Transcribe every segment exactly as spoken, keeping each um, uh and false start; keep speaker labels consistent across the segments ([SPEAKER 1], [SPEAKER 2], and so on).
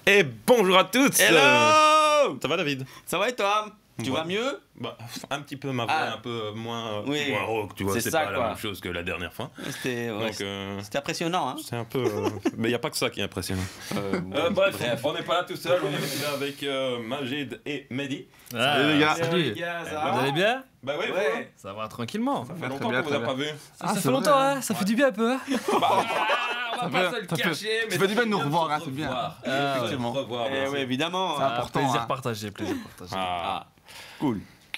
[SPEAKER 1] Et bonjour à toutes.
[SPEAKER 2] Hello.
[SPEAKER 1] Euh, Ça va David?
[SPEAKER 2] Ça va et toi? Tu
[SPEAKER 1] Ouais.
[SPEAKER 2] vas mieux?
[SPEAKER 1] Bah, un petit peu, ma voix
[SPEAKER 2] Ah.
[SPEAKER 1] un peu moins,
[SPEAKER 2] Oui.
[SPEAKER 1] moins rock, tu vois,
[SPEAKER 2] C'est
[SPEAKER 1] c'est
[SPEAKER 2] ça,
[SPEAKER 1] pas
[SPEAKER 2] quoi.
[SPEAKER 1] la même chose que la dernière fois.
[SPEAKER 2] C'était ouais,
[SPEAKER 1] Donc, euh,
[SPEAKER 2] c'était impressionnant, hein?
[SPEAKER 1] c'est un peu... euh, mais il n'y a pas que ça qui est impressionnant.
[SPEAKER 2] Euh,
[SPEAKER 1] Euh, bref, on n'est pas là tout seul, on est aussi là avec euh, Majid et Mehdi.
[SPEAKER 3] Ah,
[SPEAKER 4] Salut les gars.
[SPEAKER 3] salut.
[SPEAKER 2] les gars, ça
[SPEAKER 3] Vous
[SPEAKER 2] va?
[SPEAKER 3] allez bien?
[SPEAKER 1] Bah oui,
[SPEAKER 2] Ouais.
[SPEAKER 3] Ça va tranquillement.
[SPEAKER 1] ça fait
[SPEAKER 4] Très
[SPEAKER 1] longtemps
[SPEAKER 4] bien,
[SPEAKER 1] qu'on vous a
[SPEAKER 4] très
[SPEAKER 1] pas vu.
[SPEAKER 3] Ça,
[SPEAKER 4] Ah,
[SPEAKER 3] ça
[SPEAKER 4] c'est
[SPEAKER 3] fait
[SPEAKER 4] vrai,
[SPEAKER 3] longtemps,
[SPEAKER 4] hein.
[SPEAKER 3] hein, ça fait du bien un peu. Hein.
[SPEAKER 1] On va
[SPEAKER 4] Ça
[SPEAKER 1] pas
[SPEAKER 4] fait-
[SPEAKER 1] se le
[SPEAKER 4] ça fait-
[SPEAKER 1] cacher, mais
[SPEAKER 4] ça fait du bien de nous
[SPEAKER 1] c'est
[SPEAKER 4] revoir,
[SPEAKER 1] de
[SPEAKER 4] hein,
[SPEAKER 1] se
[SPEAKER 4] c'est bien.
[SPEAKER 1] revoir.
[SPEAKER 3] Ah,
[SPEAKER 1] Effectivement.
[SPEAKER 4] ouais.
[SPEAKER 1] Revoir,
[SPEAKER 2] Eh
[SPEAKER 1] bien
[SPEAKER 2] oui,
[SPEAKER 1] sûr.
[SPEAKER 2] évidemment.
[SPEAKER 4] C'est
[SPEAKER 2] hein.
[SPEAKER 4] important,
[SPEAKER 3] plaisir
[SPEAKER 4] hein.
[SPEAKER 3] partagé, plaisir partagé.
[SPEAKER 1] Ah.
[SPEAKER 2] Ah, cool.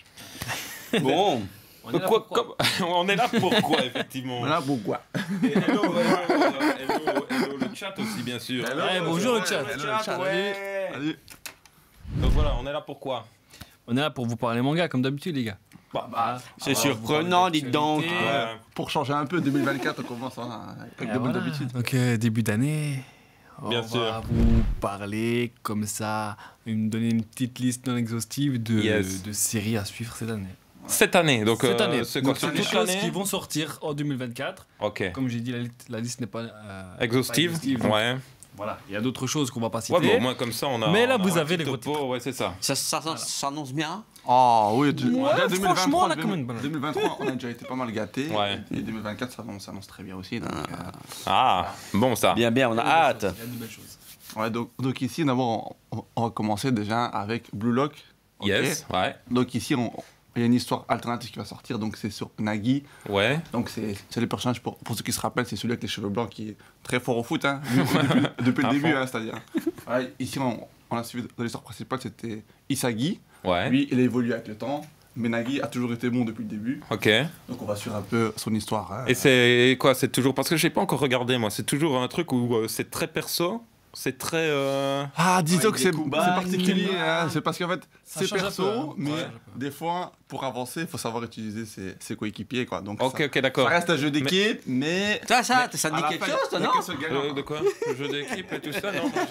[SPEAKER 2] Bon,
[SPEAKER 3] On est là
[SPEAKER 1] Quoi,
[SPEAKER 3] pour quoi
[SPEAKER 1] comme- on est là pourquoi, effectivement.
[SPEAKER 4] Voilà pourquoi.
[SPEAKER 1] Et hello, hello, hello, hello, le chat aussi, bien sûr.
[SPEAKER 4] Hello.
[SPEAKER 3] Ouais, bonjour le chat.
[SPEAKER 2] le chat, ouais.
[SPEAKER 4] Allez.
[SPEAKER 1] Donc voilà, on est là pourquoi?
[SPEAKER 3] On est là pour vous parler manga, comme d'habitude, les gars.
[SPEAKER 1] Bah,
[SPEAKER 4] Bah,
[SPEAKER 2] C'est
[SPEAKER 3] Ah,
[SPEAKER 2] surprenant,
[SPEAKER 3] vous
[SPEAKER 2] dites
[SPEAKER 3] parlez
[SPEAKER 2] donc.
[SPEAKER 3] d'actualité.
[SPEAKER 1] Ouais.
[SPEAKER 4] pour changer un peu, deux mille vingt-quatre, on commence hein, avec
[SPEAKER 3] Ah,
[SPEAKER 4] de bonnes
[SPEAKER 3] voilà.
[SPEAKER 4] habitudes.
[SPEAKER 3] Donc, euh, début d'année.
[SPEAKER 1] Bien
[SPEAKER 3] on
[SPEAKER 1] sûr.
[SPEAKER 3] va vous parler comme ça, me donner une petite liste non exhaustive de,
[SPEAKER 1] Yes.
[SPEAKER 3] de séries à suivre cette année.
[SPEAKER 1] Cette année, donc
[SPEAKER 3] cette
[SPEAKER 1] euh,
[SPEAKER 3] année.
[SPEAKER 1] c'est quoi?
[SPEAKER 3] Donc,
[SPEAKER 1] C'est
[SPEAKER 3] c'est des
[SPEAKER 1] toute
[SPEAKER 3] choses
[SPEAKER 1] l'année?
[SPEAKER 3] qui vont sortir en deux mille vingt-quatre.
[SPEAKER 1] Ok.
[SPEAKER 3] Comme j'ai dit, la, liste- la liste n'est pas euh,
[SPEAKER 1] Exhaustive,
[SPEAKER 3] pas exhaustive, donc
[SPEAKER 1] ouais.
[SPEAKER 3] Voilà, il y a d'autres choses qu'on va pas citer.
[SPEAKER 1] Ouais, bon, au moins comme ça, on a.
[SPEAKER 3] Mais là,
[SPEAKER 1] on a
[SPEAKER 3] vous
[SPEAKER 1] un
[SPEAKER 3] avez
[SPEAKER 1] petit
[SPEAKER 3] les gros
[SPEAKER 1] topo, ouais, c'est ça.
[SPEAKER 2] Ça, ça, ça s'annonce bien.
[SPEAKER 4] Oh oui, tu...
[SPEAKER 3] Ouais,
[SPEAKER 4] déjà
[SPEAKER 3] franchement, on a
[SPEAKER 4] deux mille vingt-trois,
[SPEAKER 3] quand même une bonne-
[SPEAKER 4] deux mille vingt-trois, on a déjà été pas mal gâtés.
[SPEAKER 1] Ouais.
[SPEAKER 4] Et deux mille vingt-quatre, ça annonce, ça annonce très bien aussi. Donc, euh,
[SPEAKER 1] Ah, bon ça.
[SPEAKER 2] Bien, bien, on a
[SPEAKER 3] Il y a
[SPEAKER 2] hâte.
[SPEAKER 3] de belles choses, il y a de belles choses.
[SPEAKER 4] ouais, donc, donc ici, d'abord, on, on va commencer déjà avec Blue Lock. Ok.
[SPEAKER 1] Yes, ouais,
[SPEAKER 4] Donc ici, on- il y a une histoire alternative qui va sortir, donc c'est sur Nagui.
[SPEAKER 1] ouais.
[SPEAKER 4] Donc c'est c'est le personnage, pour, pour ceux qui se rappellent, c'est celui avec les cheveux blancs qui est très fort au foot, hein, depuis, depuis le
[SPEAKER 1] À
[SPEAKER 4] début,
[SPEAKER 1] fond.
[SPEAKER 4] hein, c'est-à-dire. Ouais, ici, on, on a suivi dans l'histoire principale, c'était Isagi.
[SPEAKER 1] Ouais.
[SPEAKER 4] Lui, il a évolué avec le temps, mais Nagui a toujours été bon depuis le début.
[SPEAKER 1] Ok.
[SPEAKER 4] Donc on va suivre un peu son histoire. hein.
[SPEAKER 1] Et c'est quoi? C'est toujours. Parce que j'ai pas encore regardé, moi. C'est toujours un truc où euh, c'est très perso. C'est très. euh,
[SPEAKER 4] Ah, disons
[SPEAKER 2] Ouais,
[SPEAKER 4] que
[SPEAKER 2] des
[SPEAKER 4] c'est
[SPEAKER 2] coups
[SPEAKER 4] c'est
[SPEAKER 2] bas,
[SPEAKER 4] particulier,
[SPEAKER 2] des-
[SPEAKER 4] hein, c'est parce qu'en fait,
[SPEAKER 3] Ça
[SPEAKER 4] c'est
[SPEAKER 3] change un
[SPEAKER 4] perso,
[SPEAKER 3] peu, hein.
[SPEAKER 4] mais
[SPEAKER 3] Ouais, un peu.
[SPEAKER 4] des fois, pour avancer, il faut savoir utiliser ses, ses coéquipiers, quoi. Donc
[SPEAKER 1] Ok,
[SPEAKER 4] ça,
[SPEAKER 1] ok,
[SPEAKER 4] ça
[SPEAKER 1] d'accord.
[SPEAKER 4] reste un jeu d'équipe, mais...
[SPEAKER 2] Ça, ça, ça te
[SPEAKER 4] à
[SPEAKER 2] dit
[SPEAKER 4] la
[SPEAKER 2] quelque
[SPEAKER 4] fin,
[SPEAKER 2] chose, toi,
[SPEAKER 4] il y a
[SPEAKER 2] non?
[SPEAKER 4] qu'un seul gagnant,
[SPEAKER 1] Euh, de
[SPEAKER 4] quoi.
[SPEAKER 1] quoi? Le jeu d'équipe et tout ça? Non, moi,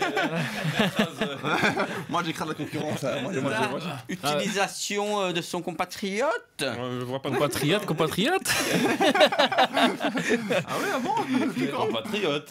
[SPEAKER 1] j'ai-
[SPEAKER 4] Moi, j'écrase la concurrence. hein. Moi, moi, moi, moi,
[SPEAKER 2] Utilisation euh, de son compatriote.
[SPEAKER 1] Euh, je vois pas de
[SPEAKER 3] Compatriote, compatriote.
[SPEAKER 4] Ah ouais, ah bon
[SPEAKER 1] compatriote.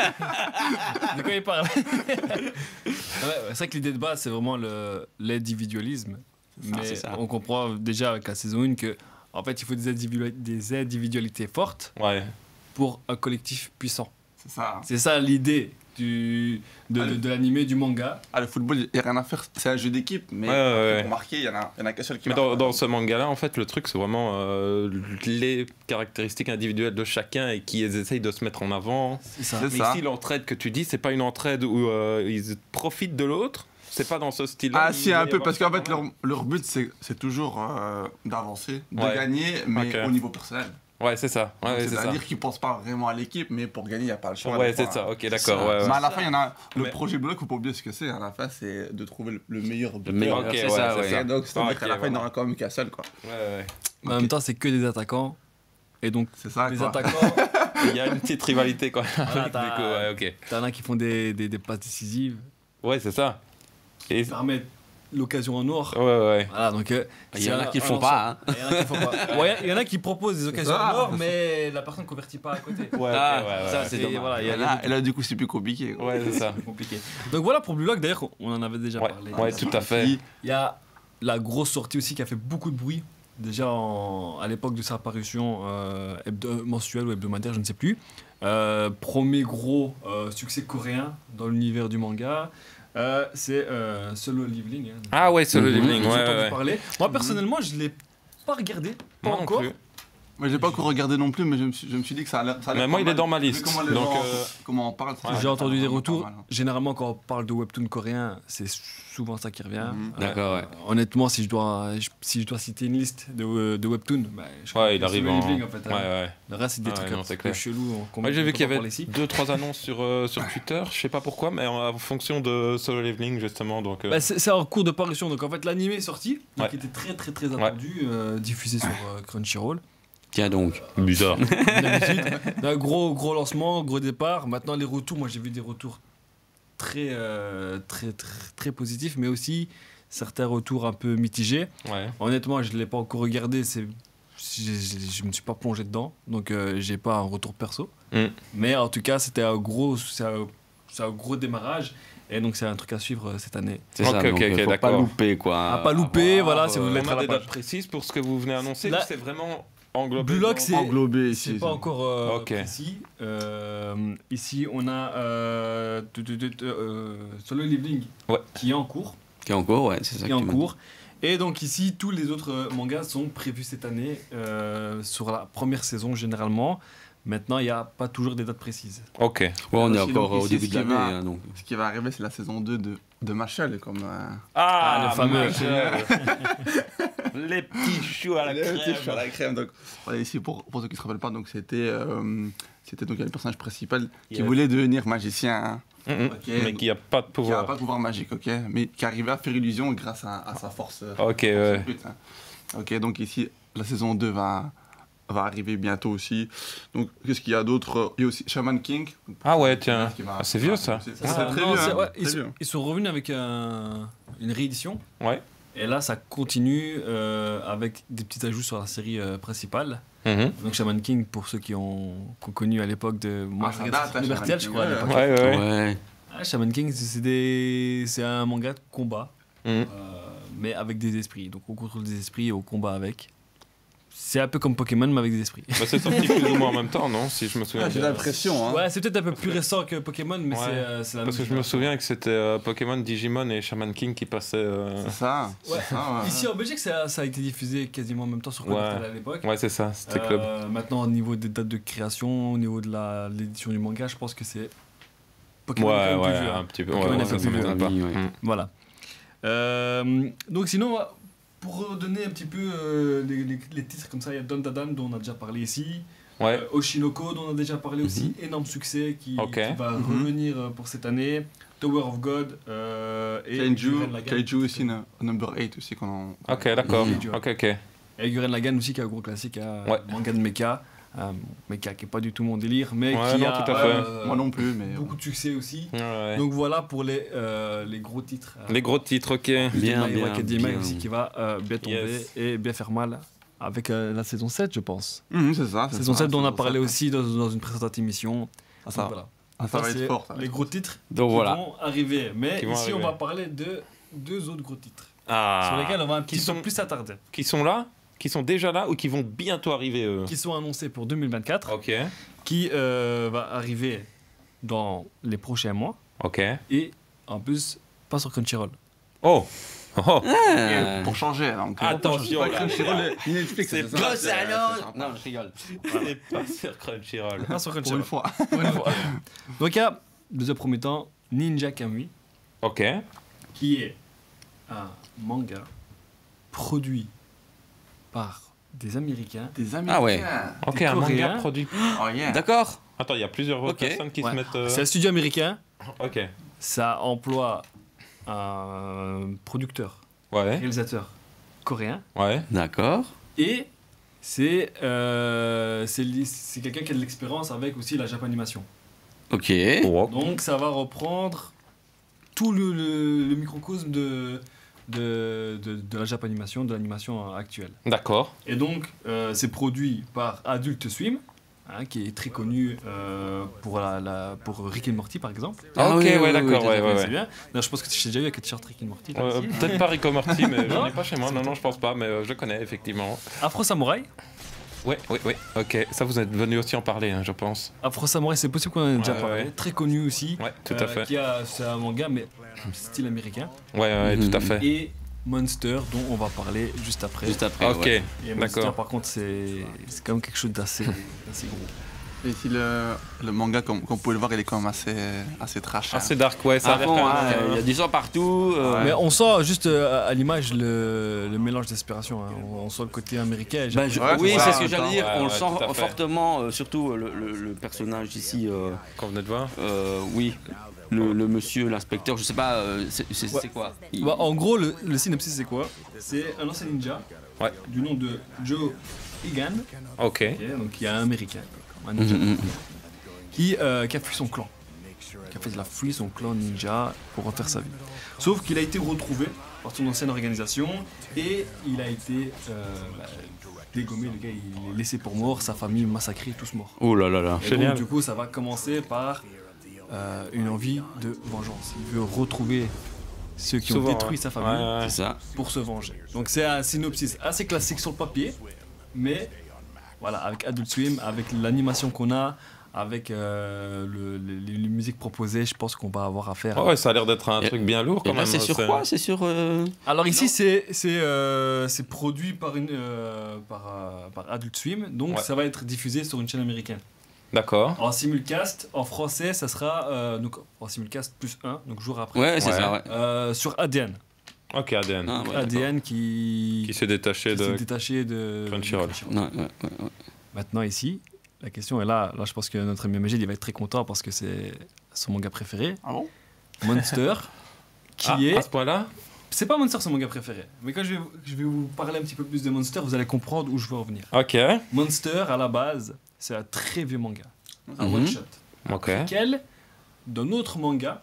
[SPEAKER 3] De quoi il parle? Ouais, c'est vrai que l'idée de base, c'est vraiment le- l'individualisme. Mais
[SPEAKER 2] c'est ça.
[SPEAKER 3] on comprend déjà avec la saison un que, en fait, il faut des, individua- des individualités fortes
[SPEAKER 1] Ouais.
[SPEAKER 3] pour un collectif puissant.
[SPEAKER 4] C'est ça.
[SPEAKER 3] C'est ça l'idée du, de, de, de l'animé, du manga.
[SPEAKER 4] Ah, le football, il n'y a rien à faire, c'est un jeu d'équipe, mais
[SPEAKER 1] Ouais, ouais, ouais.
[SPEAKER 4] pour marquer, il y en a, il y en a qu'un seul qui
[SPEAKER 1] Mais
[SPEAKER 4] marque.
[SPEAKER 1] dans, dans ce manga-là, en fait, le truc, c'est vraiment euh, les caractéristiques individuelles de chacun et qui essayent de se mettre en avant.
[SPEAKER 3] C'est ça.
[SPEAKER 4] C'est
[SPEAKER 1] Mais
[SPEAKER 4] ça.
[SPEAKER 1] ici, l'entraide que tu dis, c'est pas une entraide où euh, ils profitent de l'autre. C'est pas dans ce style-là.
[SPEAKER 4] Ah
[SPEAKER 1] Il
[SPEAKER 4] si,
[SPEAKER 1] doit
[SPEAKER 4] un
[SPEAKER 1] y
[SPEAKER 4] peu,
[SPEAKER 1] avoir
[SPEAKER 4] parce
[SPEAKER 1] ça
[SPEAKER 4] qu'en
[SPEAKER 1] quand
[SPEAKER 4] fait,
[SPEAKER 1] même.
[SPEAKER 4] leur, leur but, c'est c'est toujours euh, d'avancer, de
[SPEAKER 1] Ouais.
[SPEAKER 4] gagner, mais
[SPEAKER 1] Ok.
[SPEAKER 4] au niveau personnel.
[SPEAKER 1] Ouais, c'est ça. Ouais,
[SPEAKER 4] Donc,
[SPEAKER 1] c'est ça.
[SPEAKER 4] C'est-à-dire qu'ils ne pensent pas vraiment à l'équipe, mais pour gagner, il n'y a pas le choix.
[SPEAKER 1] Ouais,
[SPEAKER 4] des fois,
[SPEAKER 1] c'est ça.
[SPEAKER 4] hein.
[SPEAKER 1] Ok, d'accord. Ouais, ouais.
[SPEAKER 4] Mais à la fin, il y en a le
[SPEAKER 1] Mais-
[SPEAKER 4] projet bloc, il faut pas oublier ce que c'est. À la fin, c'est de trouver le, le meilleur buteur.
[SPEAKER 2] meilleur,
[SPEAKER 1] Ok,
[SPEAKER 2] c'est
[SPEAKER 1] ouais,
[SPEAKER 2] ça,
[SPEAKER 1] c'est
[SPEAKER 2] ouais.
[SPEAKER 1] ça.
[SPEAKER 4] Et donc, c'est-à-dire
[SPEAKER 1] Ok,
[SPEAKER 4] qu'à la fin, il n'y
[SPEAKER 1] vraiment.
[SPEAKER 4] aura quand même qu'un seul, quoi.
[SPEAKER 1] Ouais, ouais.
[SPEAKER 3] Mais en même temps, c'est que des attaquants. Et donc,
[SPEAKER 4] C'est ça,
[SPEAKER 3] les
[SPEAKER 4] quoi.
[SPEAKER 3] attaquants,
[SPEAKER 1] Il y a une petite rivalité quand même.
[SPEAKER 3] Voilà,
[SPEAKER 1] avec,
[SPEAKER 3] t'as-
[SPEAKER 1] du coup, ouais, ok.
[SPEAKER 3] t'en as qui font des, des, des passes décisives.
[SPEAKER 1] Ouais, c'est ça. Et...
[SPEAKER 3] Ils permettent l'occasion en or.
[SPEAKER 1] Ouais, ouais.
[SPEAKER 3] Voilà, donc. euh,
[SPEAKER 2] Il y en a
[SPEAKER 3] c'est
[SPEAKER 2] qui le
[SPEAKER 3] un
[SPEAKER 2] font pas, hein.
[SPEAKER 3] ensemble. Il y en a qui font pas. Ouais, il y en a qui proposent des occasions
[SPEAKER 4] ça.
[SPEAKER 3] en or, mais la personne ne convertit pas à côté.
[SPEAKER 1] Ouais,
[SPEAKER 2] Ah,
[SPEAKER 1] ok, ouais, ouais,
[SPEAKER 2] ça,
[SPEAKER 1] ouais.
[SPEAKER 2] c'est
[SPEAKER 3] Et
[SPEAKER 2] dommage.
[SPEAKER 3] voilà, il y
[SPEAKER 4] Et
[SPEAKER 3] a
[SPEAKER 4] là, et là, du coup, c'est plus compliqué. quoi.
[SPEAKER 1] Ouais, c'est ça.
[SPEAKER 3] c'est compliqué. Donc voilà pour Blue Lock, d'ailleurs, on en avait déjà
[SPEAKER 1] Ouais,
[SPEAKER 3] parlé.
[SPEAKER 1] ouais, tout à fait.
[SPEAKER 4] Puis,
[SPEAKER 3] Il y a la grosse sortie aussi qui a fait beaucoup de bruit. Déjà en- à l'époque de sa parution euh, hebdo- mensuelle ou hebdomadaire, je ne sais plus. Euh, premier gros euh, succès coréen dans l'univers du manga. Euh, c'est euh, Solo Leveling. hein.
[SPEAKER 1] Ah ouais, c'est le
[SPEAKER 2] Mhm.
[SPEAKER 1] leveling.
[SPEAKER 3] J'ai
[SPEAKER 1] Ouais,
[SPEAKER 3] entendu
[SPEAKER 1] ouais.
[SPEAKER 3] parler. Moi personnellement, je ne l'ai pas regardé. Pas
[SPEAKER 1] Moi non
[SPEAKER 3] encore.
[SPEAKER 1] plus.
[SPEAKER 4] moi, j'ai pas encore regardé non plus, mais je me suis, je me suis dit que ça allait. ça allait
[SPEAKER 1] Mais moi,
[SPEAKER 4] pas
[SPEAKER 1] il est
[SPEAKER 4] mal.
[SPEAKER 1] dans ma
[SPEAKER 4] Vu
[SPEAKER 1] liste.
[SPEAKER 4] Comment, les
[SPEAKER 1] Donc,
[SPEAKER 4] gens-
[SPEAKER 1] euh,
[SPEAKER 4] comment on parle, ça
[SPEAKER 3] J'ai
[SPEAKER 4] allait
[SPEAKER 3] entendu
[SPEAKER 4] pas
[SPEAKER 3] des
[SPEAKER 4] mal,
[SPEAKER 3] retours.
[SPEAKER 4] pas mal, hein.
[SPEAKER 3] Généralement, quand on parle de webtoon coréen, c'est souvent ça qui revient.
[SPEAKER 4] Mhm.
[SPEAKER 3] Euh,
[SPEAKER 2] D'accord, ouais.
[SPEAKER 3] Honnêtement, si je dois, si je dois citer une liste de, de webtoon, bah, je crois
[SPEAKER 1] Ouais, il
[SPEAKER 3] que
[SPEAKER 1] arrive
[SPEAKER 3] Solo
[SPEAKER 1] en.
[SPEAKER 3] Leveling, en fait,
[SPEAKER 1] Ouais,
[SPEAKER 3] hein.
[SPEAKER 1] ouais.
[SPEAKER 3] Le reste, c'est des
[SPEAKER 1] Ouais,
[SPEAKER 3] trucs
[SPEAKER 1] non,
[SPEAKER 3] un
[SPEAKER 1] c'est
[SPEAKER 3] petit peu
[SPEAKER 1] clair.
[SPEAKER 3] chelous. qu'on-
[SPEAKER 1] Moi, j'ai
[SPEAKER 3] qu'on
[SPEAKER 1] vu
[SPEAKER 3] peut
[SPEAKER 1] qu'il y
[SPEAKER 3] pas
[SPEAKER 1] avait
[SPEAKER 3] parler ici.
[SPEAKER 1] deux, trois annonces sur, euh, sur Twitter. Je sais pas pourquoi, mais en, en fonction de Solo Leveling, justement. Donc, euh,
[SPEAKER 3] Bah, c'est c'est en cours de parution, donc en fait l'animé est sorti, donc
[SPEAKER 1] Ouais.
[SPEAKER 3] qui était très très très attendu, euh, diffusé sur euh, Crunchyroll.
[SPEAKER 2] Tiens donc.
[SPEAKER 1] bizarre.
[SPEAKER 3] D'habitude, un gros gros lancement, gros départ. Maintenant les retours, moi j'ai vu des retours très euh, très très très positifs, mais aussi certains retours un peu mitigés.
[SPEAKER 1] Ouais.
[SPEAKER 3] Honnêtement, je ne l'ai pas encore regardé, c'est je, je, je me suis pas plongé dedans, donc euh, j'ai pas un retour perso.
[SPEAKER 1] Mm.
[SPEAKER 3] Mais en tout cas, c'était un gros, c'est un, c'est un gros démarrage. Et donc c'est un truc à suivre euh, cette année.
[SPEAKER 2] C'est
[SPEAKER 1] Ok,
[SPEAKER 2] ça,
[SPEAKER 1] ok,
[SPEAKER 2] donc
[SPEAKER 1] ok,
[SPEAKER 2] euh, faut pas
[SPEAKER 1] d'accord.
[SPEAKER 2] louper quoi.
[SPEAKER 3] À pas louper,
[SPEAKER 2] Ah,
[SPEAKER 3] voilà, si vous
[SPEAKER 2] euh,
[SPEAKER 3] voulez
[SPEAKER 1] On
[SPEAKER 3] être à
[SPEAKER 1] a
[SPEAKER 3] la
[SPEAKER 1] des
[SPEAKER 3] page.
[SPEAKER 1] dates précises pour ce que vous venez annoncer
[SPEAKER 3] Là-
[SPEAKER 1] ou c'est vraiment englobé
[SPEAKER 3] Blue Lock,
[SPEAKER 1] dans-
[SPEAKER 3] c'est-
[SPEAKER 4] Englobé
[SPEAKER 3] C'est
[SPEAKER 4] ici.
[SPEAKER 3] pas
[SPEAKER 4] ça.
[SPEAKER 3] encore euh,
[SPEAKER 1] Ok.
[SPEAKER 3] précis. Euh, ici, on a euh, tu- tu- tu- tu- euh, Solo Leveling
[SPEAKER 1] Ouais.
[SPEAKER 3] qui est en cours.
[SPEAKER 2] Qui est en cours, ouais, c'est ça
[SPEAKER 3] Qui est
[SPEAKER 2] que
[SPEAKER 3] en
[SPEAKER 2] tu m'as
[SPEAKER 3] cours. Et donc ici, tous les autres euh, mangas sont prévus cette année euh, sur la première saison généralement. Maintenant, il n'y a pas toujours des dates précises.
[SPEAKER 1] Ok.
[SPEAKER 2] dit. Ouais, on est
[SPEAKER 4] Aussi,
[SPEAKER 2] encore
[SPEAKER 4] donc,
[SPEAKER 2] au
[SPEAKER 4] ici,
[SPEAKER 2] début
[SPEAKER 4] ce
[SPEAKER 2] de
[SPEAKER 4] qui
[SPEAKER 2] l'année,
[SPEAKER 4] va-
[SPEAKER 2] hein, donc.
[SPEAKER 4] Ce qui va arriver, c'est la saison deux de, de Machel. Comme, euh,
[SPEAKER 3] Ah, le fameux.
[SPEAKER 1] Les petits choux à la
[SPEAKER 4] Les petits
[SPEAKER 1] crème.
[SPEAKER 4] choux à la crème. Donc, voilà, ici, pour, pour ceux qui ne se rappellent pas, donc, c'était, euh, c'était donc, le personnage principal qui
[SPEAKER 1] Yes.
[SPEAKER 4] voulait devenir magicien, hein,
[SPEAKER 1] Mhm.
[SPEAKER 4] Ok.
[SPEAKER 1] Mais qui a pas de
[SPEAKER 4] qui n'a
[SPEAKER 1] pouvoir.
[SPEAKER 4] pas de pouvoir magique, ok, mais qui arrivait à faire illusion grâce à, à sa force. euh,
[SPEAKER 1] Ok,
[SPEAKER 4] force
[SPEAKER 1] ouais.
[SPEAKER 4] brute, hein. Ok, donc ici, la saison deux va, va arriver bientôt aussi. Donc, qu'est-ce qu'il y a d'autre? Il y a aussi Shaman King.
[SPEAKER 1] Ah ouais, tiens.
[SPEAKER 4] Qui va-
[SPEAKER 1] Ah, c'est vieux, ça.
[SPEAKER 4] C'est
[SPEAKER 3] Ça,
[SPEAKER 4] c'est
[SPEAKER 3] ça,
[SPEAKER 4] très
[SPEAKER 3] non,
[SPEAKER 4] vieux.
[SPEAKER 3] c'est-
[SPEAKER 4] hein,
[SPEAKER 3] ouais,
[SPEAKER 4] très
[SPEAKER 3] ils, sont,
[SPEAKER 4] vieux.
[SPEAKER 3] ils sont revenus avec un- une réédition.
[SPEAKER 1] Ouais.
[SPEAKER 3] Et là, ça continue euh, avec des petits ajouts sur la série euh, principale.
[SPEAKER 1] Mhm.
[SPEAKER 3] Donc Shaman King, pour ceux qui ont, qui ont connu à l'époque de moi,
[SPEAKER 4] Ah, ça
[SPEAKER 3] je
[SPEAKER 4] date,
[SPEAKER 3] regardais
[SPEAKER 4] hein,
[SPEAKER 3] Liberty
[SPEAKER 4] Shaman
[SPEAKER 3] je
[SPEAKER 4] King,
[SPEAKER 3] crois. à
[SPEAKER 4] ouais,
[SPEAKER 3] l'époque.
[SPEAKER 1] Ouais, ouais, ouais.
[SPEAKER 2] Ouais.
[SPEAKER 3] Ah, Shaman King, c'est c'est des- c'est un manga de combat,
[SPEAKER 1] Mhm.
[SPEAKER 3] euh, mais avec des esprits. Donc on contrôle des esprits et on combat avec. C'est un peu comme Pokémon, mais avec des esprits.
[SPEAKER 1] Bah, c'est sorti plus ou moins en même temps, non? Si je me souviens
[SPEAKER 4] Ah, J'ai
[SPEAKER 1] bien.
[SPEAKER 4] l'impression. Hein.
[SPEAKER 3] Ouais, c'est peut-être un peu plus récent que Pokémon, mais
[SPEAKER 1] Ouais.
[SPEAKER 3] c'est euh, c'est la
[SPEAKER 1] Parce que
[SPEAKER 3] même
[SPEAKER 1] je me
[SPEAKER 3] chose.
[SPEAKER 1] souviens que c'était euh, Pokémon, Digimon et Shaman King qui passaient. euh,
[SPEAKER 4] C'est ça. c'est
[SPEAKER 3] Ouais.
[SPEAKER 4] ça, ouais.
[SPEAKER 3] Ici en Belgique, ça, ça a été diffusé quasiment en même temps sur Code
[SPEAKER 1] Ouais.
[SPEAKER 3] Portal à l'époque.
[SPEAKER 1] Ouais, c'est ça, c'était
[SPEAKER 3] Euh,
[SPEAKER 1] club.
[SPEAKER 3] Maintenant, au niveau des dates de création, au niveau de la- l'édition du manga, je pense que c'est Pokémon
[SPEAKER 1] Ouais,
[SPEAKER 3] quand même plus
[SPEAKER 1] ouais,
[SPEAKER 3] vieux, hein.
[SPEAKER 1] un petit peu.
[SPEAKER 3] Pokémon
[SPEAKER 1] Ouais,
[SPEAKER 3] a
[SPEAKER 1] ouais,
[SPEAKER 3] fait
[SPEAKER 1] ça
[SPEAKER 3] plus
[SPEAKER 1] m'étonne pas.
[SPEAKER 2] vieux, ouais.
[SPEAKER 1] Mm.
[SPEAKER 3] Voilà. Euh, donc sinon, pour redonner un petit peu euh, les, les- les titres comme ça, il y a Don Dadan dont on a déjà parlé ici.
[SPEAKER 1] Ouais,
[SPEAKER 3] Euh, Oshinoko dont on a déjà parlé aussi, énorme succès qui,
[SPEAKER 1] Ok.
[SPEAKER 3] qui va
[SPEAKER 4] Mhm.
[SPEAKER 3] revenir euh, pour cette année. Tower of God euh, et
[SPEAKER 4] Kaiju,
[SPEAKER 3] Gurren Lagann.
[SPEAKER 4] Kaiju aussi, no- number huit aussi. Qu'on en...
[SPEAKER 1] ok, d'accord.
[SPEAKER 3] Kaiju, ouais.
[SPEAKER 1] Ok, ok.
[SPEAKER 3] Et Gurren Lagann aussi qui est un gros classique, un
[SPEAKER 1] Ouais.
[SPEAKER 3] manga de mecha. Un mecha qui est pas du tout mon délire, mais
[SPEAKER 1] Ouais,
[SPEAKER 3] qui
[SPEAKER 1] non,
[SPEAKER 3] a
[SPEAKER 1] tout à fait.
[SPEAKER 3] euh,
[SPEAKER 4] Moi non plus, mais.
[SPEAKER 3] beaucoup de succès aussi.
[SPEAKER 1] Ouais, ouais.
[SPEAKER 3] Donc voilà pour les, euh, les gros titres.
[SPEAKER 1] Les gros titres, ok.
[SPEAKER 3] Plus
[SPEAKER 2] Bien,
[SPEAKER 3] de My Hero
[SPEAKER 2] bien,
[SPEAKER 3] Academia
[SPEAKER 2] bien.
[SPEAKER 3] aussi qui va euh, bien tomber
[SPEAKER 1] Yes.
[SPEAKER 3] et bien faire mal avec euh, la saison sept, je pense.
[SPEAKER 4] Mhm, c'est ça. c'est
[SPEAKER 3] Saison
[SPEAKER 4] ça,
[SPEAKER 3] sept dont on a
[SPEAKER 4] saison
[SPEAKER 3] parlé
[SPEAKER 4] sept.
[SPEAKER 3] aussi dans, dans une précédente émission.
[SPEAKER 4] Ah, ça,
[SPEAKER 3] Donc voilà.
[SPEAKER 4] ah, ça va
[SPEAKER 3] c'est
[SPEAKER 4] être fort. ça va
[SPEAKER 3] les
[SPEAKER 4] être
[SPEAKER 3] gros titres
[SPEAKER 2] Donc
[SPEAKER 3] qui
[SPEAKER 2] voilà.
[SPEAKER 3] vont arriver. Mais
[SPEAKER 1] Qui vont
[SPEAKER 3] ici, on
[SPEAKER 1] arriver.
[SPEAKER 3] va parler de deux autres gros titres
[SPEAKER 1] Ah.
[SPEAKER 3] sur lesquels on va un petit
[SPEAKER 1] Qui
[SPEAKER 3] peu
[SPEAKER 1] sont-
[SPEAKER 3] plus s'attarder.
[SPEAKER 1] Qui sont là? Qui sont déjà là ou qui vont bientôt arriver, eux?
[SPEAKER 3] Qui sont annoncés pour deux mille vingt-quatre,
[SPEAKER 1] Ok.
[SPEAKER 3] qui euh, va arriver dans les prochains mois
[SPEAKER 1] Ok.
[SPEAKER 3] et en plus pas sur Crunchyroll.
[SPEAKER 1] Oh! Oh!
[SPEAKER 2] Ah.
[SPEAKER 4] Et pour changer, donc. euh,
[SPEAKER 1] Attention,
[SPEAKER 4] pas
[SPEAKER 1] là.
[SPEAKER 4] Crunchyroll, ni Netflix,
[SPEAKER 1] C'est
[SPEAKER 4] c'est ça.
[SPEAKER 2] Grosse
[SPEAKER 4] c'est-
[SPEAKER 2] annonce.
[SPEAKER 4] c'est sympa.
[SPEAKER 2] Non, je rigole.
[SPEAKER 1] C'est pas sur Crunchyroll.
[SPEAKER 3] Pas sur
[SPEAKER 4] Pour
[SPEAKER 3] Crunchyroll.
[SPEAKER 4] une fois.
[SPEAKER 3] Pour une fois. Donc il y a, dans un premier temps, Ninja Kamui,
[SPEAKER 1] Ok.
[SPEAKER 3] qui est un manga produit par des Américains.
[SPEAKER 4] Des Américains.
[SPEAKER 2] Ah ouais.
[SPEAKER 1] Ok,
[SPEAKER 3] Des
[SPEAKER 1] un manga
[SPEAKER 3] Coréens.
[SPEAKER 1] produit.
[SPEAKER 4] Oh yeah.
[SPEAKER 2] D'accord.
[SPEAKER 1] Attends, il y a plusieurs autres
[SPEAKER 2] Ok.
[SPEAKER 1] personnes qui
[SPEAKER 3] Ouais.
[SPEAKER 1] se mettent. euh,
[SPEAKER 3] C'est un studio américain.
[SPEAKER 1] Ok.
[SPEAKER 3] Ça emploie un producteur,
[SPEAKER 1] Ouais.
[SPEAKER 3] réalisateur coréen.
[SPEAKER 1] Ouais.
[SPEAKER 2] D'accord.
[SPEAKER 3] Et c'est euh, c'est li- c'est quelqu'un qui a de l'expérience avec aussi la Japanimation.
[SPEAKER 2] Ok.
[SPEAKER 1] Oh.
[SPEAKER 3] Donc ça va reprendre tout le, le- le microcosme de, de, de, de la Japanimation, de l'animation actuelle.
[SPEAKER 1] D'accord.
[SPEAKER 3] Et donc euh, c'est produit par Adult Swim, hein, qui est très connu euh, pour, la, la- pour Rick and Morty par exemple.
[SPEAKER 2] Ah
[SPEAKER 1] ok,
[SPEAKER 2] oui, oui,
[SPEAKER 1] ouais,
[SPEAKER 2] oui,
[SPEAKER 1] d'accord,
[SPEAKER 2] oui,
[SPEAKER 1] ouais,
[SPEAKER 3] Ça,
[SPEAKER 1] ouais,
[SPEAKER 3] c'est
[SPEAKER 1] ouais.
[SPEAKER 3] bien. D'ailleurs, je pense que j'ai déjà eu avec le t-shirt Rick and Morty. là,
[SPEAKER 1] Euh,
[SPEAKER 3] ici.
[SPEAKER 1] Peut-être pas Rico Morty, mais j'en
[SPEAKER 3] Non
[SPEAKER 1] ai pas chez moi. Non, non, je pense pas, mais euh, je le connais effectivement.
[SPEAKER 3] Afro Samurai.
[SPEAKER 1] Ouais, ouais, ouais. Ok, ça vous êtes venu aussi en parler, hein, je pense.
[SPEAKER 3] Afro Samurai, c'est possible qu'on en ait déjà
[SPEAKER 1] Ouais,
[SPEAKER 3] parlé.
[SPEAKER 1] ouais.
[SPEAKER 3] Très connu aussi.
[SPEAKER 1] Ouais, tout
[SPEAKER 3] euh,
[SPEAKER 1] à fait.
[SPEAKER 3] Qui a, c'est un manga, mais style américain.
[SPEAKER 1] Ouais, ouais,
[SPEAKER 2] Mhm.
[SPEAKER 1] tout à fait.
[SPEAKER 3] Et Monster, dont on va parler juste après.
[SPEAKER 2] Juste après.
[SPEAKER 1] Ok,
[SPEAKER 2] ouais.
[SPEAKER 3] Et Monster,
[SPEAKER 1] d'accord.
[SPEAKER 3] par contre, c'est c'est quand même quelque chose d'assez d'assez gros.
[SPEAKER 4] Et ici, le, le manga, comme, comme vous pouvez le voir, il est quand même assez, assez trash. hein.
[SPEAKER 1] Assez dark, ouais, ça a
[SPEAKER 2] À
[SPEAKER 1] l'air
[SPEAKER 2] fond,
[SPEAKER 1] quand
[SPEAKER 2] hein,
[SPEAKER 1] même,
[SPEAKER 2] il y a du sang partout. euh,
[SPEAKER 3] Mais on sent juste euh, à l'image le, le mélange d'inspiration. hein. On, on sent le côté américain. et
[SPEAKER 2] Ben, je-
[SPEAKER 3] japonais.
[SPEAKER 4] Ouais,
[SPEAKER 2] oui,
[SPEAKER 4] c'est
[SPEAKER 2] c'est
[SPEAKER 4] ça,
[SPEAKER 2] ce que j'allais dire.
[SPEAKER 1] ouais,
[SPEAKER 2] on le
[SPEAKER 1] ouais,
[SPEAKER 2] sent
[SPEAKER 1] tout à fait.
[SPEAKER 2] fortement, euh, surtout euh, le, le- le personnage ici. euh,
[SPEAKER 1] qu'on venait de voir.
[SPEAKER 2] euh, oui, le, le monsieur, l'inspecteur, je sais pas, euh, c'est c'est-
[SPEAKER 3] Ouais.
[SPEAKER 2] c'est quoi Il-
[SPEAKER 3] Bah, en gros, le, le synopsis, c'est quoi? C'est un ancien ninja
[SPEAKER 1] Ouais.
[SPEAKER 3] du nom de Joe Higan,
[SPEAKER 1] Ok.
[SPEAKER 3] ok, donc il est un américain, un
[SPEAKER 2] Mhm,
[SPEAKER 3] ninja,
[SPEAKER 2] mhm.
[SPEAKER 3] qui, euh, qui a fui son clan. Qui a fait de la fui son clan ninja pour refaire sa vie. Sauf qu'il a été retrouvé par son ancienne organisation et il a été euh, bah, dégommé. Le gars, il est laissé pour mort, sa famille massacrée, tous morts.
[SPEAKER 2] Oh là là là.
[SPEAKER 3] Et
[SPEAKER 1] Génial.
[SPEAKER 3] donc, du coup, ça va commencer par euh, une envie de vengeance. Il veut retrouver ceux qui
[SPEAKER 1] Souvent,
[SPEAKER 3] ont détruit
[SPEAKER 1] ouais.
[SPEAKER 3] sa famille
[SPEAKER 1] Ouais, ouais.
[SPEAKER 2] C'est ça.
[SPEAKER 3] pour se venger. Donc c'est un synopsis assez classique sur le papier, mais voilà, avec Adult Swim, avec l'animation qu'on a, avec euh, le, les, les musiques proposées, je pense qu'on va avoir affaire.
[SPEAKER 1] Ouais, ouais, ça a l'air d'être un
[SPEAKER 2] Et-
[SPEAKER 1] truc bien lourd
[SPEAKER 2] Et
[SPEAKER 1] quand
[SPEAKER 2] là,
[SPEAKER 1] même.
[SPEAKER 2] c'est sur quoi C'est sur. euh,
[SPEAKER 3] Alors ici, c'est c'est euh, c'est produit par une euh, par, euh, par Adult Swim, donc
[SPEAKER 1] Ouais.
[SPEAKER 3] ça va être diffusé sur une chaîne américaine.
[SPEAKER 1] D'accord.
[SPEAKER 3] En simulcast, en français, ça sera euh, donc en simulcast plus un, donc jour après.
[SPEAKER 2] Ouais, c'est
[SPEAKER 1] Ouais.
[SPEAKER 2] ça, ouais.
[SPEAKER 3] Euh, sur A D N.
[SPEAKER 1] Ok, A D N.
[SPEAKER 2] Ah, ouais,
[SPEAKER 3] A D N qui
[SPEAKER 1] Qui s'est détaché
[SPEAKER 3] qui s'est
[SPEAKER 1] de.
[SPEAKER 3] détaché de
[SPEAKER 1] Crunchyroll.
[SPEAKER 3] de
[SPEAKER 2] Ouais, ouais, ouais, ouais.
[SPEAKER 3] Maintenant ici, la question est là. Là, je pense que notre ami Majid, il va être très content parce que c'est son manga préféré,
[SPEAKER 4] Ah bon?
[SPEAKER 3] Monster, qui
[SPEAKER 1] Ah,
[SPEAKER 3] est.
[SPEAKER 1] à ce point-là
[SPEAKER 3] C'est pas Monster son manga préféré, mais quand je vais, je vais vous parler un petit peu plus de Monster, vous allez comprendre où je veux en venir.
[SPEAKER 1] Ok.
[SPEAKER 3] Monster, à la base, c'est un très vieux manga, un
[SPEAKER 2] Mhm.
[SPEAKER 3] one shot.
[SPEAKER 1] Ok.
[SPEAKER 3] Quel d'un autre manga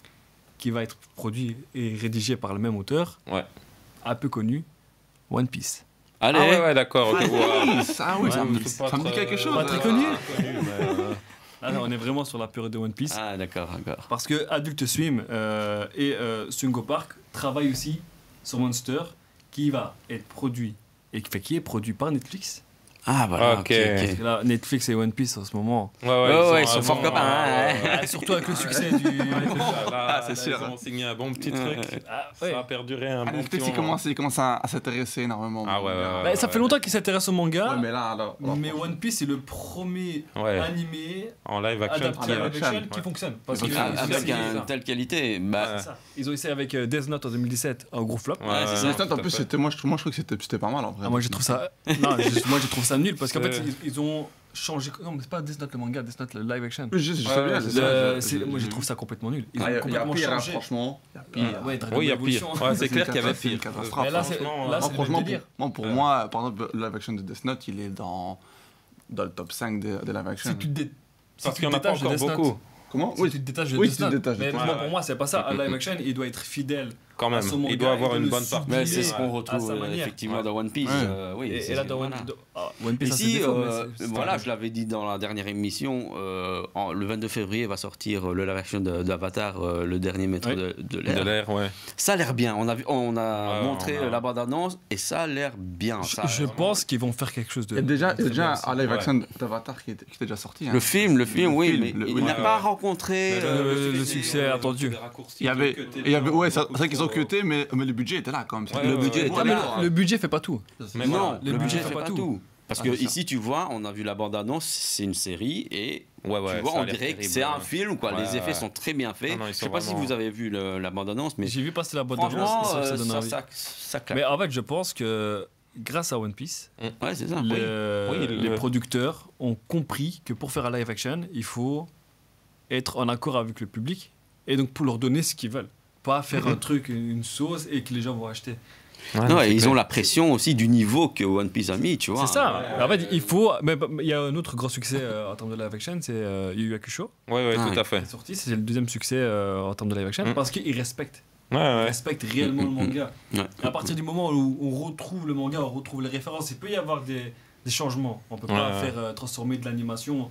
[SPEAKER 3] qui va être produit et rédigé par le même auteur,
[SPEAKER 1] Ouais.
[SPEAKER 3] un peu connu, One Piece.
[SPEAKER 2] Allez,
[SPEAKER 1] Ah ouais, ouais, d'accord. ok,
[SPEAKER 4] Ah
[SPEAKER 1] wow.
[SPEAKER 4] oui, ça, oui,
[SPEAKER 3] Ouais,
[SPEAKER 4] ça, me,
[SPEAKER 1] C'est pas
[SPEAKER 4] ça me dit
[SPEAKER 1] très-
[SPEAKER 4] quelque chose.
[SPEAKER 3] Pas très
[SPEAKER 4] euh,
[SPEAKER 3] connu.
[SPEAKER 1] connu, mais, euh,
[SPEAKER 3] Là, on est vraiment sur la période de One Piece.
[SPEAKER 2] Ah, d'accord, d'accord.
[SPEAKER 3] Parce que Adult Swim euh, et euh, Sungo Park travaillent aussi sur Monster, qui va être produit et qui, fait, qui est produit par Netflix.
[SPEAKER 2] Ah, voilà,
[SPEAKER 1] Ok.
[SPEAKER 2] ok, ok.
[SPEAKER 3] Parce que là, Netflix et One Piece en ce moment,
[SPEAKER 1] Ouais,
[SPEAKER 2] Ouais, ouais, ils sont
[SPEAKER 1] vraiment-
[SPEAKER 2] forts copains, hein,
[SPEAKER 1] ouais, ouais.
[SPEAKER 3] ah, surtout avec le succès du.
[SPEAKER 1] Ah, là,
[SPEAKER 4] Ah, c'est
[SPEAKER 1] là,
[SPEAKER 4] sûr.
[SPEAKER 1] Ils ont signé un bon petit
[SPEAKER 2] Ouais,
[SPEAKER 1] truc.
[SPEAKER 2] ouais.
[SPEAKER 3] Ah,
[SPEAKER 1] Ça
[SPEAKER 3] ouais.
[SPEAKER 1] a perduré un
[SPEAKER 4] Ah,
[SPEAKER 1] bon
[SPEAKER 4] Netflix,
[SPEAKER 1] petit
[SPEAKER 4] il
[SPEAKER 1] moment.
[SPEAKER 4] commence, il commence à, à s'intéresser énormément.
[SPEAKER 1] Ah ouais, ouais, ouais.
[SPEAKER 3] Bah, ça fait longtemps qu'ils s'intéressent au manga,
[SPEAKER 4] Ouais, mais là, alors. alors,
[SPEAKER 3] mais One Piece est le premier
[SPEAKER 1] Ouais.
[SPEAKER 3] animé
[SPEAKER 1] En live action.
[SPEAKER 3] adapté
[SPEAKER 4] live
[SPEAKER 3] à live
[SPEAKER 4] action,
[SPEAKER 3] action qui
[SPEAKER 4] ouais.
[SPEAKER 3] fonctionne. Parce
[SPEAKER 4] Ils ont
[SPEAKER 3] que
[SPEAKER 4] fait
[SPEAKER 2] Ah,
[SPEAKER 3] ils ont
[SPEAKER 2] avec
[SPEAKER 3] essayé
[SPEAKER 2] une
[SPEAKER 3] ça.
[SPEAKER 2] telle qualité, bah.
[SPEAKER 1] Ouais.
[SPEAKER 3] C'est ça. Ils ont essayé avec euh, Death Note en deux mille dix-sept, un gros flop.
[SPEAKER 1] Ouais,
[SPEAKER 2] Ouais, c'est
[SPEAKER 1] ouais,
[SPEAKER 2] ça.
[SPEAKER 1] non,
[SPEAKER 4] Death Note,
[SPEAKER 1] tout
[SPEAKER 4] en
[SPEAKER 1] à
[SPEAKER 4] plus,
[SPEAKER 1] fait.
[SPEAKER 4] c'était, moi, je, moi, je trouve que c'était, c'était pas mal en vrai.
[SPEAKER 3] Ah, moi, je trouve ça. Non, je- moi, je trouve ça nul parce qu'en fait,
[SPEAKER 1] C'est-
[SPEAKER 3] ils, ils ont changé. Non, mais c'est pas Death Note le manga, Death Note le live action.
[SPEAKER 4] Oui, je, je sais
[SPEAKER 1] Ouais,
[SPEAKER 4] bien,
[SPEAKER 1] ouais,
[SPEAKER 4] c'est
[SPEAKER 3] Le-
[SPEAKER 4] ça.
[SPEAKER 3] c'est-
[SPEAKER 4] je-
[SPEAKER 3] moi, je
[SPEAKER 4] je-
[SPEAKER 3] trouve ça complètement nul. Ils
[SPEAKER 4] Ah,
[SPEAKER 3] ont
[SPEAKER 4] il y a- il y a
[SPEAKER 3] complètement
[SPEAKER 4] pire, hein,
[SPEAKER 3] changé.
[SPEAKER 4] franchement. Il y a pire.
[SPEAKER 3] Ah, ouais, Dragon
[SPEAKER 1] Oui, il y a
[SPEAKER 3] Ball
[SPEAKER 1] pire.
[SPEAKER 3] Evolution.
[SPEAKER 1] Ouais, c'est
[SPEAKER 4] C'est
[SPEAKER 1] clair
[SPEAKER 4] une
[SPEAKER 1] qu'il y avait
[SPEAKER 4] catastrophe,
[SPEAKER 1] pire.
[SPEAKER 4] une catastrophe.
[SPEAKER 3] Mais là, c'est-
[SPEAKER 1] Franchement,
[SPEAKER 3] là,
[SPEAKER 1] euh,
[SPEAKER 3] c'est
[SPEAKER 4] Non,
[SPEAKER 3] le
[SPEAKER 4] franchement,
[SPEAKER 3] même
[SPEAKER 4] pour,
[SPEAKER 3] délire.
[SPEAKER 4] moi, pour
[SPEAKER 1] Ouais.
[SPEAKER 4] moi, par exemple, le live action de Death Note, il est dans, dans le top cinq des de live action.
[SPEAKER 3] Si tu te dé- si
[SPEAKER 1] Parce
[SPEAKER 3] tu
[SPEAKER 1] qu'il n'y en a
[SPEAKER 3] te
[SPEAKER 1] pas
[SPEAKER 3] détaches de
[SPEAKER 1] encore
[SPEAKER 3] Death Note,
[SPEAKER 1] beaucoup,
[SPEAKER 4] Comment
[SPEAKER 3] Si tu te détaches de
[SPEAKER 4] Oui,
[SPEAKER 3] Death
[SPEAKER 4] tu te
[SPEAKER 3] Note.
[SPEAKER 4] détaches de
[SPEAKER 3] Mais
[SPEAKER 4] Death
[SPEAKER 3] moi,
[SPEAKER 1] Note.
[SPEAKER 3] pour moi, c'est pas ça. Un live action, il doit être fidèle.
[SPEAKER 1] quand même.
[SPEAKER 3] à son manga,
[SPEAKER 1] Il doit avoir
[SPEAKER 3] il
[SPEAKER 1] une
[SPEAKER 3] doit
[SPEAKER 1] bonne
[SPEAKER 3] le
[SPEAKER 1] partie.
[SPEAKER 2] Mais c'est ce
[SPEAKER 3] à-
[SPEAKER 2] qu'on
[SPEAKER 3] à sa
[SPEAKER 2] retrouve euh,
[SPEAKER 3] manière.
[SPEAKER 2] effectivement
[SPEAKER 1] Ouais.
[SPEAKER 2] dans One Piece.
[SPEAKER 4] Ouais.
[SPEAKER 2] euh, oui,
[SPEAKER 3] Et,
[SPEAKER 2] c'est-
[SPEAKER 3] et là, dans One,
[SPEAKER 2] voilà.
[SPEAKER 3] dans- ah, One Piece, ça se
[SPEAKER 2] Ici,
[SPEAKER 3] défend, mais
[SPEAKER 2] euh,
[SPEAKER 3] c'est- c'est
[SPEAKER 2] voilà,
[SPEAKER 3] pas-
[SPEAKER 2] je l'avais dit dans la dernière émission, euh, en- le vingt-deux février va sortir euh, le live action de- d'Avatar, euh, le dernier maître
[SPEAKER 3] Oui.
[SPEAKER 2] de, de
[SPEAKER 1] De
[SPEAKER 2] l'air.
[SPEAKER 1] l'air, ouais.
[SPEAKER 2] Ça a l'air bien. On a, vu, on a
[SPEAKER 1] Ouais,
[SPEAKER 2] montré
[SPEAKER 1] on a-
[SPEAKER 2] la bande-annonce et ça a l'air bien.
[SPEAKER 3] Je,
[SPEAKER 2] ça,
[SPEAKER 3] je
[SPEAKER 2] vraiment.
[SPEAKER 3] pense qu'ils vont faire quelque chose de.
[SPEAKER 4] Il y a déjà, il y a
[SPEAKER 3] de
[SPEAKER 4] déjà
[SPEAKER 3] très
[SPEAKER 4] un
[SPEAKER 3] bien
[SPEAKER 4] live
[SPEAKER 1] Ouais.
[SPEAKER 4] action d'Avatar qui était, qui était déjà sorti. hein.
[SPEAKER 2] Le film, le film,
[SPEAKER 4] Le
[SPEAKER 2] oui,
[SPEAKER 4] film,
[SPEAKER 2] mais
[SPEAKER 4] le-
[SPEAKER 2] il
[SPEAKER 4] oui,
[SPEAKER 2] n'a
[SPEAKER 1] d'accord.
[SPEAKER 2] pas rencontré.
[SPEAKER 3] Le-
[SPEAKER 2] euh,
[SPEAKER 3] le
[SPEAKER 2] les-
[SPEAKER 3] succès attendu.
[SPEAKER 4] Il y avait, il y avait, ouais, c'est c'est vrai qu'ils ont cuté, mais, mais le budget était là quand même.
[SPEAKER 1] Ouais,
[SPEAKER 2] le
[SPEAKER 1] ouais,
[SPEAKER 2] budget
[SPEAKER 1] ouais.
[SPEAKER 2] était
[SPEAKER 3] Ouais, mais
[SPEAKER 2] là.
[SPEAKER 3] le, le budget fait pas tout.
[SPEAKER 1] Mais
[SPEAKER 2] non,
[SPEAKER 1] voilà.
[SPEAKER 2] le,
[SPEAKER 3] le
[SPEAKER 2] budget
[SPEAKER 3] budget
[SPEAKER 2] fait pas tout. Parce
[SPEAKER 4] Ah,
[SPEAKER 2] que
[SPEAKER 4] c'est ça.
[SPEAKER 2] ici, tu vois, on a vu la bande-annonce, c'est une série et
[SPEAKER 1] Ouais, ouais.
[SPEAKER 2] tu vois,
[SPEAKER 1] ça a
[SPEAKER 2] on
[SPEAKER 1] l'air
[SPEAKER 2] dirait que
[SPEAKER 1] terrible,
[SPEAKER 2] c'est un
[SPEAKER 1] ouais.
[SPEAKER 2] film, quoi.
[SPEAKER 1] Ouais,
[SPEAKER 2] Les effets
[SPEAKER 1] ouais.
[SPEAKER 2] sont très bien faits.
[SPEAKER 1] Non, non, ils
[SPEAKER 2] Je sais
[SPEAKER 1] sont
[SPEAKER 2] pas si
[SPEAKER 1] vraiment-
[SPEAKER 2] vous avez vu le- la bande-annonce, mais
[SPEAKER 3] J'ai vu passer la bonne
[SPEAKER 2] franchement,
[SPEAKER 3] annonce, ça, ça
[SPEAKER 2] euh,
[SPEAKER 3] donne
[SPEAKER 2] ça,
[SPEAKER 3] envie.
[SPEAKER 2] ça, ça claque.
[SPEAKER 3] Mais en fait, je pense que grâce à One Piece,
[SPEAKER 2] Ouais, c'est ça.
[SPEAKER 3] le-
[SPEAKER 1] Oui,
[SPEAKER 3] les
[SPEAKER 1] le-
[SPEAKER 3] producteurs ont compris que pour faire un live action, il faut être en accord avec le public et donc pour leur donner ce qu'ils veulent. Pas faire un truc, une sauce et que les gens vont acheter.
[SPEAKER 1] Ouais,
[SPEAKER 2] Non,
[SPEAKER 1] c'est
[SPEAKER 2] et ils
[SPEAKER 1] clair.
[SPEAKER 2] ont la pression aussi du niveau que One Piece a mis, tu vois.
[SPEAKER 3] C'est ça. En fait, il faut. Mais il y a un autre grand succès euh, en termes de live action, c'est euh, Yu Yu Hakusho.
[SPEAKER 1] Ouais, ouais,
[SPEAKER 2] Ah,
[SPEAKER 1] tout
[SPEAKER 2] oui.
[SPEAKER 1] à
[SPEAKER 3] qui
[SPEAKER 1] fait.
[SPEAKER 3] est sorti. C'est le deuxième succès euh, en termes de live action
[SPEAKER 1] Mm.
[SPEAKER 3] parce qu'ils respectent.
[SPEAKER 1] Ouais,
[SPEAKER 3] Ils
[SPEAKER 1] ouais.
[SPEAKER 3] respectent réellement le manga.
[SPEAKER 2] Ouais.
[SPEAKER 3] Et à partir du moment où on retrouve le manga, on retrouve les références, il peut y avoir des, des changements. On peut pas
[SPEAKER 1] Ouais, ouais.
[SPEAKER 3] faire euh, transformer de l'animation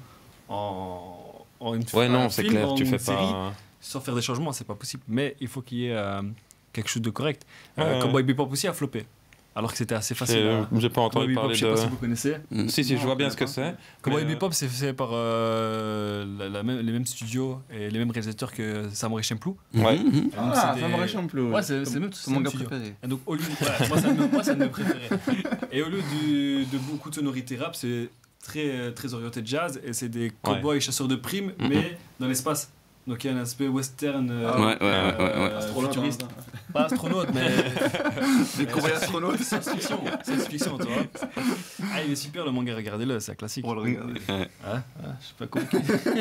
[SPEAKER 3] en, en une
[SPEAKER 1] Ouais,
[SPEAKER 3] un
[SPEAKER 1] non, c'est
[SPEAKER 3] film,
[SPEAKER 1] clair,
[SPEAKER 3] en
[SPEAKER 1] tu
[SPEAKER 3] une
[SPEAKER 1] fais
[SPEAKER 3] série,
[SPEAKER 1] pas.
[SPEAKER 3] sans faire des changements, c'est pas possible. Mais il faut qu'il y ait euh, quelque chose de correct.
[SPEAKER 1] Ouais,
[SPEAKER 3] Euh,
[SPEAKER 1] ouais.
[SPEAKER 3] Cowboy Bebop aussi a floppé. Alors que c'était assez facile.
[SPEAKER 1] C'est-
[SPEAKER 3] à-
[SPEAKER 1] J'ai pas
[SPEAKER 3] Cowboy
[SPEAKER 1] entendu
[SPEAKER 3] Bebop,
[SPEAKER 1] parler
[SPEAKER 3] je sais pas si
[SPEAKER 1] de.
[SPEAKER 3] vous connaissez.
[SPEAKER 2] Mm.
[SPEAKER 1] Si, si, je
[SPEAKER 4] Non,
[SPEAKER 1] vois bien
[SPEAKER 4] je
[SPEAKER 1] ce que
[SPEAKER 4] connais
[SPEAKER 1] c'est.
[SPEAKER 3] Cowboy
[SPEAKER 1] Mais, euh,
[SPEAKER 3] Bebop, c'est fait par euh, la- la même- les mêmes studios et les mêmes réalisateurs que Samurai Champloo.
[SPEAKER 1] Ouais.
[SPEAKER 2] Mhm.
[SPEAKER 3] Donc,
[SPEAKER 4] Ah,
[SPEAKER 3] c'était-
[SPEAKER 4] ça me réchauffe plus.
[SPEAKER 3] Ouais, c'est- c'est même- c'est
[SPEAKER 4] mon
[SPEAKER 3] même
[SPEAKER 4] manga
[SPEAKER 3] studio.
[SPEAKER 4] préféré.
[SPEAKER 3] Et donc, au lieu, voilà, moi, c'est un de mes- moi, c'est un de mes préférés. Et au lieu du- de beaucoup de sonorités rap, c'est très, très orienté jazz et c'est des cowboys chasseurs de primes,
[SPEAKER 2] Mhm.
[SPEAKER 3] mais dans l'espace. Donc il y a un aspect western, euh,
[SPEAKER 2] Ouais, ouais, ouais,
[SPEAKER 3] euh,
[SPEAKER 2] ouais, ouais.
[SPEAKER 3] euh, futuriste. Pas astronaute, mais.
[SPEAKER 4] Des cowboys astronautes.
[SPEAKER 3] Science-fiction, science-fiction, tu vois. Ah, il est super le manga, regardez-le, c'est un classique.
[SPEAKER 4] On va le regarder.
[SPEAKER 3] Hein Hein je sais pas compris.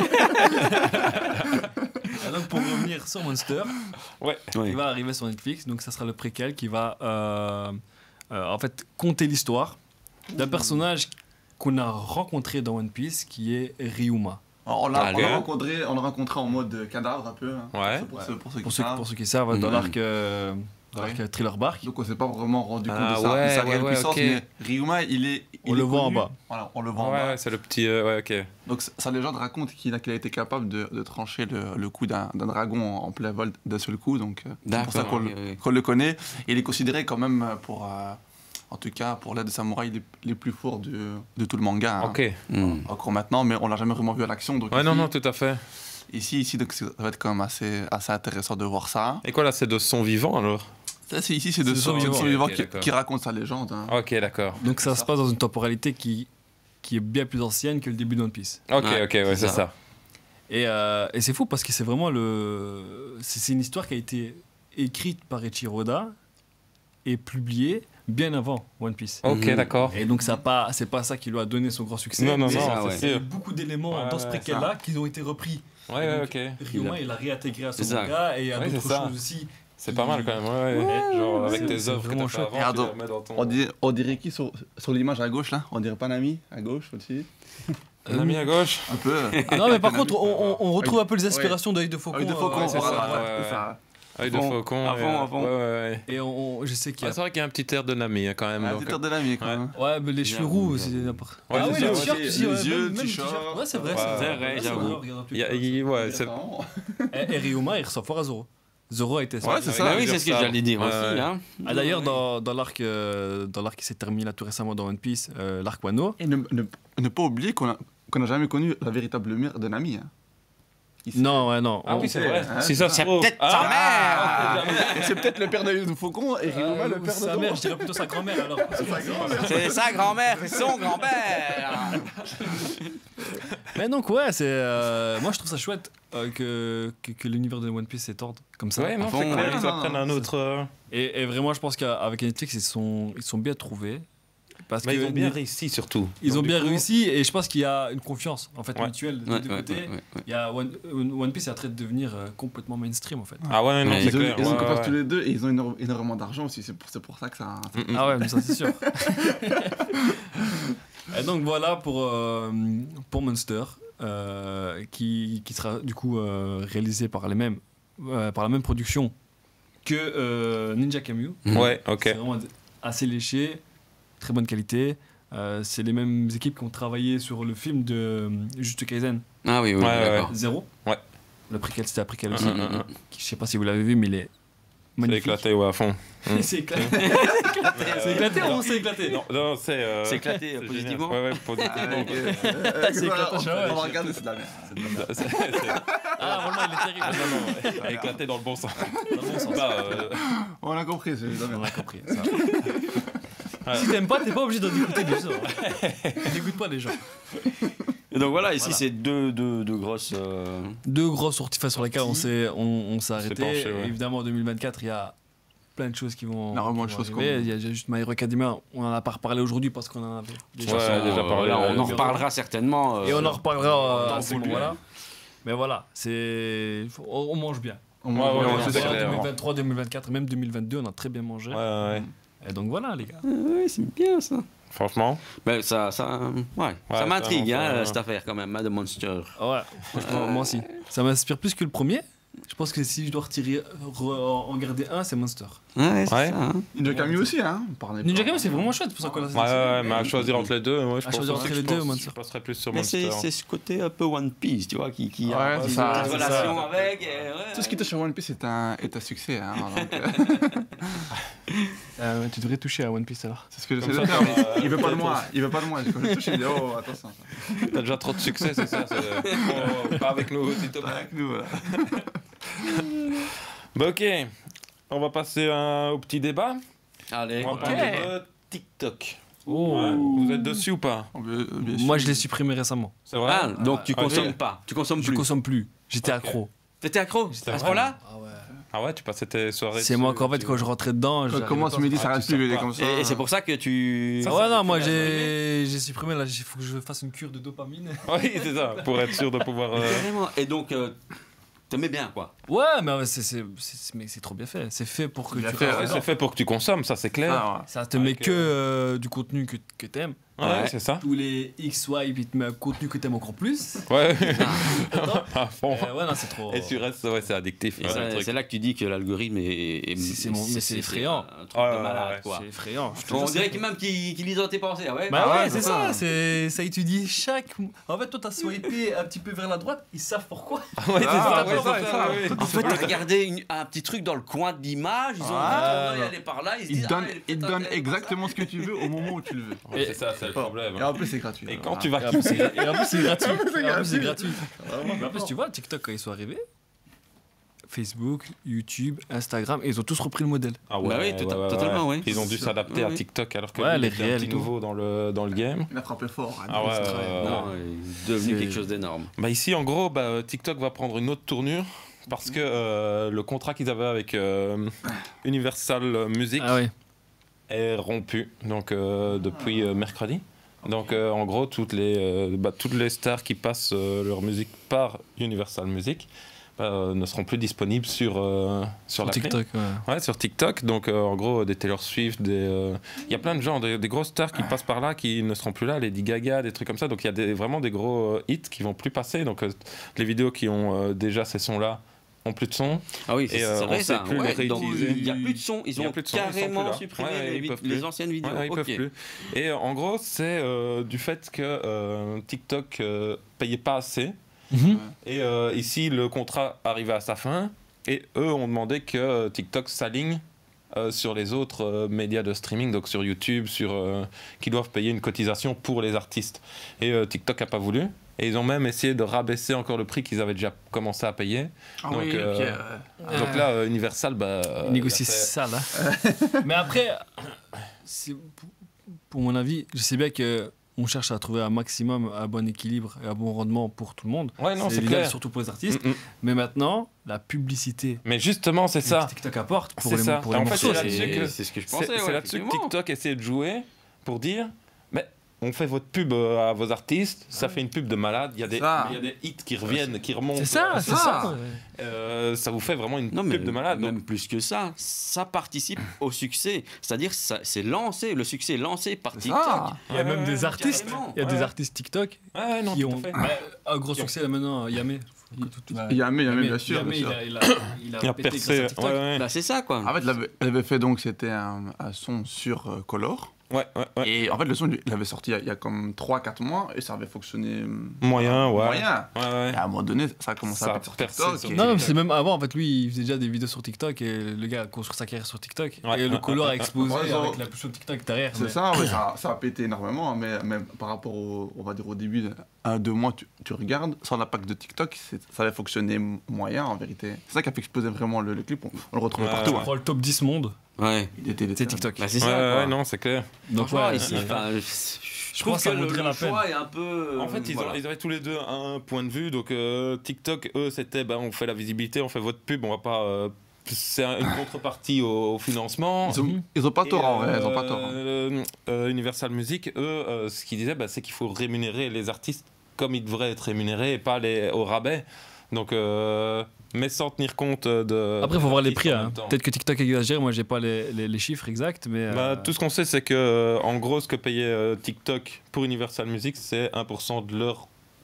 [SPEAKER 3] Ah, donc pour revenir sur Monster,
[SPEAKER 2] Ouais.
[SPEAKER 3] il va arriver sur Netflix, donc ça sera le préquel qui va euh, euh, en fait conter l'histoire d'un personnage qu'on a rencontré dans One Piece qui est Ryuma.
[SPEAKER 4] Alors, on l'a
[SPEAKER 2] Allez.
[SPEAKER 4] on l'a rencontré, on l'a rencontré en mode cadavre un peu. hein,
[SPEAKER 1] Ouais.
[SPEAKER 4] Pour, ceux- pour ceux
[SPEAKER 3] Pour
[SPEAKER 4] qui
[SPEAKER 3] ceux,
[SPEAKER 4] savent.
[SPEAKER 3] pour ceux qui savent, dans
[SPEAKER 2] Mhm.
[SPEAKER 3] l'arc euh, dans
[SPEAKER 4] Ouais.
[SPEAKER 3] l'arc Thriller Bark.
[SPEAKER 4] Donc on s'est pas vraiment rendu compte
[SPEAKER 1] Ah,
[SPEAKER 4] de sa,
[SPEAKER 1] ouais,
[SPEAKER 4] de sa
[SPEAKER 1] ouais,
[SPEAKER 4] réelle
[SPEAKER 1] ouais,
[SPEAKER 4] puissance,
[SPEAKER 1] ok.
[SPEAKER 4] mais Ryuma, il est.
[SPEAKER 3] On
[SPEAKER 4] il
[SPEAKER 3] le
[SPEAKER 4] est
[SPEAKER 3] voit en
[SPEAKER 4] connu.
[SPEAKER 3] bas.
[SPEAKER 4] Voilà, on le voit
[SPEAKER 1] Ouais,
[SPEAKER 4] en bas.
[SPEAKER 1] ouais, c'est le petit. euh, ouais, ok.
[SPEAKER 4] Donc sa légende raconte qu'il a, qu'il a été capable de, de trancher le, le cou d'un d'un dragon en, en plein vol d'un seul coup. Donc euh, c'est pour ça
[SPEAKER 2] D'accord,
[SPEAKER 4] qu'on
[SPEAKER 2] ok,
[SPEAKER 4] le-
[SPEAKER 2] ok.
[SPEAKER 4] qu'on le connaît. Et il est considéré quand même pour, euh, en tout cas pour l'aide des samouraïs les, les plus forts de, de tout le manga. hein.
[SPEAKER 1] Ok.
[SPEAKER 2] Hmm.
[SPEAKER 4] Encore maintenant, mais on l'a jamais vraiment vu à l'action. Donc
[SPEAKER 1] Ouais,
[SPEAKER 4] ici,
[SPEAKER 1] non, non, tout à fait.
[SPEAKER 4] ici, ici donc, ça va être quand même assez, assez intéressant de voir ça.
[SPEAKER 1] Et quoi là, c'est de son vivant alors?
[SPEAKER 4] Ça, c'est ici, c'est de
[SPEAKER 3] C'est
[SPEAKER 4] son
[SPEAKER 3] son
[SPEAKER 4] son
[SPEAKER 3] vivant.
[SPEAKER 4] vivant
[SPEAKER 1] Ok,
[SPEAKER 4] qui,
[SPEAKER 1] d'accord.
[SPEAKER 4] qui raconte sa légende. hein.
[SPEAKER 1] Ok, d'accord.
[SPEAKER 3] Donc ça
[SPEAKER 4] C'est
[SPEAKER 3] se
[SPEAKER 4] ça.
[SPEAKER 3] passe dans une temporalité qui, qui est bien plus ancienne que le début de One Piece.
[SPEAKER 1] Ok,
[SPEAKER 2] Ouais,
[SPEAKER 1] ok, ouais,
[SPEAKER 2] c'est
[SPEAKER 1] c'est
[SPEAKER 2] ça.
[SPEAKER 1] ça.
[SPEAKER 3] Et, euh, et c'est fou parce que c'est vraiment le. C'est c'est une histoire qui a été écrite par Eiichiro Oda et publiée bien avant One Piece.
[SPEAKER 1] Ok,
[SPEAKER 2] Mhm.
[SPEAKER 1] d'accord.
[SPEAKER 3] Et donc ça a pas, c'est pas ça qui lui a donné son grand succès.
[SPEAKER 1] Non, non,
[SPEAKER 3] mais
[SPEAKER 1] non,
[SPEAKER 2] ça,
[SPEAKER 1] c'est
[SPEAKER 2] ouais.
[SPEAKER 3] il y a eu
[SPEAKER 1] sûr.
[SPEAKER 3] beaucoup d'éléments
[SPEAKER 1] Ouais,
[SPEAKER 3] dans ce
[SPEAKER 1] ouais,
[SPEAKER 3] préquel-là qui ont été repris.
[SPEAKER 1] Ouais, ouais,
[SPEAKER 3] Donc,
[SPEAKER 1] ok.
[SPEAKER 3] Ryuma, il a réintégré à son
[SPEAKER 2] C'est ça.
[SPEAKER 3] manga et il y a
[SPEAKER 1] Ouais, c'est
[SPEAKER 3] d'autres
[SPEAKER 1] ça.
[SPEAKER 3] choses aussi.
[SPEAKER 1] C'est pas mal quand même, ouais, ouais.
[SPEAKER 3] Ouais,
[SPEAKER 1] Genre avec
[SPEAKER 3] c'est-
[SPEAKER 1] tes
[SPEAKER 3] c'est
[SPEAKER 1] œuvres que
[SPEAKER 3] vraiment
[SPEAKER 1] t'as fait
[SPEAKER 3] chouette.
[SPEAKER 1] avant,
[SPEAKER 4] Regarde,
[SPEAKER 1] tu les remets dans ton...
[SPEAKER 4] On dirait, on dirait qui sur, sur l'image à gauche là? On dirait pas Nami à gauche aussi?
[SPEAKER 1] Un ami à gauche.
[SPEAKER 4] Un peu.
[SPEAKER 3] Ah non, mais par
[SPEAKER 4] Nami.
[SPEAKER 3] contre, on, on- on retrouve
[SPEAKER 4] Ouais.
[SPEAKER 3] un peu les inspirations d'œil de faucon.
[SPEAKER 4] Œil de faucon,
[SPEAKER 3] euh,
[SPEAKER 1] c'est
[SPEAKER 4] voilà,
[SPEAKER 1] ça,
[SPEAKER 4] voilà,
[SPEAKER 1] ouais,
[SPEAKER 4] c'est
[SPEAKER 1] ouais.
[SPEAKER 4] ça.
[SPEAKER 1] Œil de
[SPEAKER 2] Avant,
[SPEAKER 1] faucon.
[SPEAKER 2] avant,
[SPEAKER 1] et,
[SPEAKER 2] avant.
[SPEAKER 1] Ouais, ouais, ouais.
[SPEAKER 3] Et on, je sais qu'il y
[SPEAKER 1] Ah,
[SPEAKER 3] a.
[SPEAKER 1] c'est vrai qu'il y a un petit air de Nami hein, quand même.
[SPEAKER 4] Un
[SPEAKER 1] donc,
[SPEAKER 4] petit air de Nami quand
[SPEAKER 1] ouais.
[SPEAKER 4] même.
[SPEAKER 3] Ouais, mais les cheveux
[SPEAKER 2] J'avoue,
[SPEAKER 3] roux, c'est
[SPEAKER 2] j'avoue.
[SPEAKER 3] n'importe
[SPEAKER 1] Ouais,
[SPEAKER 3] Ah
[SPEAKER 1] c'est
[SPEAKER 3] oui,
[SPEAKER 1] ça,
[SPEAKER 3] le
[SPEAKER 1] ouais,
[SPEAKER 3] t-shirt
[SPEAKER 4] les-
[SPEAKER 3] aussi.
[SPEAKER 4] les
[SPEAKER 3] ouais,
[SPEAKER 4] yeux,
[SPEAKER 3] même-
[SPEAKER 4] le
[SPEAKER 3] même
[SPEAKER 4] t-shirt.
[SPEAKER 3] t-shirt. Ouais, c'est vrai.
[SPEAKER 1] Ouais,
[SPEAKER 3] c'est
[SPEAKER 1] c'est
[SPEAKER 3] vrai,
[SPEAKER 2] vrai,
[SPEAKER 3] c'est
[SPEAKER 2] j'avoue.
[SPEAKER 3] vrai, regarde un peu
[SPEAKER 1] Il y a-
[SPEAKER 3] comme ça.
[SPEAKER 1] il- ouais, c'est...
[SPEAKER 3] Et, et Ryuma, il ressemble fort à Zoro. Zoro a été
[SPEAKER 4] Ouais, c'est ça.
[SPEAKER 2] Bah oui, c'est ce que
[SPEAKER 1] Sabre.
[SPEAKER 2] j'allais dire
[SPEAKER 1] Ouais,
[SPEAKER 2] aussi.
[SPEAKER 1] ouais.
[SPEAKER 2] Hein.
[SPEAKER 3] Ah, d'ailleurs, dans, dans l'arc euh, dans l'arc qui s'est terminé là tout récemment dans One Piece, euh, l'arc Wano,
[SPEAKER 4] Et ne, ne, ne pas oublier qu'on a- qu'on n'a jamais connu la véritable mère de Nami. hein. Ici.
[SPEAKER 3] non, ouais, non.
[SPEAKER 1] Ah
[SPEAKER 3] on-
[SPEAKER 1] oui, c'est vrai.
[SPEAKER 4] Hein,
[SPEAKER 1] Si ça
[SPEAKER 2] C'est
[SPEAKER 1] se trouve...
[SPEAKER 2] peut-être
[SPEAKER 1] Ah,
[SPEAKER 2] sa mère.
[SPEAKER 1] ah,
[SPEAKER 4] Et c'est peut-être le père de Faucon et Ryuma
[SPEAKER 3] Euh,
[SPEAKER 4] le père de
[SPEAKER 3] sa
[SPEAKER 4] Zoro.
[SPEAKER 3] mère, je dirais plutôt sa grand-mère alors.
[SPEAKER 2] C'est sa grand-mère, son grand-père.
[SPEAKER 3] Mais donc, ouais, c'est. euh, moi, je trouve ça chouette euh, que, que, que l'univers de One Piece s'étende comme ça.
[SPEAKER 1] Ouais, non,
[SPEAKER 2] À
[SPEAKER 1] c'est
[SPEAKER 2] fond,
[SPEAKER 1] clair,
[SPEAKER 2] ouais.
[SPEAKER 1] ils apprennent un autre... euh,
[SPEAKER 3] Et, et vraiment, je pense qu'avec Netflix, ils sont, ils sont bien trouvés. Parce
[SPEAKER 1] Mais
[SPEAKER 3] que
[SPEAKER 1] ils ont bien réussi surtout.
[SPEAKER 3] Ils ont
[SPEAKER 1] Donc, du
[SPEAKER 3] bien
[SPEAKER 1] coup-
[SPEAKER 3] réussi et je pense qu'il y a une confiance en fait
[SPEAKER 1] Ouais.
[SPEAKER 3] mutuelle des
[SPEAKER 2] Ouais,
[SPEAKER 3] deux
[SPEAKER 2] ouais,
[SPEAKER 3] côtés.
[SPEAKER 2] ouais, ouais, ouais.
[SPEAKER 3] Il y a One, One Piece est en train de devenir euh, complètement mainstream en fait.
[SPEAKER 1] Ah ouais, non,
[SPEAKER 2] Ouais,
[SPEAKER 1] c'est
[SPEAKER 4] Ils ont,
[SPEAKER 1] clair.
[SPEAKER 4] ils ont
[SPEAKER 1] ouais,
[SPEAKER 4] confiance
[SPEAKER 1] ouais.
[SPEAKER 4] tous les deux et ils ont éno- énormément d'argent aussi. C'est pour, c'est pour ça que ça. ça-
[SPEAKER 1] Mm, mm.
[SPEAKER 3] Ah ouais, mais ça c'est sûr. Et donc voilà pour, euh, pour Monster, euh, qui, qui sera du coup euh, réalisé par, les mêmes, euh, par la même production que euh, Ninja Kamui.
[SPEAKER 1] Ouais, ok.
[SPEAKER 3] C'est vraiment assez léché, très bonne qualité. Euh, c'est les mêmes équipes qui ont travaillé sur le film de euh, Jujutsu Kaisen
[SPEAKER 2] Ah oui, oui,
[SPEAKER 1] Ouais, ouais,
[SPEAKER 2] d'accord.
[SPEAKER 3] Zéro.
[SPEAKER 1] Ouais.
[SPEAKER 3] Le préquel, c'était un préquel
[SPEAKER 1] Mm,
[SPEAKER 3] aussi.
[SPEAKER 1] mm, mm.
[SPEAKER 3] Qui, je sais pas si vous l'avez vu, mais il est
[SPEAKER 1] C'est
[SPEAKER 3] magnifique.
[SPEAKER 1] éclaté, ouais, à fond. Mm.
[SPEAKER 3] c'est éclaté. c'est éclaté ou on s'est éclaté
[SPEAKER 1] Non, non, c'est... euh,
[SPEAKER 2] C'est éclaté,
[SPEAKER 1] c'est
[SPEAKER 2] positivement.
[SPEAKER 1] génial. Ouais, ouais,
[SPEAKER 4] Ah,
[SPEAKER 1] positivement.
[SPEAKER 4] ok. Euh,
[SPEAKER 3] C'est
[SPEAKER 4] voilà,
[SPEAKER 3] éclatant,
[SPEAKER 4] on,
[SPEAKER 3] ouais.
[SPEAKER 4] on va regarder, c'est de la merde. c'est de la merde.
[SPEAKER 1] C'est- c'est-
[SPEAKER 3] Ah, vraiment, il est terrible.
[SPEAKER 1] Ah, non, non, ouais. Éclaté dans le bon sens.
[SPEAKER 3] Dans le bon sens.
[SPEAKER 1] Pas, euh,
[SPEAKER 4] On a compris, c'est de la
[SPEAKER 3] On
[SPEAKER 4] merde.
[SPEAKER 3] a compris. Ça.
[SPEAKER 1] Ouais.
[SPEAKER 3] Si t'aimes pas, t'es pas obligé d'en écouter du tout. N'écoute pas les gens.
[SPEAKER 2] Et donc voilà, ici
[SPEAKER 3] Voilà.
[SPEAKER 2] c'est deux, deux, deux grosses. euh,
[SPEAKER 3] Deux grosses sorties enfin, sur lesquelles on s'est on, on s'est arrêté.
[SPEAKER 1] penché, ouais.
[SPEAKER 3] Évidemment, en deux mille vingt-quatre, il y a plein de choses qui vont.
[SPEAKER 4] Énormément
[SPEAKER 3] qui
[SPEAKER 4] de
[SPEAKER 3] vont
[SPEAKER 4] choses
[SPEAKER 3] arriver.
[SPEAKER 4] qu'on-
[SPEAKER 3] Il y a juste My Hero Academia. On en a pas reparlé aujourd'hui parce qu'on en avait déjà.
[SPEAKER 1] Ouais,
[SPEAKER 2] façon,
[SPEAKER 1] déjà
[SPEAKER 2] euh,
[SPEAKER 1] parlé,
[SPEAKER 2] là,
[SPEAKER 1] ouais,
[SPEAKER 2] on en
[SPEAKER 3] bien
[SPEAKER 2] reparlera certainement. euh,
[SPEAKER 3] Et on en reparlera euh,
[SPEAKER 2] dans
[SPEAKER 3] à
[SPEAKER 2] le
[SPEAKER 3] ce
[SPEAKER 2] bout,
[SPEAKER 3] moment-là. Mais voilà, c'est faut- on, on mange bien.
[SPEAKER 4] On
[SPEAKER 1] Ouais, ouais,
[SPEAKER 4] on-
[SPEAKER 1] ouais,
[SPEAKER 4] on-
[SPEAKER 1] c'est clair.
[SPEAKER 3] deux mille vingt-trois, deux mille vingt-quatre, même deux mille vingt-deux, on a très bien mangé.
[SPEAKER 1] Ouais, ouais.
[SPEAKER 3] Et donc voilà, les gars.
[SPEAKER 2] Ouais, c'est bien ça.
[SPEAKER 1] Franchement.
[SPEAKER 2] Mais ça, ça, ouais,
[SPEAKER 1] Ouais,
[SPEAKER 2] ça m'intrigue,
[SPEAKER 1] ça,
[SPEAKER 2] hein,
[SPEAKER 1] ça-
[SPEAKER 2] cette affaire quand même, hein, de Monster.
[SPEAKER 3] Ouais, franchement, moi aussi. Ça m'inspire plus que le premier. Je pense que si je dois retirer, re- en garder un, c'est Monster.
[SPEAKER 2] Ouais, c'est
[SPEAKER 1] Ouais.
[SPEAKER 2] ça. Hein.
[SPEAKER 4] Ninja Kami aussi, hein. on parlait
[SPEAKER 3] Ninja
[SPEAKER 4] pas.
[SPEAKER 3] Kamui, c'est vraiment chouette, c'est pour ça qu'on a
[SPEAKER 1] Ouais, ouais, ouais, mais à choisir entre les deux, moi je
[SPEAKER 3] À
[SPEAKER 1] pense
[SPEAKER 3] choisir
[SPEAKER 1] aussi
[SPEAKER 3] entre
[SPEAKER 1] que
[SPEAKER 3] les
[SPEAKER 1] je
[SPEAKER 3] deux,
[SPEAKER 1] pense-
[SPEAKER 3] Monster.
[SPEAKER 1] je passerais plus sur
[SPEAKER 2] Mais c'est
[SPEAKER 1] Monster.
[SPEAKER 2] c'est ce côté un peu One Piece, tu vois, qui, qui
[SPEAKER 4] Ouais,
[SPEAKER 2] a
[SPEAKER 4] c'est
[SPEAKER 2] une
[SPEAKER 4] ça,
[SPEAKER 2] petite
[SPEAKER 4] c'est
[SPEAKER 2] relation
[SPEAKER 3] ça.
[SPEAKER 2] avec. et ouais.
[SPEAKER 4] Tout ce qui touche sur One Piece est un, est un succès. Hein, donc, euh,
[SPEAKER 3] Euh, tu devrais toucher à One Piece alors.
[SPEAKER 4] c'est ce que
[SPEAKER 1] Comme
[SPEAKER 4] j'essaie de
[SPEAKER 1] ça,
[SPEAKER 4] faire, mais
[SPEAKER 1] euh,
[SPEAKER 4] il veut pas de moi. Il veut pas de moi. Quand je touche, il dit oh, attention.
[SPEAKER 1] T'as déjà trop de succès, c'est ça. c'est- Oh, pas avec nous, s'il te plaît.
[SPEAKER 4] Avec nous, voilà.
[SPEAKER 1] Bah, ok, on va passer euh, au petit débat.
[SPEAKER 2] Allez,
[SPEAKER 1] On va
[SPEAKER 3] Ok.
[SPEAKER 1] parler de TikTok.
[SPEAKER 3] Oh.
[SPEAKER 1] Ouais, vous êtes dessus ou pas?
[SPEAKER 4] On veut- bien sûr.
[SPEAKER 3] Moi, je l'ai supprimé récemment.
[SPEAKER 1] C'est vrai?
[SPEAKER 2] Ah, donc tu
[SPEAKER 1] Ah,
[SPEAKER 2] consommes
[SPEAKER 1] oui.
[SPEAKER 2] pas, tu consommes
[SPEAKER 3] Je
[SPEAKER 2] plus.
[SPEAKER 3] consomme plus. J'étais
[SPEAKER 1] Ok.
[SPEAKER 3] accro.
[SPEAKER 2] T'étais accro
[SPEAKER 1] C'est
[SPEAKER 2] à ce
[SPEAKER 1] vrai.
[SPEAKER 2] point-là.
[SPEAKER 3] Ah ouais.
[SPEAKER 1] Ah ouais, tu passais tes soirées.
[SPEAKER 3] C'est moi
[SPEAKER 1] dessus,
[SPEAKER 3] qu'en fait,
[SPEAKER 1] tu-
[SPEAKER 3] quand je rentrais dedans.
[SPEAKER 4] Quand
[SPEAKER 3] j'arrivais
[SPEAKER 4] commence
[SPEAKER 3] pas.
[SPEAKER 4] midi,
[SPEAKER 1] Ah,
[SPEAKER 4] ça reste
[SPEAKER 1] tu
[SPEAKER 4] plus, il est
[SPEAKER 1] sors
[SPEAKER 4] comme
[SPEAKER 1] pas.
[SPEAKER 4] ça.
[SPEAKER 2] Et, et c'est pour ça que tu.
[SPEAKER 3] Ah
[SPEAKER 1] Ça,
[SPEAKER 3] ouais,
[SPEAKER 1] ça
[SPEAKER 3] non,
[SPEAKER 1] fait
[SPEAKER 3] moi
[SPEAKER 1] plus
[SPEAKER 3] j'ai j'ai supprimé là, il faut que je fasse une cure de dopamine.
[SPEAKER 1] Oui, c'est ça, pour être sûr de pouvoir. euh,
[SPEAKER 2] Carrément. Et donc, euh, t'aimais bien quoi.
[SPEAKER 3] Ouais, mais ouais, c'est c'est- c'est- mais c'est trop bien fait. C'est fait pour que
[SPEAKER 4] Bien
[SPEAKER 3] tu
[SPEAKER 4] fait,
[SPEAKER 3] restes
[SPEAKER 1] ouais,
[SPEAKER 3] dedans.
[SPEAKER 1] c'est fait pour que tu consommes, ça c'est clair.
[SPEAKER 4] Ah, ouais.
[SPEAKER 3] Ça te
[SPEAKER 1] Ouais,
[SPEAKER 3] met
[SPEAKER 1] que-
[SPEAKER 3] que euh, du contenu que, que t'aimes.
[SPEAKER 1] Ouais,
[SPEAKER 2] Ouais.
[SPEAKER 1] c'est ça.
[SPEAKER 3] Tous les X swipe, il te met un contenu que t'aimes encore plus.
[SPEAKER 1] Ouais,
[SPEAKER 3] Attends.
[SPEAKER 1] à fond.
[SPEAKER 3] Euh, ouais, non, c'est trop.
[SPEAKER 1] Et tu restes, ouais, c'est addictif.
[SPEAKER 2] Et
[SPEAKER 1] ouais,
[SPEAKER 2] ça,
[SPEAKER 1] le truc.
[SPEAKER 2] c'est là que tu dis que l'algorithme est. est-
[SPEAKER 3] C'est- c'est mon- mais c'est effrayant.
[SPEAKER 2] un truc
[SPEAKER 1] Ouais,
[SPEAKER 2] de
[SPEAKER 1] ouais,
[SPEAKER 2] malade,
[SPEAKER 1] ouais,
[SPEAKER 2] quoi.
[SPEAKER 3] C'est effrayant. je te
[SPEAKER 2] On
[SPEAKER 3] jure,
[SPEAKER 2] dirait
[SPEAKER 3] c'est-
[SPEAKER 2] qu'il même qu'il qu'il lit dans tes pensées. Ah ouais
[SPEAKER 3] Bah
[SPEAKER 4] Ah
[SPEAKER 3] ouais,
[SPEAKER 4] ouais,
[SPEAKER 3] c'est
[SPEAKER 4] c'est
[SPEAKER 3] ça.
[SPEAKER 4] ça.
[SPEAKER 3] C'est ça étudie chaque. En fait, toi, t'as swipé un petit peu vers la droite. Ils savent pourquoi.
[SPEAKER 1] Ouais, c'est
[SPEAKER 4] Ah,
[SPEAKER 1] ça,
[SPEAKER 4] ouais,
[SPEAKER 1] ouais,
[SPEAKER 4] ça,
[SPEAKER 1] c'est
[SPEAKER 4] ça,
[SPEAKER 1] ça,
[SPEAKER 4] ouais.
[SPEAKER 1] ouais.
[SPEAKER 2] En fait, t'as regardé une- un petit truc dans le coin de l'image, ils ont
[SPEAKER 4] Ah,
[SPEAKER 2] dit, il allait par là, ils se
[SPEAKER 4] Il
[SPEAKER 2] disent,
[SPEAKER 4] te donne,
[SPEAKER 2] ah,
[SPEAKER 4] il te
[SPEAKER 2] peut-être
[SPEAKER 4] donne
[SPEAKER 2] un tel,
[SPEAKER 4] exactement ce que tu veux au moment où tu le veux.
[SPEAKER 1] Ouais, c'est ça, c'est le problème.
[SPEAKER 4] Et en plus, c'est gratuit.
[SPEAKER 1] Et quand
[SPEAKER 4] Ah.
[SPEAKER 1] tu vas
[SPEAKER 3] Et en plus, c'est et en plus, c'est gratuit.
[SPEAKER 4] C'est
[SPEAKER 3] Et en plus, c'est
[SPEAKER 4] gratuit.
[SPEAKER 3] gratuit. Mais en plus, tu vois, TikTok, quand ils sont arrivés, Facebook, YouTube, Instagram, et ils ont tous repris le modèle.
[SPEAKER 1] Ah
[SPEAKER 2] Bah oui, tota- totalement, ouais.
[SPEAKER 1] Ils ont dû s'adapter
[SPEAKER 2] Ouais,
[SPEAKER 1] à
[SPEAKER 2] ouais.
[SPEAKER 1] TikTok alors que
[SPEAKER 3] Ouais,
[SPEAKER 1] lui,
[SPEAKER 3] les
[SPEAKER 1] il était un
[SPEAKER 3] réels
[SPEAKER 1] petit
[SPEAKER 3] et tout.
[SPEAKER 1] nouveau dans le, dans le game.
[SPEAKER 4] Il a frappé fort. hein.
[SPEAKER 1] Ah ouais,
[SPEAKER 3] c'est très-
[SPEAKER 1] euh,
[SPEAKER 2] Non, il est devenu
[SPEAKER 3] C'est-
[SPEAKER 2] quelque chose d'énorme.
[SPEAKER 1] Bah ici, en gros, bah, TikTok va prendre une autre tournure parce que euh, le contrat qu'ils avaient avec euh, Universal Music
[SPEAKER 3] Ah ouais.
[SPEAKER 1] est rompu donc, euh, depuis euh, mercredi. Donc euh, en gros, toutes les, euh, bah, toutes les stars qui passent euh, leur musique par Universal Music bah, euh, ne seront plus disponibles sur, euh, sur,
[SPEAKER 3] Sur
[SPEAKER 1] la
[SPEAKER 3] TikTok, ouais.
[SPEAKER 1] Ouais, sur TikTok. Donc, euh, en gros, des Taylor Swift, des. euh, Il y a plein de gens, des, des grosses stars qui passent par là, qui ne seront plus là, Lady Gaga, des trucs comme ça. Donc, il y a des, vraiment des gros euh, hits qui vont plus passer. Donc, euh, les vidéos qui ont euh, déjà ces sons-là ont plus de son.
[SPEAKER 2] Ah oui, c'est
[SPEAKER 1] Et, euh,
[SPEAKER 2] c'est
[SPEAKER 1] on
[SPEAKER 2] vrai
[SPEAKER 1] sait
[SPEAKER 2] ça.
[SPEAKER 1] plus les
[SPEAKER 2] Ouais, donc,
[SPEAKER 1] réutiliser.
[SPEAKER 2] il n'y a plus de son, ils
[SPEAKER 1] Il y a
[SPEAKER 2] ont
[SPEAKER 1] plus de son, ils sont plus
[SPEAKER 2] carrément
[SPEAKER 1] là.
[SPEAKER 2] supprimé
[SPEAKER 1] Ouais,
[SPEAKER 2] les,
[SPEAKER 1] ils
[SPEAKER 2] vid-
[SPEAKER 1] peuvent
[SPEAKER 2] les
[SPEAKER 1] plus.
[SPEAKER 2] anciennes vidéos.
[SPEAKER 1] Ouais, ouais, ils
[SPEAKER 2] Ok.
[SPEAKER 1] peuvent plus. Et euh, en gros, c'est euh, du fait que euh, TikTok euh, payait pas assez.
[SPEAKER 3] Mhm.
[SPEAKER 1] Et euh, ici, le contrat arrivait à sa fin. Et eux ont demandé que euh, TikTok s'aligne euh, sur les autres euh, médias de streaming, donc sur YouTube, sur, euh, qui doivent payer une cotisation pour les artistes. Et euh, TikTok n'a pas voulu. Et ils ont même essayé de rabaisser encore le prix qu'ils avaient déjà commencé à payer.
[SPEAKER 4] Ah
[SPEAKER 1] Donc,
[SPEAKER 4] oui,
[SPEAKER 1] euh,
[SPEAKER 4] ok, ouais.
[SPEAKER 1] Donc là, euh, Universal, bah, euh,
[SPEAKER 3] Ils négocient
[SPEAKER 1] il a fait-
[SPEAKER 3] ça là. Mais après, c'est- pour mon avis, je sais bien que on cherche à trouver un maximum, un bon équilibre et un bon rendement pour tout le monde.
[SPEAKER 1] Ouais, non, c'est
[SPEAKER 3] l'idéal,
[SPEAKER 1] clair.
[SPEAKER 3] surtout pour les artistes.
[SPEAKER 1] Mm, mm.
[SPEAKER 3] Mais maintenant, la publicité
[SPEAKER 1] Mais justement, c'est
[SPEAKER 3] que
[SPEAKER 1] ça.
[SPEAKER 3] TikTok apporte pour
[SPEAKER 1] C'est
[SPEAKER 3] les,
[SPEAKER 1] ça.
[SPEAKER 3] pour
[SPEAKER 1] Et
[SPEAKER 3] les
[SPEAKER 1] en fait,
[SPEAKER 3] morceaux,
[SPEAKER 1] c'est
[SPEAKER 3] c'est-
[SPEAKER 1] là-dessus que-
[SPEAKER 2] C'est ce que je
[SPEAKER 1] C'est
[SPEAKER 2] pensais.
[SPEAKER 1] c'est
[SPEAKER 2] ouais,
[SPEAKER 1] là-dessus que
[SPEAKER 2] effectivement.
[SPEAKER 1] TikTok essaie de jouer pour dire mais on fait votre pub euh, à vos artistes, ça fait une pub de malade, il y a des,
[SPEAKER 4] ça.
[SPEAKER 1] il y a des hits qui reviennent, qui remontent.
[SPEAKER 3] C'est ça, c'est
[SPEAKER 4] ça.
[SPEAKER 3] ça.
[SPEAKER 1] Euh, ça vous fait vraiment une
[SPEAKER 2] Non, mais
[SPEAKER 1] pub de malade. donc-
[SPEAKER 2] même plus que ça, ça participe au succès. C'est-à-dire, ça- c'est lancé, le succès est lancé par
[SPEAKER 4] C'est
[SPEAKER 2] TikTok.
[SPEAKER 4] ça.
[SPEAKER 3] Il y a
[SPEAKER 1] Ouais,
[SPEAKER 3] même
[SPEAKER 1] ouais,
[SPEAKER 3] des artistes,
[SPEAKER 2] carrément.
[SPEAKER 3] il y a
[SPEAKER 1] Ouais.
[SPEAKER 3] des artistes TikTok
[SPEAKER 1] Ouais, ouais, non,
[SPEAKER 3] qui
[SPEAKER 1] tout à
[SPEAKER 3] ont
[SPEAKER 1] fait.
[SPEAKER 3] bah, un gros
[SPEAKER 1] Qui ont-
[SPEAKER 3] succès là maintenant, Yamé.
[SPEAKER 4] Yamé, Yamé, bien sûr,
[SPEAKER 3] Yamé,
[SPEAKER 4] bien sûr.
[SPEAKER 3] il a, il a, il a
[SPEAKER 1] Il a
[SPEAKER 3] pété
[SPEAKER 1] percé.
[SPEAKER 3] grâce à TikTok.
[SPEAKER 1] Ouais, ouais.
[SPEAKER 2] Bah, c'est ça, quoi.
[SPEAKER 4] En fait, il avait, il avait fait donc, c'était un, un son sur euh, Color.
[SPEAKER 1] Ouais, ouais, ouais.
[SPEAKER 4] Et en fait, le son, il l'avait sorti il y a, il y a comme trois quatre mois et ça avait fonctionné. hum,
[SPEAKER 1] Moyen, ouais.
[SPEAKER 4] Moyen.
[SPEAKER 1] Ouais, ouais.
[SPEAKER 4] Et à un moment donné, ça a commencé
[SPEAKER 1] Ça
[SPEAKER 4] à
[SPEAKER 1] a
[SPEAKER 4] péter sur
[SPEAKER 1] percé
[SPEAKER 4] TikTok.
[SPEAKER 1] sur
[SPEAKER 4] et-
[SPEAKER 3] Non, mais c'est même avant, en fait, lui, il faisait déjà des vidéos sur TikTok et le gars a construit sa carrière sur TikTok.
[SPEAKER 1] Ouais,
[SPEAKER 3] et le
[SPEAKER 1] ouais,
[SPEAKER 3] color
[SPEAKER 1] ouais,
[SPEAKER 3] a explosé
[SPEAKER 4] ouais, ouais.
[SPEAKER 3] avec la puce de TikTok derrière.
[SPEAKER 4] C'est
[SPEAKER 3] mais-
[SPEAKER 4] ça, ouais, ça, ça a pété énormément, mais, mais par rapport au, on va dire au début, de un, deux mois, tu, tu regardes, sans l'impact de TikTok, c'est- ça avait fonctionné moyen en vérité. C'est ça qui a fait exploser vraiment le, le clip, on, on le retrouve
[SPEAKER 1] Ouais,
[SPEAKER 4] partout.
[SPEAKER 1] ouais.
[SPEAKER 4] hein.
[SPEAKER 3] Prends le top dix monde,
[SPEAKER 2] Ouais.
[SPEAKER 4] Il était, il était-
[SPEAKER 3] c'est TikTok.
[SPEAKER 2] Bah, c'est
[SPEAKER 1] Ouais,
[SPEAKER 2] ça.
[SPEAKER 1] ouais,
[SPEAKER 2] quoi.
[SPEAKER 1] non, c'est clair.
[SPEAKER 3] Donc,
[SPEAKER 2] Franchement,
[SPEAKER 3] ouais,
[SPEAKER 2] ici,
[SPEAKER 3] ouais.
[SPEAKER 2] enfin, je, je
[SPEAKER 3] Je
[SPEAKER 2] trouve
[SPEAKER 3] pense que ça
[SPEAKER 2] que le,
[SPEAKER 3] vaudrait
[SPEAKER 2] le
[SPEAKER 3] la peine.
[SPEAKER 2] choix est un peu.
[SPEAKER 1] En fait, ils,
[SPEAKER 2] voilà.
[SPEAKER 1] ont- ils avaient tous les deux un point de vue. Donc, euh, TikTok, eux, c'était bah, on fait la visibilité, on fait votre pub, on va pas. euh, c'est un- une contrepartie au, au financement.
[SPEAKER 4] Ils ont, ils ont pas
[SPEAKER 1] Et,
[SPEAKER 4] tort, en vrai, ils ont
[SPEAKER 1] euh,
[SPEAKER 4] pas tort. hein.
[SPEAKER 1] euh, euh, Universal Music, eux, euh, ce qu'ils disaient, bah, c'est qu'il faut rémunérer les artistes comme ils devraient être rémunérés et pas les, au rabais. Donc, euh, mais sans tenir compte de.
[SPEAKER 3] Après, il faut
[SPEAKER 1] des
[SPEAKER 3] voir les
[SPEAKER 1] artistes
[SPEAKER 3] prix.
[SPEAKER 1] en
[SPEAKER 3] hein.
[SPEAKER 1] même temps.
[SPEAKER 3] Peut-être que TikTok exagère, moi, j'ai pas les, les, les chiffres exacts, mais.
[SPEAKER 1] Bah,
[SPEAKER 3] euh,
[SPEAKER 1] tout ce qu'on sait, c'est que, euh, en gros, ce que payait euh, TikTok pour Universal Music, c'est un pour cent de leur,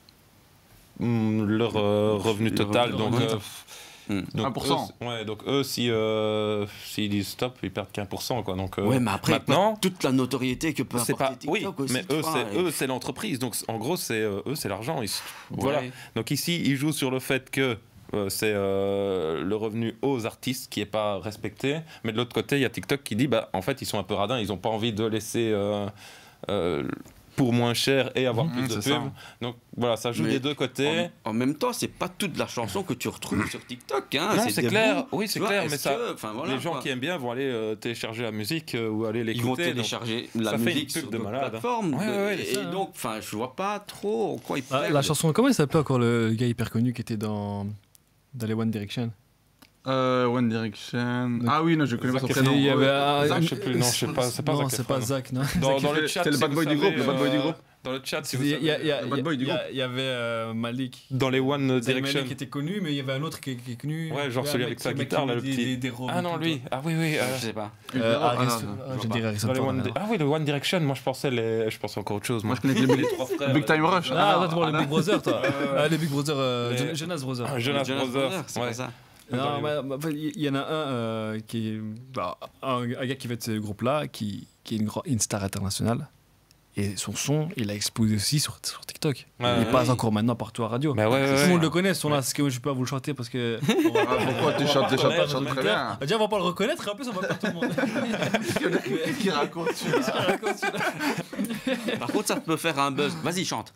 [SPEAKER 1] mm, leur euh, revenu
[SPEAKER 2] Le
[SPEAKER 1] total.
[SPEAKER 2] revenu,
[SPEAKER 1] Donc,
[SPEAKER 2] ouais.
[SPEAKER 1] euh,
[SPEAKER 2] Hmm.
[SPEAKER 1] donc
[SPEAKER 4] un pour cent.
[SPEAKER 1] eux, ouais, donc eux, si, euh, s'ils disent stop, ils perdent qu'un pour cent. Quoi. Donc, euh,
[SPEAKER 2] Ouais, mais après,
[SPEAKER 1] maintenant,
[SPEAKER 2] toute la notoriété que peut
[SPEAKER 1] c'est
[SPEAKER 2] apporter
[SPEAKER 1] pas. Oui,
[SPEAKER 2] TikTok aussi.
[SPEAKER 1] mais eux,
[SPEAKER 2] tu vois,
[SPEAKER 1] c'est
[SPEAKER 2] et-
[SPEAKER 1] eux, c'est l'entreprise. Donc, en gros, c'est euh, eux, c'est l'argent. Ils- Voilà.
[SPEAKER 2] Ouais.
[SPEAKER 1] Donc ici, ils jouent sur le fait que euh, c'est euh, le revenu aux artistes qui n'est pas respecté. Mais de l'autre côté, il y a TikTok qui dit, bah, en fait, ils sont un peu radins, ils n'ont pas envie de laisser euh, euh, pour moins cher et avoir
[SPEAKER 4] Mhm,
[SPEAKER 1] plus de
[SPEAKER 4] c'est
[SPEAKER 1] pubs.
[SPEAKER 4] ça.
[SPEAKER 1] Donc voilà, ça joue
[SPEAKER 2] Mais
[SPEAKER 1] des deux côtés.
[SPEAKER 2] En, en même temps, c'est pas toute la chanson que tu retrouves sur TikTok. Hein.
[SPEAKER 1] Non, c'est
[SPEAKER 2] des
[SPEAKER 1] clair.
[SPEAKER 2] bouts,
[SPEAKER 1] Oui,
[SPEAKER 2] tu
[SPEAKER 1] c'est
[SPEAKER 2] vois,
[SPEAKER 1] clair,
[SPEAKER 2] est-ce
[SPEAKER 1] mais ça-
[SPEAKER 2] que- enfin, voilà,
[SPEAKER 1] les gens
[SPEAKER 2] quoi.
[SPEAKER 1] qui aiment bien vont aller euh, télécharger la musique euh, ou aller l'écouter.
[SPEAKER 2] Ils vont
[SPEAKER 1] donc-
[SPEAKER 2] télécharger la
[SPEAKER 1] ça fait une
[SPEAKER 2] musique
[SPEAKER 1] pub
[SPEAKER 2] sur
[SPEAKER 1] de
[SPEAKER 2] d'autres
[SPEAKER 1] malade.
[SPEAKER 2] plateformes.
[SPEAKER 1] Ouais,
[SPEAKER 2] de-
[SPEAKER 1] ouais, ouais,
[SPEAKER 2] et
[SPEAKER 3] c'est ça, hein.
[SPEAKER 2] donc, enfin, je vois pas trop en quoi ils
[SPEAKER 3] Ah,
[SPEAKER 2] perdent.
[SPEAKER 3] la chanson, comment il s'appelait encore le gars hyper connu qui était dans, dans les One Direction?
[SPEAKER 4] Euh, One Direction. Ah oui, non, je connais pas son
[SPEAKER 1] Zach
[SPEAKER 4] prénom.
[SPEAKER 3] Il y avait
[SPEAKER 4] Ouais.
[SPEAKER 3] un-
[SPEAKER 4] Zach,
[SPEAKER 1] je sais plus, non, je sais pas, c'est pas
[SPEAKER 3] Non,
[SPEAKER 1] Zac
[SPEAKER 3] c'est pas
[SPEAKER 1] Efron.
[SPEAKER 3] Zach, non.
[SPEAKER 1] Dans,
[SPEAKER 4] Zach
[SPEAKER 1] dans le
[SPEAKER 4] Efron,
[SPEAKER 1] chat,
[SPEAKER 4] c'est le
[SPEAKER 1] si
[SPEAKER 4] bad
[SPEAKER 1] vous
[SPEAKER 4] boy du
[SPEAKER 1] savez,
[SPEAKER 4] groupe, le bad boy du
[SPEAKER 1] euh,
[SPEAKER 4] groupe.
[SPEAKER 1] Dans le chat, si vous
[SPEAKER 3] Il y, a-
[SPEAKER 1] savez.
[SPEAKER 3] il y a- il y a-
[SPEAKER 4] le bad boy du
[SPEAKER 3] il y a-
[SPEAKER 4] groupe.
[SPEAKER 3] il y avait euh, Malik.
[SPEAKER 1] Dans les One
[SPEAKER 3] Il y avait
[SPEAKER 1] Direction.
[SPEAKER 3] Malik qui était connu, mais il y avait un autre qui, qui est connu.
[SPEAKER 1] Ouais, genre
[SPEAKER 3] Ouais,
[SPEAKER 1] celui
[SPEAKER 3] un
[SPEAKER 1] avec
[SPEAKER 3] mec-
[SPEAKER 1] sa
[SPEAKER 3] le mec
[SPEAKER 1] guitare,
[SPEAKER 3] qui
[SPEAKER 1] là,
[SPEAKER 3] met
[SPEAKER 1] le
[SPEAKER 3] des-
[SPEAKER 1] petit.
[SPEAKER 3] des- des robes
[SPEAKER 1] Ah
[SPEAKER 3] et
[SPEAKER 1] non,
[SPEAKER 3] tout,
[SPEAKER 1] lui. Ah oui, oui. euh,
[SPEAKER 2] Je sais pas.
[SPEAKER 3] Euh,
[SPEAKER 4] Ah,
[SPEAKER 3] Harrison-
[SPEAKER 4] non,
[SPEAKER 3] ah,
[SPEAKER 2] je
[SPEAKER 3] je
[SPEAKER 2] vois
[SPEAKER 3] dirais
[SPEAKER 2] pas.
[SPEAKER 3] Harrison
[SPEAKER 1] Dans les
[SPEAKER 3] Ford,
[SPEAKER 1] One
[SPEAKER 3] non.
[SPEAKER 1] Di- Ah oui, le One Direction, moi je pensais, les... je pensais encore autre chose.
[SPEAKER 4] Moi,
[SPEAKER 1] Moi,
[SPEAKER 4] je connais que les Big,
[SPEAKER 1] trois frères.
[SPEAKER 4] Big Time Rush.
[SPEAKER 3] Ah,
[SPEAKER 4] non,
[SPEAKER 3] toi, tu vois
[SPEAKER 4] ah,
[SPEAKER 3] les
[SPEAKER 4] non.
[SPEAKER 3] Big Brothers, toi.
[SPEAKER 1] Ouais, ouais, ouais.
[SPEAKER 3] Ah, les Big Brothers, euh,
[SPEAKER 1] Les-
[SPEAKER 3] Jon- Jonas Brothers.
[SPEAKER 1] Ah, Jonas
[SPEAKER 2] Jonas
[SPEAKER 1] Brothers.
[SPEAKER 2] c'est
[SPEAKER 1] ouais.
[SPEAKER 2] pas ça.
[SPEAKER 3] Non, mais, mais, enfin, il y en a un euh, qui est bah, un, un gars qui va être ce groupe-là, qui, qui est une, grand- une star internationale. Et son son, il a explosé aussi sur, sur TikTok.
[SPEAKER 1] Ouais,
[SPEAKER 3] il
[SPEAKER 1] ouais,
[SPEAKER 3] passe
[SPEAKER 2] oui.
[SPEAKER 3] encore maintenant partout à radio.
[SPEAKER 1] Bah ouais, ouais,
[SPEAKER 3] Tout le
[SPEAKER 1] ouais.
[SPEAKER 3] monde le connaît, ce son-là. C'est que je peux pas vous le chanter parce que. on va-
[SPEAKER 4] Ah, pourquoi tu chantes, tu chantes pas, tu chantes très bien.
[SPEAKER 3] Ah, déjà, on va pas le reconnaître et en plus, on va perdre tout le monde.
[SPEAKER 4] Qu'est-ce qu'il raconte celui-là
[SPEAKER 2] Par contre, ça peut faire un buzz. Vas-y, chante.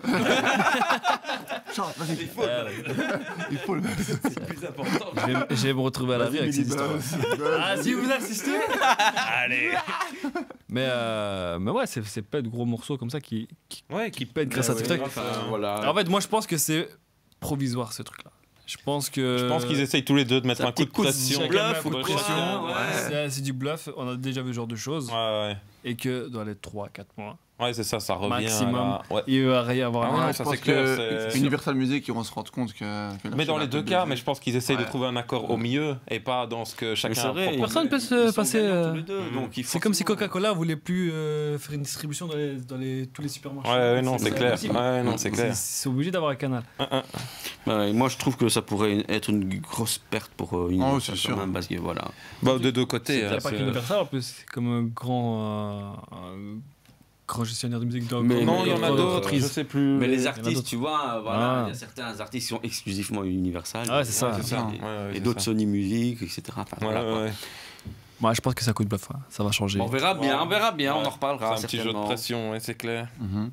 [SPEAKER 4] Chante, vas-y. Il faut,
[SPEAKER 3] Euh,
[SPEAKER 4] il faut le
[SPEAKER 1] C'est plus important.
[SPEAKER 3] je, vais, je vais me retrouver à la vie avec ces histoires. Ah, si vous assistez.
[SPEAKER 1] Allez.
[SPEAKER 3] Mais, euh, mais ouais, c'est c'est pas de gros morceaux comme ça qui, qui,
[SPEAKER 1] Ouais, qui
[SPEAKER 3] qui pètent grâce à
[SPEAKER 1] Ouais,
[SPEAKER 3] TikTok.
[SPEAKER 1] ouais,
[SPEAKER 2] Enfin,
[SPEAKER 1] ouais.
[SPEAKER 2] voilà.
[SPEAKER 3] En fait, moi, je pense que c'est provisoire, ce truc-là. Je pense que.
[SPEAKER 1] Je pense qu'ils essayent tous les deux de mettre
[SPEAKER 2] Ça
[SPEAKER 1] un coup de
[SPEAKER 2] petit coup de
[SPEAKER 1] pression.
[SPEAKER 3] chacun met un
[SPEAKER 2] bluff
[SPEAKER 3] coup
[SPEAKER 2] ou
[SPEAKER 3] de
[SPEAKER 2] de
[SPEAKER 3] pression.
[SPEAKER 2] pression, ouais.
[SPEAKER 3] C'est- C'est du bluff. On a déjà vu ce genre de choses.
[SPEAKER 1] Ouais, ouais.
[SPEAKER 3] Et que dans les trois à quatre mois,
[SPEAKER 1] Ouais, c'est ça, ça revient.
[SPEAKER 3] Maximum.
[SPEAKER 1] à la- Ouais.
[SPEAKER 3] il va rien avoir.
[SPEAKER 1] Ah
[SPEAKER 3] rien.
[SPEAKER 1] ouais,
[SPEAKER 4] je
[SPEAKER 1] ça,
[SPEAKER 4] pense
[SPEAKER 1] c'est clair,
[SPEAKER 4] que
[SPEAKER 1] c'est-
[SPEAKER 4] Universal Music, ils vont se rendre compte que. que
[SPEAKER 1] Mais dans les deux cas, mais je pense qu'ils essayent de
[SPEAKER 4] Ouais.
[SPEAKER 1] trouver un accord au milieu et pas dans ce que
[SPEAKER 2] Mais
[SPEAKER 1] chacun
[SPEAKER 2] c'est vrai,
[SPEAKER 1] propose.
[SPEAKER 3] Personne peut se
[SPEAKER 2] ils sont
[SPEAKER 3] passer,
[SPEAKER 2] gagnants
[SPEAKER 3] euh,
[SPEAKER 2] tous les deux,
[SPEAKER 1] Mhm.
[SPEAKER 2] donc il
[SPEAKER 3] C'est
[SPEAKER 2] faut
[SPEAKER 3] comme si
[SPEAKER 2] forcément-
[SPEAKER 3] Coca-Cola voulait plus euh, faire une distribution dans, les, dans les, tous les supermarchés.
[SPEAKER 1] Ouais, ouais, non, c'est clair.
[SPEAKER 3] impossible.
[SPEAKER 1] Ouais, non, c'est clair.
[SPEAKER 3] C'est c'est obligé d'avoir un canal.
[SPEAKER 2] Ouais, moi, je trouve que ça pourrait être une grosse perte pour euh, Universal,
[SPEAKER 4] Oh, c'est sûr.
[SPEAKER 2] quand même, parce que voilà.
[SPEAKER 1] Bah, de deux côtés.
[SPEAKER 3] Il n'y
[SPEAKER 1] hein,
[SPEAKER 3] a pas
[SPEAKER 1] c'est-
[SPEAKER 3] qu'Universal en plus, c'est comme un grand, euh, un grand gestionnaire de musique. dans-
[SPEAKER 2] Mais-
[SPEAKER 1] Non, il y en a
[SPEAKER 2] d'autres
[SPEAKER 1] d'autres, je sais plus.
[SPEAKER 2] Mais les
[SPEAKER 3] il y en a
[SPEAKER 2] artistes,
[SPEAKER 3] d'autres.
[SPEAKER 2] tu vois, euh, voilà,
[SPEAKER 3] Ah.
[SPEAKER 2] il y a certains artistes qui sont exclusivement Universal.
[SPEAKER 3] Ah ouais, c'est ça.
[SPEAKER 1] Ouais, c'est ça.
[SPEAKER 2] Et,
[SPEAKER 1] Ouais, ouais,
[SPEAKER 2] et
[SPEAKER 1] c'est
[SPEAKER 2] d'autres
[SPEAKER 1] ça.
[SPEAKER 2] Sony Music, et cetera. Enfin,
[SPEAKER 1] Ouais,
[SPEAKER 2] voilà, quoi.
[SPEAKER 1] ouais.
[SPEAKER 3] Moi, je pense que ça coûte bluff. hein. Ça va changer.
[SPEAKER 2] Bon, on verra bien,
[SPEAKER 1] Ouais.
[SPEAKER 2] on verra bien, on
[SPEAKER 1] Ouais.
[SPEAKER 2] en reparlera
[SPEAKER 1] C'est un petit jeu de
[SPEAKER 2] certainement.
[SPEAKER 1] pression, ouais, c'est clair.
[SPEAKER 4] Mhm.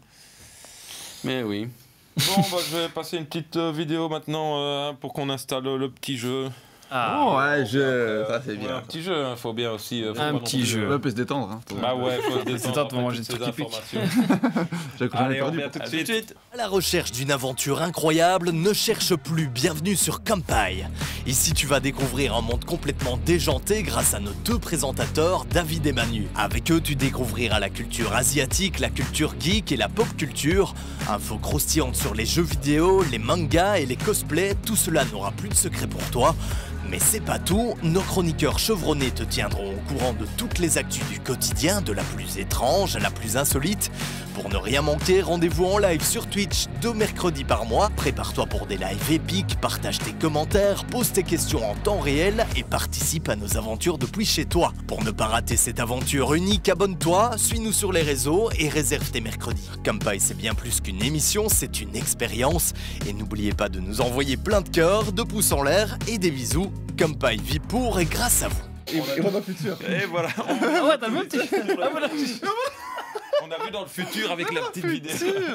[SPEAKER 2] Mais oui.
[SPEAKER 1] Bon, bah, je vais passer une petite euh, vidéo maintenant euh, pour qu'on installe le petit jeu.
[SPEAKER 3] Ah.
[SPEAKER 4] Oh, ouais, je. Ça, c'est
[SPEAKER 1] Ouais,
[SPEAKER 4] bien.
[SPEAKER 1] un petit jeu, hein, faut bien aussi. euh, faut
[SPEAKER 3] Un
[SPEAKER 1] pas non
[SPEAKER 3] petit
[SPEAKER 1] plus,
[SPEAKER 3] jeu.
[SPEAKER 1] euh,
[SPEAKER 4] On peut se détendre. Hein.
[SPEAKER 1] Bah ouais, faut se détendre
[SPEAKER 3] détendre,
[SPEAKER 1] après
[SPEAKER 3] faut manger
[SPEAKER 1] toutes
[SPEAKER 3] des
[SPEAKER 1] ces
[SPEAKER 3] trucs qui piquent.
[SPEAKER 1] informations.
[SPEAKER 4] J'ai cru que j'en ai
[SPEAKER 1] Allez, on
[SPEAKER 4] perdu.
[SPEAKER 1] revient tout de suite.
[SPEAKER 5] À la recherche d'une aventure incroyable, ne cherche plus, bienvenue sur Kampai. Ici tu vas découvrir un monde complètement déjanté grâce à nos deux présentateurs, David et Manu. Avec eux tu découvriras la culture asiatique, la culture geek et la pop culture. Infos croustillantes sur les jeux vidéo, les mangas et les cosplays, tout cela n'aura plus de secret pour toi. Mais c'est pas tout, nos chroniqueurs chevronnés te tiendront au courant de toutes les actus du quotidien, de la plus étrange à la plus insolite. Pour ne rien manquer, rendez-vous en live sur Twitch deux mercredis par mois. Prépare-toi pour des lives épiques, partage tes commentaires, pose tes questions en temps réel et participe à nos aventures depuis chez toi. Pour ne pas rater cette aventure unique, abonne-toi, suis-nous sur les réseaux et réserve tes mercredis. Kampai, c'est bien plus qu'une émission, c'est une expérience. Et n'oubliez pas de nous envoyer plein de cœurs, de pouces en l'air et des bisous. Kampai vit pour et grâce à vous.
[SPEAKER 4] Et et on dans le futur.
[SPEAKER 1] Et voilà, on,
[SPEAKER 3] Ah ouais, t'as le même petit. Ah, voilà.
[SPEAKER 1] on a vu dans le futur avec la petite vidéo.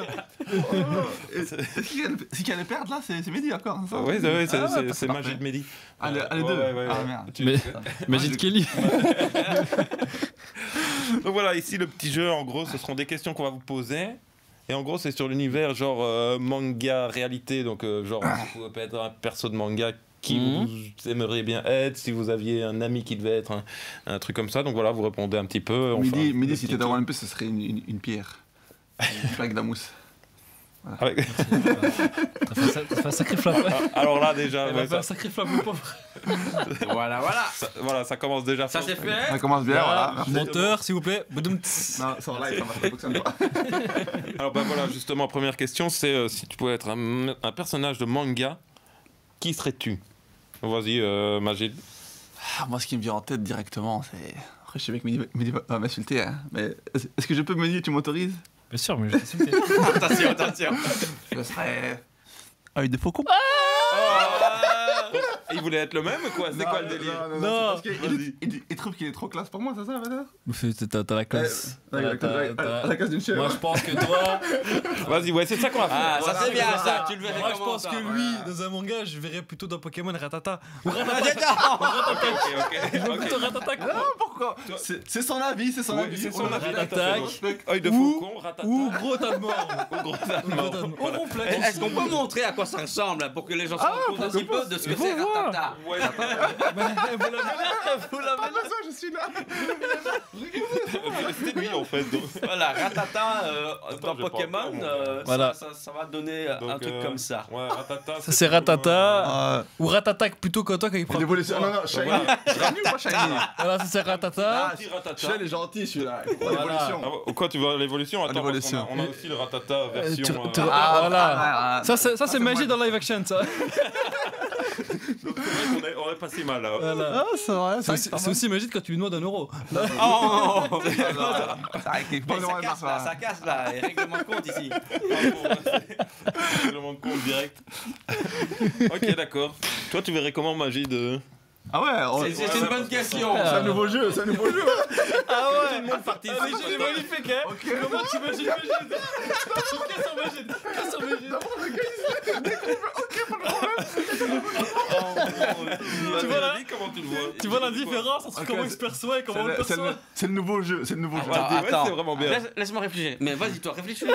[SPEAKER 4] Est-ce qu'il allait perdre là? C'est Mehdi encore, c'est ça?
[SPEAKER 1] Ouais, ouais, c'est
[SPEAKER 4] Ah,
[SPEAKER 1] c'est-
[SPEAKER 4] c'est
[SPEAKER 1] c'est
[SPEAKER 4] parfait.
[SPEAKER 1] Magie de Mehdi.
[SPEAKER 4] Ah, les- ah, les
[SPEAKER 1] Ouais,
[SPEAKER 4] deux.
[SPEAKER 1] ouais, ouais,
[SPEAKER 4] Ah,
[SPEAKER 1] ouais.
[SPEAKER 4] merde.
[SPEAKER 1] Tu-
[SPEAKER 3] Mais Magic Kelly.
[SPEAKER 1] Donc voilà, ici le petit jeu, en gros, ce seront des questions qu'on va vous poser. Et en gros, c'est sur l'univers genre euh, manga réalité. Donc, euh, genre, vous pouvez être un perso de manga qui
[SPEAKER 3] Mhm.
[SPEAKER 1] vous aimeriez bien être, si vous aviez un ami qui devait être un, un truc comme ça. Donc voilà, vous répondez un petit peu. on fait
[SPEAKER 4] Midi,
[SPEAKER 1] un-
[SPEAKER 4] midi
[SPEAKER 1] un
[SPEAKER 4] si
[SPEAKER 1] petit
[SPEAKER 4] t'étais dans
[SPEAKER 1] tour.
[SPEAKER 4] One Piece, ce serait une, une, une pierre. Une plaque de la mousse.
[SPEAKER 1] Avec-
[SPEAKER 3] T'as fait un sac- t'as fait un sacré flop.
[SPEAKER 1] Alors là, déjà,
[SPEAKER 3] Elle
[SPEAKER 1] ouais,
[SPEAKER 3] a fait un
[SPEAKER 1] ça,
[SPEAKER 3] sacré flop, le pauvre.
[SPEAKER 2] Voilà, voilà.
[SPEAKER 1] ça- voilà, ça commence déjà
[SPEAKER 2] Ça
[SPEAKER 1] fort.
[SPEAKER 2] c'est fait.
[SPEAKER 4] Ça commence bien, voilà.
[SPEAKER 3] Ah, Monteur, s'il vous plaît. Badum, tss.
[SPEAKER 4] Non, sans live, ça marche, ça fonctionne pas.
[SPEAKER 1] Alors bah voilà, justement, première question, c'est euh, si tu pouvais être un, un personnage de manga, qui serais-tu? Vas-y, euh, Magid.
[SPEAKER 4] Ah, moi, ce qui me vient en tête directement, c'est. Après, je sais bien que Mehdi Mehdi va va m'insulter, hein. Mais est-ce est-ce que je peux me dire, tu m'autorises?
[SPEAKER 3] Bien sûr, mais je vais t'insulter.
[SPEAKER 2] Attention, attention.
[SPEAKER 4] Je serais. Œil de faucon.
[SPEAKER 1] Il voulait être le même ou quoi? C'est quoi le délire?
[SPEAKER 4] Non, non,
[SPEAKER 3] Non.
[SPEAKER 4] non, c'est parce qu'il il, il trouve qu'il est trop classe pour moi, c'est ça, peut-être?
[SPEAKER 3] Mais T'as t'as la classe.
[SPEAKER 4] Ouais, la-
[SPEAKER 3] T'as-
[SPEAKER 4] la-
[SPEAKER 3] t'as-
[SPEAKER 4] la- la classe d'une chèvre.
[SPEAKER 3] Moi, je pense que toi.
[SPEAKER 1] Vas-y, ouais, c'est ça qu'on va faire.
[SPEAKER 2] Ah, ça
[SPEAKER 1] Voilà,
[SPEAKER 2] c'est bien
[SPEAKER 1] ça.
[SPEAKER 2] ça. Tu le verrais
[SPEAKER 3] Moi, je
[SPEAKER 2] comment,
[SPEAKER 3] pense
[SPEAKER 2] ça
[SPEAKER 3] que
[SPEAKER 2] Ouais.
[SPEAKER 3] lui, dans un manga, je verrais plutôt dans Pokémon Ratata. Ou
[SPEAKER 2] Ah,
[SPEAKER 3] Ratata.
[SPEAKER 2] d'accord.
[SPEAKER 1] Ok, ok,
[SPEAKER 3] Je vois
[SPEAKER 1] ok.
[SPEAKER 3] plutôt Ratata. quoi.
[SPEAKER 4] Ah, pourquoi? C'est c'est son avis, c'est son
[SPEAKER 1] Ouais,
[SPEAKER 4] avis.
[SPEAKER 1] c'est son
[SPEAKER 4] on
[SPEAKER 1] avis,
[SPEAKER 4] respecte,
[SPEAKER 3] tout à fait.
[SPEAKER 4] on respecte.
[SPEAKER 1] Œil de
[SPEAKER 3] Ou-
[SPEAKER 1] faucon, ratata.
[SPEAKER 3] Ou gros tas de mort.
[SPEAKER 1] Ou gros
[SPEAKER 3] Ou
[SPEAKER 1] allemand.
[SPEAKER 3] gros tas de mort. Ou ronflex.
[SPEAKER 2] Est-ce qu'on peut montrer à quoi ça ressemble pour que les gens se rendent compte un petit peu de ce que c'est
[SPEAKER 1] faut voir,
[SPEAKER 3] Ratata.
[SPEAKER 2] Ratata.
[SPEAKER 1] Ouais,
[SPEAKER 2] Vous l'avez là.
[SPEAKER 4] ça, je suis là.
[SPEAKER 1] c'était lui en fait. donc.
[SPEAKER 2] Voilà, Ratata euh,
[SPEAKER 1] Attends,
[SPEAKER 2] dans
[SPEAKER 1] je vais pas
[SPEAKER 2] Pokémon,
[SPEAKER 1] encore, mon
[SPEAKER 2] euh, ça,
[SPEAKER 3] Voilà.
[SPEAKER 2] ça, ça va donner un
[SPEAKER 1] Donc,
[SPEAKER 2] truc
[SPEAKER 1] euh,
[SPEAKER 2] comme ça.
[SPEAKER 1] Ouais, Ratata.
[SPEAKER 3] Ça, c'est Ratata.
[SPEAKER 4] Ah,
[SPEAKER 3] Ou Ratata plutôt que toi quand il prend.
[SPEAKER 4] l'évolution. Non, non, Shiny. Shiny ou pas Shiny?
[SPEAKER 3] Voilà, ça c'est Ratata.
[SPEAKER 1] Petit Ratata.
[SPEAKER 4] Shiny est gentil celui-là.
[SPEAKER 3] Voilà.
[SPEAKER 4] L'évolution.
[SPEAKER 1] Ah, ouais, quoi, tu vois l'évolution? Attends, parce
[SPEAKER 4] L'évolution.
[SPEAKER 1] qu'on a, on a aussi le Ratata
[SPEAKER 3] Euh,
[SPEAKER 1] version.
[SPEAKER 3] tu-
[SPEAKER 1] euh,
[SPEAKER 3] tu-
[SPEAKER 4] Ah,
[SPEAKER 3] voilà.
[SPEAKER 4] ah, ah,
[SPEAKER 3] Ça, c'est, ça, c'est magie
[SPEAKER 4] moi.
[SPEAKER 3] dans live action, ça.
[SPEAKER 1] Donc, c'est vrai qu'on est, on est pas si mal là.
[SPEAKER 3] Voilà.
[SPEAKER 4] Ah, c'est vrai,
[SPEAKER 3] C'est aussi, c'est aussi magique quand tu lui demandes un euro.
[SPEAKER 2] Oh,
[SPEAKER 4] Ça arrive pas
[SPEAKER 2] Mais
[SPEAKER 4] de
[SPEAKER 2] ça
[SPEAKER 4] voir
[SPEAKER 2] casse là, ça casse là, et règlement de compte ici.
[SPEAKER 1] Règlement de compte direct. Ok, d'accord. Toi, tu verrais comment magie de.
[SPEAKER 4] Ah ouais, on-
[SPEAKER 2] C'est c'est une bonne question.
[SPEAKER 4] c'est un nouveau jeu, c'est un nouveau jeu.
[SPEAKER 3] Ah ouais.
[SPEAKER 1] Tout le monde participe.
[SPEAKER 3] Ah, mais j'ai des magnifiques, hein.
[SPEAKER 4] Ok.
[SPEAKER 3] Comment tu imagines Magid? Qu'est-ce qu'on Magid? Qu'est-ce qu'on Magid?
[SPEAKER 1] Tu
[SPEAKER 3] vois la-
[SPEAKER 1] comment tu le vois?
[SPEAKER 3] Tu vois la différence entre
[SPEAKER 4] Ok,
[SPEAKER 3] comment il
[SPEAKER 4] c'est-
[SPEAKER 3] se perçoit et comment on
[SPEAKER 4] C'est
[SPEAKER 3] le
[SPEAKER 4] le- c'est
[SPEAKER 3] perçoit?
[SPEAKER 4] le- C'est le nouveau jeu, c'est le nouveau jeu.
[SPEAKER 2] Attends,
[SPEAKER 1] Ouais,
[SPEAKER 2] attends.
[SPEAKER 1] c'est vraiment bien.
[SPEAKER 2] Laisse- Laisse-moi réfléchir. Mais vas-y, toi, réfléchis.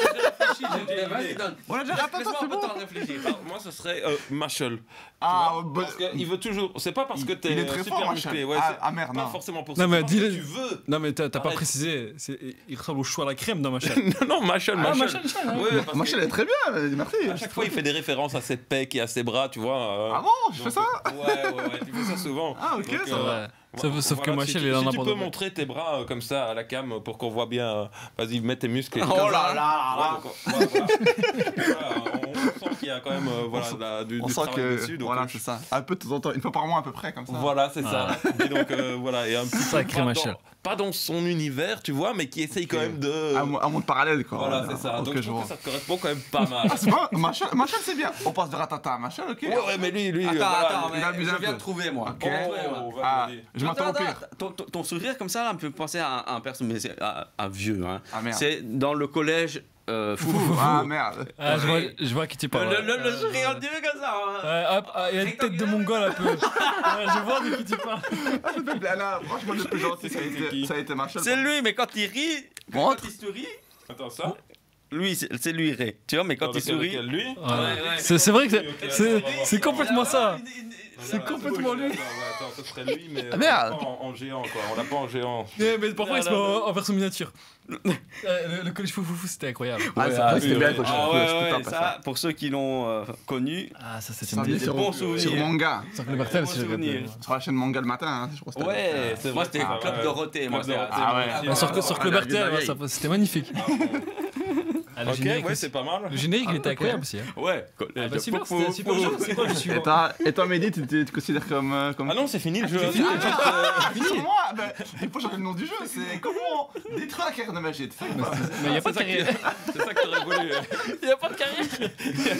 [SPEAKER 2] Vas-y, donne.
[SPEAKER 4] On a déjà raté,
[SPEAKER 2] Laisse-moi
[SPEAKER 4] c'est
[SPEAKER 2] un peu de
[SPEAKER 4] bon.
[SPEAKER 2] temps de réfléchir.
[SPEAKER 1] Alors, moi, ce serait euh, Machel.
[SPEAKER 4] Ah,
[SPEAKER 1] Tu vois,
[SPEAKER 4] bon-
[SPEAKER 1] parce qu'il veut toujours. C'est pas parce que
[SPEAKER 4] Il-
[SPEAKER 1] t'es
[SPEAKER 4] il est très
[SPEAKER 1] super
[SPEAKER 4] fort,
[SPEAKER 1] musclé.
[SPEAKER 4] Machel.
[SPEAKER 1] Ouais,
[SPEAKER 4] Ah,
[SPEAKER 1] c'est
[SPEAKER 4] ah, merde,
[SPEAKER 1] pas
[SPEAKER 4] non.
[SPEAKER 1] forcément pour
[SPEAKER 3] Non,
[SPEAKER 1] ça.
[SPEAKER 3] mais
[SPEAKER 1] c'est parce que
[SPEAKER 3] dis-le-
[SPEAKER 1] tu veux.
[SPEAKER 3] Non, mais t'as, t'as pas
[SPEAKER 1] Arrête.
[SPEAKER 3] précisé. C'est, il ressemble au chou à la crème dans ma chaîne.
[SPEAKER 1] non, non, Machel,
[SPEAKER 3] Ah,
[SPEAKER 1] Machel.
[SPEAKER 3] Machel, Machel, hein.
[SPEAKER 1] Ouais, parce
[SPEAKER 4] Machel
[SPEAKER 1] que
[SPEAKER 4] est très bien, euh, merci.
[SPEAKER 1] à chaque fois, il fait des références à ses pecs et à ses bras, tu vois. euh,
[SPEAKER 4] Ah bon, je fais
[SPEAKER 1] donc,
[SPEAKER 4] ça?
[SPEAKER 1] euh, Ouais, ouais, ouais, tu fais ça souvent.
[SPEAKER 4] Ah, ok,
[SPEAKER 1] Donc,
[SPEAKER 4] ça
[SPEAKER 1] euh,
[SPEAKER 4] va.
[SPEAKER 3] Sauf,
[SPEAKER 1] Voilà,
[SPEAKER 3] sauf que
[SPEAKER 1] si
[SPEAKER 3] Machel,
[SPEAKER 1] tu-
[SPEAKER 3] il en
[SPEAKER 1] si
[SPEAKER 3] a
[SPEAKER 1] tu
[SPEAKER 3] pas
[SPEAKER 1] peux
[SPEAKER 3] de-
[SPEAKER 1] montrer tes bras euh, comme ça à la cam euh, pour qu'on voit bien. euh, Vas-y, mets tes muscles. et-
[SPEAKER 2] Oh
[SPEAKER 1] comme
[SPEAKER 2] là
[SPEAKER 1] ça.
[SPEAKER 2] là
[SPEAKER 1] Ouais,
[SPEAKER 2] là.
[SPEAKER 1] donc, euh, voilà, voilà. Voilà, on, on sent qu'il y a quand même euh, voilà,
[SPEAKER 4] On sent-
[SPEAKER 1] de la- du,
[SPEAKER 4] On
[SPEAKER 1] du
[SPEAKER 4] sent
[SPEAKER 1] travail
[SPEAKER 4] que.
[SPEAKER 1] dessus. Donc,
[SPEAKER 4] Voilà,
[SPEAKER 1] euh,
[SPEAKER 4] c'est ça. Un peu de temps en temps, une fois par mois à peu près, comme ça.
[SPEAKER 1] Voilà, c'est ça. Et donc, euh, voilà, et un petit peu
[SPEAKER 3] Sacré
[SPEAKER 1] pas
[SPEAKER 3] Machel.
[SPEAKER 1] dans, pas dans son univers, tu vois, mais qui essaye quand même de.
[SPEAKER 4] Un mo- un monde parallèle, quoi.
[SPEAKER 1] Voilà, c'est ça.
[SPEAKER 4] Ok,
[SPEAKER 1] Donc,
[SPEAKER 4] je
[SPEAKER 1] je trouve
[SPEAKER 4] vois.
[SPEAKER 1] que ça te correspond quand même pas mal.
[SPEAKER 4] Ah, c'est pas. Machel, Machel, c'est bien. On passe de Ratata à Machel, ok.
[SPEAKER 1] Ouais, ouais, mais lui, lui.
[SPEAKER 2] Attends,
[SPEAKER 1] euh, voilà,
[SPEAKER 2] attends,
[SPEAKER 4] il
[SPEAKER 2] mais
[SPEAKER 4] abuse
[SPEAKER 2] je
[SPEAKER 4] un
[SPEAKER 2] viens
[SPEAKER 4] peu.
[SPEAKER 2] de trouver moi.
[SPEAKER 4] Ok.
[SPEAKER 2] Bon, ouais, ouais.
[SPEAKER 1] Oh, vas-y,
[SPEAKER 4] Ah,
[SPEAKER 1] vas-y.
[SPEAKER 4] je m'attends au
[SPEAKER 2] Attends,
[SPEAKER 4] pire.
[SPEAKER 2] attends, Ton, ton- ton sourire comme ça, là, me fait penser à un, un perso, mais c'est un, un vieux. Hein.
[SPEAKER 4] Ah merde.
[SPEAKER 2] C'est dans le collège euh, Fou.
[SPEAKER 4] Fou, ah merde.
[SPEAKER 3] Ah, je vois, je vois qui tu
[SPEAKER 2] Le,
[SPEAKER 3] parles.
[SPEAKER 2] le, le, le
[SPEAKER 3] ouais.
[SPEAKER 2] sourire un dieu comme ça. hein.
[SPEAKER 3] Ouais, hop, ah, il a une tête de mongol un peu. Ouais, je vois de qui tu parles.
[SPEAKER 4] Ah, le peuple, là, franchement, le plus gentil, ça a été, ça a été Machel.
[SPEAKER 2] C'est lui, mais quand il rit, quand
[SPEAKER 4] Montre.
[SPEAKER 2] il sourit,
[SPEAKER 1] Attends, ça.
[SPEAKER 2] lui, c'est c'est lui, Ray. Tu vois, mais quand
[SPEAKER 1] Dans
[SPEAKER 2] il
[SPEAKER 1] lequel-
[SPEAKER 2] sourit.
[SPEAKER 1] lequel, lui
[SPEAKER 3] Voilà.
[SPEAKER 2] Ouais, ouais.
[SPEAKER 3] C'est, c'est vrai que c'est,
[SPEAKER 1] Ok,
[SPEAKER 3] c'est,
[SPEAKER 1] on va voir
[SPEAKER 3] c'est
[SPEAKER 1] ça.
[SPEAKER 3] complètement ça.
[SPEAKER 1] Voilà,
[SPEAKER 3] C'est complètement lui.
[SPEAKER 1] Attends, ouais, attends, ce serait lui, mais
[SPEAKER 4] Ah,
[SPEAKER 1] euh,
[SPEAKER 4] merde.
[SPEAKER 1] pas en, en géant, quoi. On l'a pas en géant.
[SPEAKER 3] Mais, mais parfois, il se met
[SPEAKER 2] Là, là,
[SPEAKER 3] en, en version miniature. Euh, le, le collège Fou Fou Fou, c'était incroyable.
[SPEAKER 4] Ah, c'est
[SPEAKER 1] ah,
[SPEAKER 4] vrai, c'était
[SPEAKER 1] oui,
[SPEAKER 4] bien,
[SPEAKER 1] oui.
[SPEAKER 4] quoi. je-
[SPEAKER 2] Ah
[SPEAKER 4] je-
[SPEAKER 2] ouais,
[SPEAKER 4] je peux
[SPEAKER 2] ouais,
[SPEAKER 4] pas passer.
[SPEAKER 2] ça, pour ceux qui l'ont euh, connu.
[SPEAKER 3] Ah, ça, c'est
[SPEAKER 4] Ça
[SPEAKER 3] une
[SPEAKER 4] dit
[SPEAKER 3] des
[SPEAKER 4] sur,
[SPEAKER 2] bons
[SPEAKER 4] sur
[SPEAKER 2] souvenirs.
[SPEAKER 4] manga.
[SPEAKER 3] Sur le Bertel,
[SPEAKER 2] Bon
[SPEAKER 3] si je
[SPEAKER 2] souvenir.
[SPEAKER 3] regarde.
[SPEAKER 4] Sur la chaîne Manga le matin, hein, je crois que c'était.
[SPEAKER 1] Ouais, c'est
[SPEAKER 2] Moi,
[SPEAKER 1] vrai.
[SPEAKER 2] c'était
[SPEAKER 1] Ah,
[SPEAKER 2] Club
[SPEAKER 1] ouais.
[SPEAKER 2] Dorothée. Moi,
[SPEAKER 1] Club
[SPEAKER 2] c'était-
[SPEAKER 1] Dorothée,
[SPEAKER 4] Ah
[SPEAKER 1] moi
[SPEAKER 4] ouais.
[SPEAKER 1] aussi.
[SPEAKER 3] Ah, sur,
[SPEAKER 1] Ah,
[SPEAKER 3] sur
[SPEAKER 1] ouais.
[SPEAKER 3] Club
[SPEAKER 4] la
[SPEAKER 3] Bertel,
[SPEAKER 4] vieille.
[SPEAKER 3] ouais, ça- c'était magnifique.
[SPEAKER 1] Ah, bon.
[SPEAKER 3] Ah, le
[SPEAKER 1] Ok,
[SPEAKER 3] générique
[SPEAKER 1] ouais,
[SPEAKER 3] aussi.
[SPEAKER 1] c'est pas mal.
[SPEAKER 3] Le générique, il était
[SPEAKER 4] ok.
[SPEAKER 3] incroyable aussi. hein.
[SPEAKER 2] Ouais,
[SPEAKER 3] Ah,
[SPEAKER 2] collège
[SPEAKER 3] bah, super,
[SPEAKER 2] Fou,
[SPEAKER 3] c'était un
[SPEAKER 2] Fou,
[SPEAKER 3] super
[SPEAKER 2] Fou.
[SPEAKER 3] jeu. C'est quoi le
[SPEAKER 4] Et
[SPEAKER 3] suivant?
[SPEAKER 4] toi, et toi, Mehdi, tu tu te considères comme. euh, comme...
[SPEAKER 1] Ah non, c'est fini le jeu.
[SPEAKER 4] fini,
[SPEAKER 1] C'est
[SPEAKER 4] ah,
[SPEAKER 1] juste, euh,
[SPEAKER 4] Fini, moi, ben, il faut changer le nom du jeu, c'est comment détruire la carrière de Magid. C'est ça ou pas
[SPEAKER 3] Mais il n'y a pas de
[SPEAKER 1] c'est ça
[SPEAKER 3] carrière.
[SPEAKER 1] que- c'est ça que t'aurais voulu.
[SPEAKER 3] Il n'y a pas de carrière.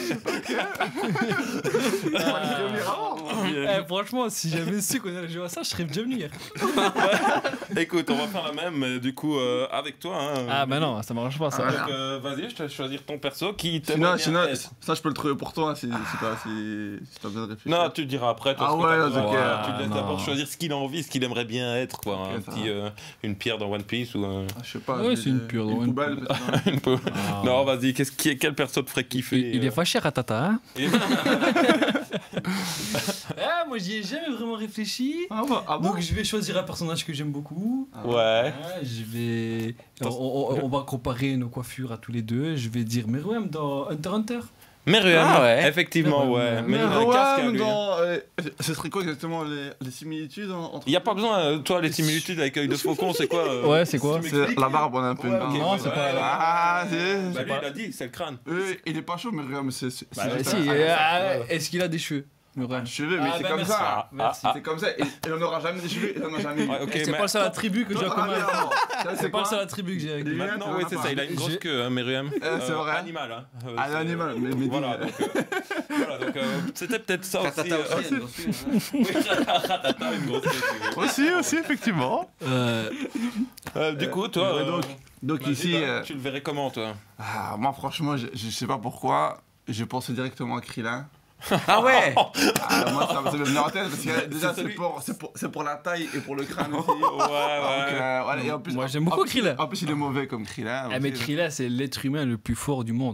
[SPEAKER 4] Revenir avant.
[SPEAKER 3] Eh, franchement, si j'avais su qu'on allait jouer à ça, je serais déjà venu hier.
[SPEAKER 1] Écoute, on va faire la même, mais du coup, euh, avec toi. Hein.
[SPEAKER 3] Ah, bah non, ça marche pas ça.
[SPEAKER 4] Ah,
[SPEAKER 1] Donc, euh, vas-y, je te laisse choisir ton perso qui t'aimerait
[SPEAKER 4] Sinon,
[SPEAKER 1] bien
[SPEAKER 4] sinon,
[SPEAKER 1] être.
[SPEAKER 4] ça je peux le trouver pour toi si, si t'as si, si t'as besoin de réfléchir.
[SPEAKER 1] Non, tu le diras après. Toi,
[SPEAKER 4] Ah
[SPEAKER 1] ce que
[SPEAKER 4] ouais,
[SPEAKER 1] t'as
[SPEAKER 4] ok.
[SPEAKER 1] besoin. Tu te laisses
[SPEAKER 3] Ah,
[SPEAKER 1] d'abord
[SPEAKER 3] non.
[SPEAKER 1] choisir ce qu'il a envie, ce qu'il aimerait bien être, quoi.
[SPEAKER 4] Ok,
[SPEAKER 1] un
[SPEAKER 4] ça
[SPEAKER 1] petit,
[SPEAKER 4] va.
[SPEAKER 1] euh, une pierre dans One Piece ou un.
[SPEAKER 4] Ah, je sais pas.
[SPEAKER 3] Ouais,
[SPEAKER 4] des-
[SPEAKER 3] c'est une pure,
[SPEAKER 4] Une
[SPEAKER 3] une
[SPEAKER 4] poubelle,
[SPEAKER 3] pure.
[SPEAKER 4] peut-être, non
[SPEAKER 1] une peu.
[SPEAKER 3] Ah.
[SPEAKER 1] Non, vas-y, qu'est-ce qui, quel perso te ferait kiffer
[SPEAKER 3] Il, il est
[SPEAKER 1] euh,
[SPEAKER 3] fâché, Ratata, hein.
[SPEAKER 1] et-
[SPEAKER 3] Ah, moi j'y ai jamais vraiment réfléchi.
[SPEAKER 4] Ah, bah, ah bon
[SPEAKER 3] Donc je vais choisir un personnage que j'aime beaucoup.
[SPEAKER 1] Ouais.
[SPEAKER 3] Ah, je vais. On, on- on va comparer nos coiffures à tous les deux. Je vais dire Meruem dans Hunter x Hunter.
[SPEAKER 1] Meruem,
[SPEAKER 2] Ah ouais.
[SPEAKER 1] effectivement, ouais.
[SPEAKER 3] Meruem.
[SPEAKER 1] Mais il a un
[SPEAKER 4] ouais,
[SPEAKER 1] casque à
[SPEAKER 4] mais
[SPEAKER 1] lui.
[SPEAKER 4] dans, euh, ce serait quoi exactement les, les similitudes en- entre.
[SPEAKER 1] Il n'y a pas besoin, euh, toi, les similitudes avec œil de faucon, c'est quoi euh,
[SPEAKER 3] Ouais, c'est quoi
[SPEAKER 1] tu
[SPEAKER 4] C'est
[SPEAKER 1] m'expliques
[SPEAKER 4] la barbe, on a un peu
[SPEAKER 1] Ouais,
[SPEAKER 4] une
[SPEAKER 1] ok,
[SPEAKER 4] barbe.
[SPEAKER 3] Non,
[SPEAKER 1] ouais,
[SPEAKER 3] c'est
[SPEAKER 1] ouais,
[SPEAKER 3] pas-
[SPEAKER 1] ouais.
[SPEAKER 4] Ah, c'est.
[SPEAKER 1] Bah,
[SPEAKER 4] c'est
[SPEAKER 1] lui,
[SPEAKER 4] pas-
[SPEAKER 1] il a dit, c'est le crâne.
[SPEAKER 4] Euh, il est pas chaud, mais regarde, mais c'est. c'est-
[SPEAKER 1] Bah,
[SPEAKER 4] c'est
[SPEAKER 1] ouais,
[SPEAKER 4] juste
[SPEAKER 3] Si,
[SPEAKER 4] un-
[SPEAKER 3] euh,
[SPEAKER 4] un-
[SPEAKER 3] ah, est-ce qu'il a des cheveux Meruem.
[SPEAKER 4] un cheveu, mais
[SPEAKER 3] Ah,
[SPEAKER 4] c'est
[SPEAKER 3] bah,
[SPEAKER 4] comme
[SPEAKER 3] merci.
[SPEAKER 4] ça.
[SPEAKER 3] Merci.
[SPEAKER 1] Ah,
[SPEAKER 4] C'est comme ça. Il il en aura jamais des cheveux, il en a jamais eu.
[SPEAKER 1] Ouais, ok,
[SPEAKER 3] c'est
[SPEAKER 1] mais
[SPEAKER 3] pas le seul attribut que j'ai en
[SPEAKER 4] Ah,
[SPEAKER 3] commun.
[SPEAKER 4] mais non. Ça,
[SPEAKER 3] C'est pas le seul attribut que j'ai avec lui.
[SPEAKER 4] Lui,
[SPEAKER 1] maintenant,
[SPEAKER 4] Lunettes,
[SPEAKER 1] oui,
[SPEAKER 4] on
[SPEAKER 1] c'est
[SPEAKER 4] en a
[SPEAKER 1] ça,
[SPEAKER 4] pas.
[SPEAKER 1] il a une grosse
[SPEAKER 3] J'ai-
[SPEAKER 1] queue, hein, Meruem.
[SPEAKER 4] Euh, c'est vrai.
[SPEAKER 1] Animal, hein. Euh,
[SPEAKER 4] Ah,
[SPEAKER 1] c'est-
[SPEAKER 4] l'animal, mais mais
[SPEAKER 1] Voilà, donc, euh, voilà, donc euh, c'était peut-être ça aussi.
[SPEAKER 2] Ratata
[SPEAKER 1] euh,
[SPEAKER 2] aussi, elle est grosse fille, hein.
[SPEAKER 1] Oui, Ratata, une grosse queue, tu veux.
[SPEAKER 4] Aussi, aussi, effectivement.
[SPEAKER 3] Euh,
[SPEAKER 1] Euh, Du coup, toi,
[SPEAKER 4] ouais,
[SPEAKER 1] euh,
[SPEAKER 4] donc, donc
[SPEAKER 1] vas-y,
[SPEAKER 4] ici,
[SPEAKER 1] bah,
[SPEAKER 4] euh,
[SPEAKER 1] tu le verrais comment, toi
[SPEAKER 4] ah, moi franchement, je, je sais pas pourquoi, j'ai pensé directement à Krillin.
[SPEAKER 2] Ah ouais.
[SPEAKER 4] Ah, moi, ça, ça me venait en tête parce que déjà,
[SPEAKER 1] C'est
[SPEAKER 4] c'est
[SPEAKER 1] celui-
[SPEAKER 4] pour, c'est pour, c'est pour la taille et pour le crâne aussi.
[SPEAKER 1] Ouais,
[SPEAKER 4] Donc,
[SPEAKER 1] ouais.
[SPEAKER 4] euh, voilà, et en plus,
[SPEAKER 3] Moi, j'aime
[SPEAKER 4] en
[SPEAKER 3] beaucoup
[SPEAKER 4] plus-
[SPEAKER 3] Krillin.
[SPEAKER 4] En plus, il est mauvais comme Krillin.
[SPEAKER 3] Ah, mais
[SPEAKER 4] aussi.
[SPEAKER 3] Krillin, c'est l'être humain le plus fort du monde.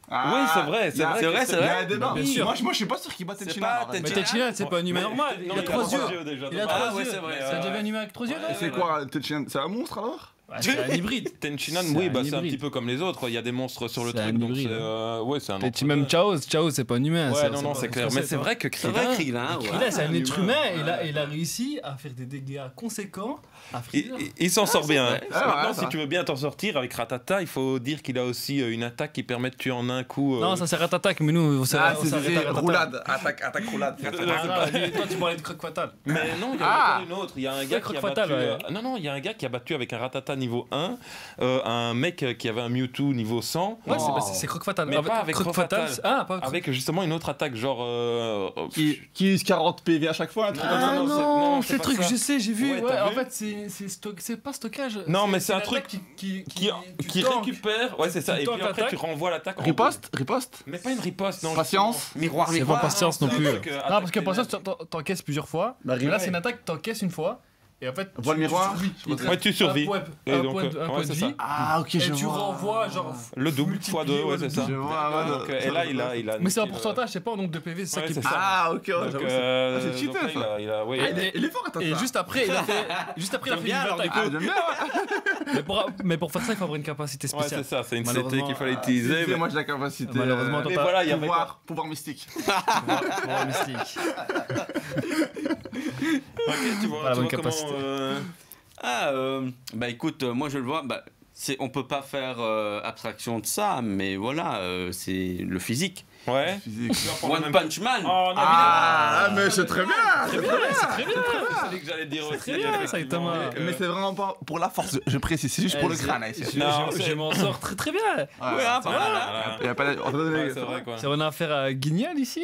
[SPEAKER 1] Oui, c'est vrai, c'est
[SPEAKER 4] Il y a-
[SPEAKER 1] vrai.
[SPEAKER 2] c'est
[SPEAKER 1] que
[SPEAKER 2] vrai, c'est
[SPEAKER 4] Il y a
[SPEAKER 2] vrai.
[SPEAKER 4] un débat.
[SPEAKER 3] Bien sûr.
[SPEAKER 4] Moi, je- moi, je suis pas sûr qu'il bat
[SPEAKER 2] C'est
[SPEAKER 4] Tenchinan.
[SPEAKER 2] pas
[SPEAKER 4] en vrai.
[SPEAKER 3] Mais
[SPEAKER 2] Tenchinan.
[SPEAKER 3] Tenchinan, c'est pas un humain
[SPEAKER 1] Mais-
[SPEAKER 3] normal.
[SPEAKER 1] non,
[SPEAKER 3] Il a
[SPEAKER 1] il a
[SPEAKER 3] trois
[SPEAKER 1] trois
[SPEAKER 3] yeux.
[SPEAKER 1] yeux déjà.
[SPEAKER 3] Il a
[SPEAKER 1] Ah,
[SPEAKER 3] trois
[SPEAKER 2] ouais,
[SPEAKER 3] yeux.
[SPEAKER 2] c'est vrai,
[SPEAKER 3] Ça
[SPEAKER 2] ouais.
[SPEAKER 3] devient un humain avec trois yeux,
[SPEAKER 4] Et
[SPEAKER 3] là
[SPEAKER 4] c'est quoi Tenchinan? C'est un monstre alors?
[SPEAKER 3] Ouais, c'est un hybride.
[SPEAKER 1] Tenchinan,
[SPEAKER 3] C'est
[SPEAKER 1] oui,
[SPEAKER 3] un
[SPEAKER 1] bah, c'est un
[SPEAKER 3] hybride.
[SPEAKER 1] petit peu comme les autres. Il y a des monstres sur le
[SPEAKER 3] C'est un
[SPEAKER 1] truc, donc c'est.
[SPEAKER 3] hybride,
[SPEAKER 1] euh, Ouais, c'est un.
[SPEAKER 3] Peut-être
[SPEAKER 1] entre
[SPEAKER 3] même
[SPEAKER 1] deux.
[SPEAKER 3] Chaos. Chaos, c'est pas un humain.
[SPEAKER 1] Ouais, non, non,
[SPEAKER 3] pas-
[SPEAKER 1] c'est clair. Mais c'est vrai que
[SPEAKER 2] C'est vrai,
[SPEAKER 1] Krillin.
[SPEAKER 2] Krillin, ouais.
[SPEAKER 3] Krillin, c'est un
[SPEAKER 1] un
[SPEAKER 3] être
[SPEAKER 1] humain.
[SPEAKER 3] humain et il a, il a réussi à faire des dégâts conséquents à
[SPEAKER 1] Il,
[SPEAKER 3] Freezer.
[SPEAKER 1] il- il s'en sort bien.
[SPEAKER 2] vrai.
[SPEAKER 4] Ah,
[SPEAKER 1] Maintenant,
[SPEAKER 4] ouais,
[SPEAKER 1] si
[SPEAKER 4] ça.
[SPEAKER 1] tu veux bien t'en sortir avec Ratata, il faut dire qu'il a aussi euh, une attaque qui permet de tuer en un coup. euh,
[SPEAKER 3] Non, ça c'est Ratatak, mais nous, on s'est
[SPEAKER 4] Ah,
[SPEAKER 3] on
[SPEAKER 4] c'est
[SPEAKER 3] s'est arrêté
[SPEAKER 4] c'est
[SPEAKER 3] à Ratata.
[SPEAKER 4] roulade. Attaque, attaque, roulade.
[SPEAKER 3] Ah, non, lui, toi, tu parlais de Croc Fatal.
[SPEAKER 1] Mais non, il y en a
[SPEAKER 4] Ah.
[SPEAKER 1] encore une autre. Il y a un
[SPEAKER 3] C'est
[SPEAKER 1] gars
[SPEAKER 3] Croc
[SPEAKER 1] qui a
[SPEAKER 3] Fatal,
[SPEAKER 1] battu.
[SPEAKER 3] ouais.
[SPEAKER 1] euh, Non, non, il y a un gars qui a battu avec un Ratata niveau un, euh, un mec euh, qui avait un Mewtwo niveau cent.
[SPEAKER 3] Ouais, c'est-
[SPEAKER 4] Oh.
[SPEAKER 3] bah, c'est c'est Croc Fatal.
[SPEAKER 1] Mais pas avec Croc Fatal.
[SPEAKER 3] c'est- Ah, pas Croc
[SPEAKER 1] Avec justement une autre attaque, genre. euh, euh,
[SPEAKER 4] Qui, qui use quarante P V à chaque fois, un truc comme ça.
[SPEAKER 3] Ah
[SPEAKER 1] non, c'est-
[SPEAKER 3] non,
[SPEAKER 1] non,
[SPEAKER 3] c'est
[SPEAKER 1] c'est
[SPEAKER 3] le
[SPEAKER 1] pas
[SPEAKER 3] truc,
[SPEAKER 1] ça.
[SPEAKER 3] je sais, j'ai vu.
[SPEAKER 1] Ouais,
[SPEAKER 3] Ouais,
[SPEAKER 1] t'as
[SPEAKER 3] en
[SPEAKER 1] vu
[SPEAKER 3] fait, c'est c'est stock- c'est pas stockage.
[SPEAKER 1] Non, mais c'est un
[SPEAKER 3] l'attaque
[SPEAKER 1] truc
[SPEAKER 3] qui, qui,
[SPEAKER 1] qui,
[SPEAKER 3] tu
[SPEAKER 1] qui
[SPEAKER 3] tankes.
[SPEAKER 1] récupère. Ouais, c'est ça.
[SPEAKER 3] Tu
[SPEAKER 1] Et puis
[SPEAKER 3] tankes
[SPEAKER 1] après,
[SPEAKER 3] l'attaque.
[SPEAKER 1] tu renvoies l'attaque. en
[SPEAKER 4] Riposte, riposte.
[SPEAKER 1] deux. Mais pas une riposte, non.
[SPEAKER 4] Patience.
[SPEAKER 2] Miroir,
[SPEAKER 3] C'est pas
[SPEAKER 2] miroir.
[SPEAKER 3] patience non
[SPEAKER 1] c'est un
[SPEAKER 3] plus.
[SPEAKER 1] truc, euh,
[SPEAKER 3] Non,
[SPEAKER 1] attaque
[SPEAKER 3] parce que
[SPEAKER 1] des
[SPEAKER 3] patience,
[SPEAKER 1] nains.
[SPEAKER 3] t'en- t'encaisses plusieurs fois.
[SPEAKER 4] Bah,
[SPEAKER 3] Mais là,
[SPEAKER 4] ouais.
[SPEAKER 3] c'est une attaque, t'encaisses une fois. Et en fait,
[SPEAKER 4] Vois le
[SPEAKER 3] tu-
[SPEAKER 4] miroir.
[SPEAKER 3] tu survis. Il te
[SPEAKER 1] Ouais,
[SPEAKER 3] reste
[SPEAKER 1] tu survis.
[SPEAKER 3] Un point,
[SPEAKER 1] Et
[SPEAKER 3] un
[SPEAKER 1] donc,
[SPEAKER 3] point,
[SPEAKER 1] euh,
[SPEAKER 3] un
[SPEAKER 1] ouais,
[SPEAKER 3] point de
[SPEAKER 1] c'est
[SPEAKER 3] vie.
[SPEAKER 1] ça.
[SPEAKER 4] Ah, ok,
[SPEAKER 3] Et
[SPEAKER 4] je
[SPEAKER 3] tu
[SPEAKER 4] vois.
[SPEAKER 3] renvoies genre
[SPEAKER 1] Le double
[SPEAKER 3] multiplié,
[SPEAKER 1] fois deux, ouais, c'est
[SPEAKER 3] le
[SPEAKER 1] ça.
[SPEAKER 3] double.
[SPEAKER 4] Je vois, ouais,
[SPEAKER 1] Donc, euh,
[SPEAKER 4] ça,
[SPEAKER 1] et là,
[SPEAKER 4] je
[SPEAKER 1] il
[SPEAKER 4] vois.
[SPEAKER 1] a, il a.
[SPEAKER 3] Mais c'est un
[SPEAKER 1] niqué le-
[SPEAKER 3] pourcentage, c'est pas en nombre de P V, c'est ça
[SPEAKER 1] Ouais,
[SPEAKER 3] qui
[SPEAKER 1] c'est
[SPEAKER 3] est
[SPEAKER 1] ça.
[SPEAKER 4] Ah, ok, ouais,
[SPEAKER 1] Donc,
[SPEAKER 4] j'avoue.
[SPEAKER 1] euh,
[SPEAKER 4] Ah, c'est
[SPEAKER 1] donc
[SPEAKER 4] cheaté,
[SPEAKER 1] là, il
[SPEAKER 4] ça.
[SPEAKER 1] a- il a- ouais,
[SPEAKER 4] Ah,
[SPEAKER 1] il
[SPEAKER 4] il
[SPEAKER 1] a-
[SPEAKER 4] est- il est fort, attends.
[SPEAKER 3] Et juste après, il a fait, juste après, il a
[SPEAKER 2] J'aime
[SPEAKER 3] fait
[SPEAKER 2] bien,
[SPEAKER 3] une
[SPEAKER 2] alors,
[SPEAKER 3] attaque.
[SPEAKER 4] Ah, j'aime bien, ouais.
[SPEAKER 3] Mais pour, mais pour faire ça, il faut avoir une capacité
[SPEAKER 1] Ouais,
[SPEAKER 3] spéciale.
[SPEAKER 1] c'est ça, c'est une C T
[SPEAKER 3] Malheureusement,
[SPEAKER 1] qu'il fallait
[SPEAKER 3] ah,
[SPEAKER 1] utiliser.
[SPEAKER 4] C'est
[SPEAKER 1] mais-
[SPEAKER 4] moi, j'ai la capacité.
[SPEAKER 3] Malheureusement,
[SPEAKER 4] euh,
[SPEAKER 3] t'as
[SPEAKER 1] Mais
[SPEAKER 3] pas-
[SPEAKER 1] voilà, il y avait
[SPEAKER 4] pouvoir, pouvoir mystique.
[SPEAKER 3] Ouais, mystique.
[SPEAKER 1] Ok, tu vois,
[SPEAKER 3] Pas la
[SPEAKER 1] tu
[SPEAKER 3] bonne
[SPEAKER 1] vois comment,
[SPEAKER 3] capacité.
[SPEAKER 1] euh,
[SPEAKER 2] Ah, euh, bah écoute, euh, moi je le vois, bah, c'est, on peut pas faire euh, abstraction de ça, mais voilà, euh, c'est le physique.
[SPEAKER 1] Ouais.
[SPEAKER 4] Physique.
[SPEAKER 2] One Punch Man.
[SPEAKER 1] Oh non,
[SPEAKER 4] Ah, mais c'est très bien.
[SPEAKER 3] Très bien, c'est très bien.
[SPEAKER 1] c'est ce que j'allais dire aussi.
[SPEAKER 3] très bien,
[SPEAKER 1] effectivement.
[SPEAKER 3] Saitama.
[SPEAKER 1] Et que-
[SPEAKER 4] Mais c'est vraiment pas pour la force, je précise, c'est juste pour le crâne. hein, ici.
[SPEAKER 3] Je,
[SPEAKER 1] Non,
[SPEAKER 3] je-
[SPEAKER 1] c'est-
[SPEAKER 3] je m'en sors très très bien.
[SPEAKER 2] Ouais, hein, pas mal, hein.
[SPEAKER 1] Voilà.
[SPEAKER 4] Il y a pas la- on va donner-
[SPEAKER 1] Ouais, c'est vrai quoi.
[SPEAKER 3] C'est on a affaire à Guignol ici.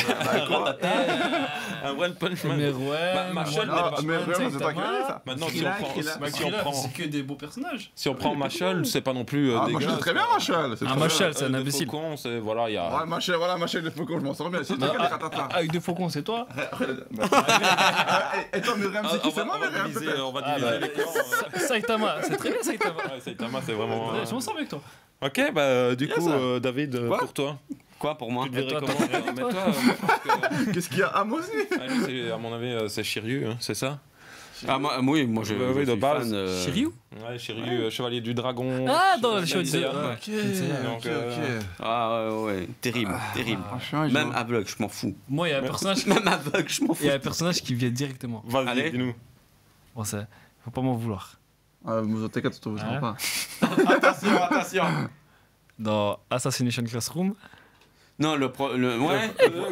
[SPEAKER 1] Un One Punch Man.
[SPEAKER 3] Merouem,
[SPEAKER 1] Ma- Machel,
[SPEAKER 3] One
[SPEAKER 1] mais
[SPEAKER 4] Ah,
[SPEAKER 3] Punch
[SPEAKER 4] mais
[SPEAKER 3] Man,
[SPEAKER 4] vraiment, c'est pas
[SPEAKER 3] Saitama.
[SPEAKER 4] grave ça.
[SPEAKER 1] Maintenant, si on
[SPEAKER 4] Krillin,
[SPEAKER 1] prend,
[SPEAKER 4] Krillin.
[SPEAKER 1] si on
[SPEAKER 3] Makila,
[SPEAKER 1] prend,
[SPEAKER 3] c'est que des beaux personnages.
[SPEAKER 1] si on prend Machel, c'est pas non plus. euh,
[SPEAKER 4] Ah, moi je
[SPEAKER 1] dégueulasse,
[SPEAKER 4] suis très bien,
[SPEAKER 1] quoi.
[SPEAKER 4] Machel. c'est
[SPEAKER 3] Ah,
[SPEAKER 4] très
[SPEAKER 3] Machel,
[SPEAKER 4] bien.
[SPEAKER 3] c'est un
[SPEAKER 1] Euh, de
[SPEAKER 3] imbécile.
[SPEAKER 1] Faucon, c'est voilà, il y a.
[SPEAKER 4] Ouais, Machel, voilà, Machel de Faucon, je m'en sors bien. C'est toi qui as les ratatas.
[SPEAKER 3] Avec deux faucons, c'est toi.
[SPEAKER 4] Et toi, Myriam,
[SPEAKER 1] Ah,
[SPEAKER 4] c'est
[SPEAKER 1] on
[SPEAKER 4] qui
[SPEAKER 1] va,
[SPEAKER 4] c'est moi,
[SPEAKER 1] on va
[SPEAKER 4] Myriam
[SPEAKER 1] diviser,
[SPEAKER 4] peut-être
[SPEAKER 1] on va
[SPEAKER 3] Ah,
[SPEAKER 1] diviser
[SPEAKER 3] bah,
[SPEAKER 1] les camps. euh.
[SPEAKER 3] Sa- Saitama, c'est très bien Saitama.
[SPEAKER 1] Ouais, Saitama, c'est vraiment.
[SPEAKER 3] Ouais,
[SPEAKER 1] euh,
[SPEAKER 3] Je m'en sors avec toi.
[SPEAKER 1] Ok, bah euh, du
[SPEAKER 2] Bien,
[SPEAKER 1] coup,
[SPEAKER 2] ça.
[SPEAKER 1] euh, David, euh,
[SPEAKER 2] Quoi
[SPEAKER 1] pour toi,
[SPEAKER 2] Quoi pour moi
[SPEAKER 1] tu te verrais
[SPEAKER 3] toi,
[SPEAKER 1] comment
[SPEAKER 3] t'as-
[SPEAKER 1] euh, Mais toi, euh, moi, je pense que-
[SPEAKER 4] Qu'est-ce qu'il y a à moi aussi
[SPEAKER 1] Ah, lui, c'est- à mon avis, euh, c'est Shiryu, hein, c'est ça
[SPEAKER 2] Ah, moi, oui, moi je,
[SPEAKER 1] Bah oui,
[SPEAKER 2] je
[SPEAKER 1] de
[SPEAKER 2] suis
[SPEAKER 1] base.
[SPEAKER 2] fan. euh,
[SPEAKER 3] Shiryu
[SPEAKER 1] Ouais, Shiryu, euh, chevalier du dragon.
[SPEAKER 3] Ah, dans
[SPEAKER 1] Chevalier
[SPEAKER 3] le Chevalier
[SPEAKER 1] Seiya.
[SPEAKER 3] de- ouais.
[SPEAKER 4] Ok,
[SPEAKER 1] Donc,
[SPEAKER 4] ok,
[SPEAKER 1] euh,
[SPEAKER 4] ok.
[SPEAKER 2] Ah, ouais, ouais, terrible, terrible.
[SPEAKER 4] Franchement, je
[SPEAKER 2] Même
[SPEAKER 4] vois.
[SPEAKER 2] aveugle, je m'en fous.
[SPEAKER 3] Moi, il y a un personnage.
[SPEAKER 2] Même aveugle, je m'en fous.
[SPEAKER 3] Il y a un personnage qui vient directement.
[SPEAKER 1] Vas-y,
[SPEAKER 2] Allez.
[SPEAKER 1] dis-nous.
[SPEAKER 3] Bon, ça, faut pas m'en vouloir.
[SPEAKER 4] Ah, vous t'inquiète, tu ne
[SPEAKER 3] Hein
[SPEAKER 4] pas.
[SPEAKER 2] Attention, attention.
[SPEAKER 3] Dans Assassination Classroom,
[SPEAKER 2] Non, le pro. Le, ouais.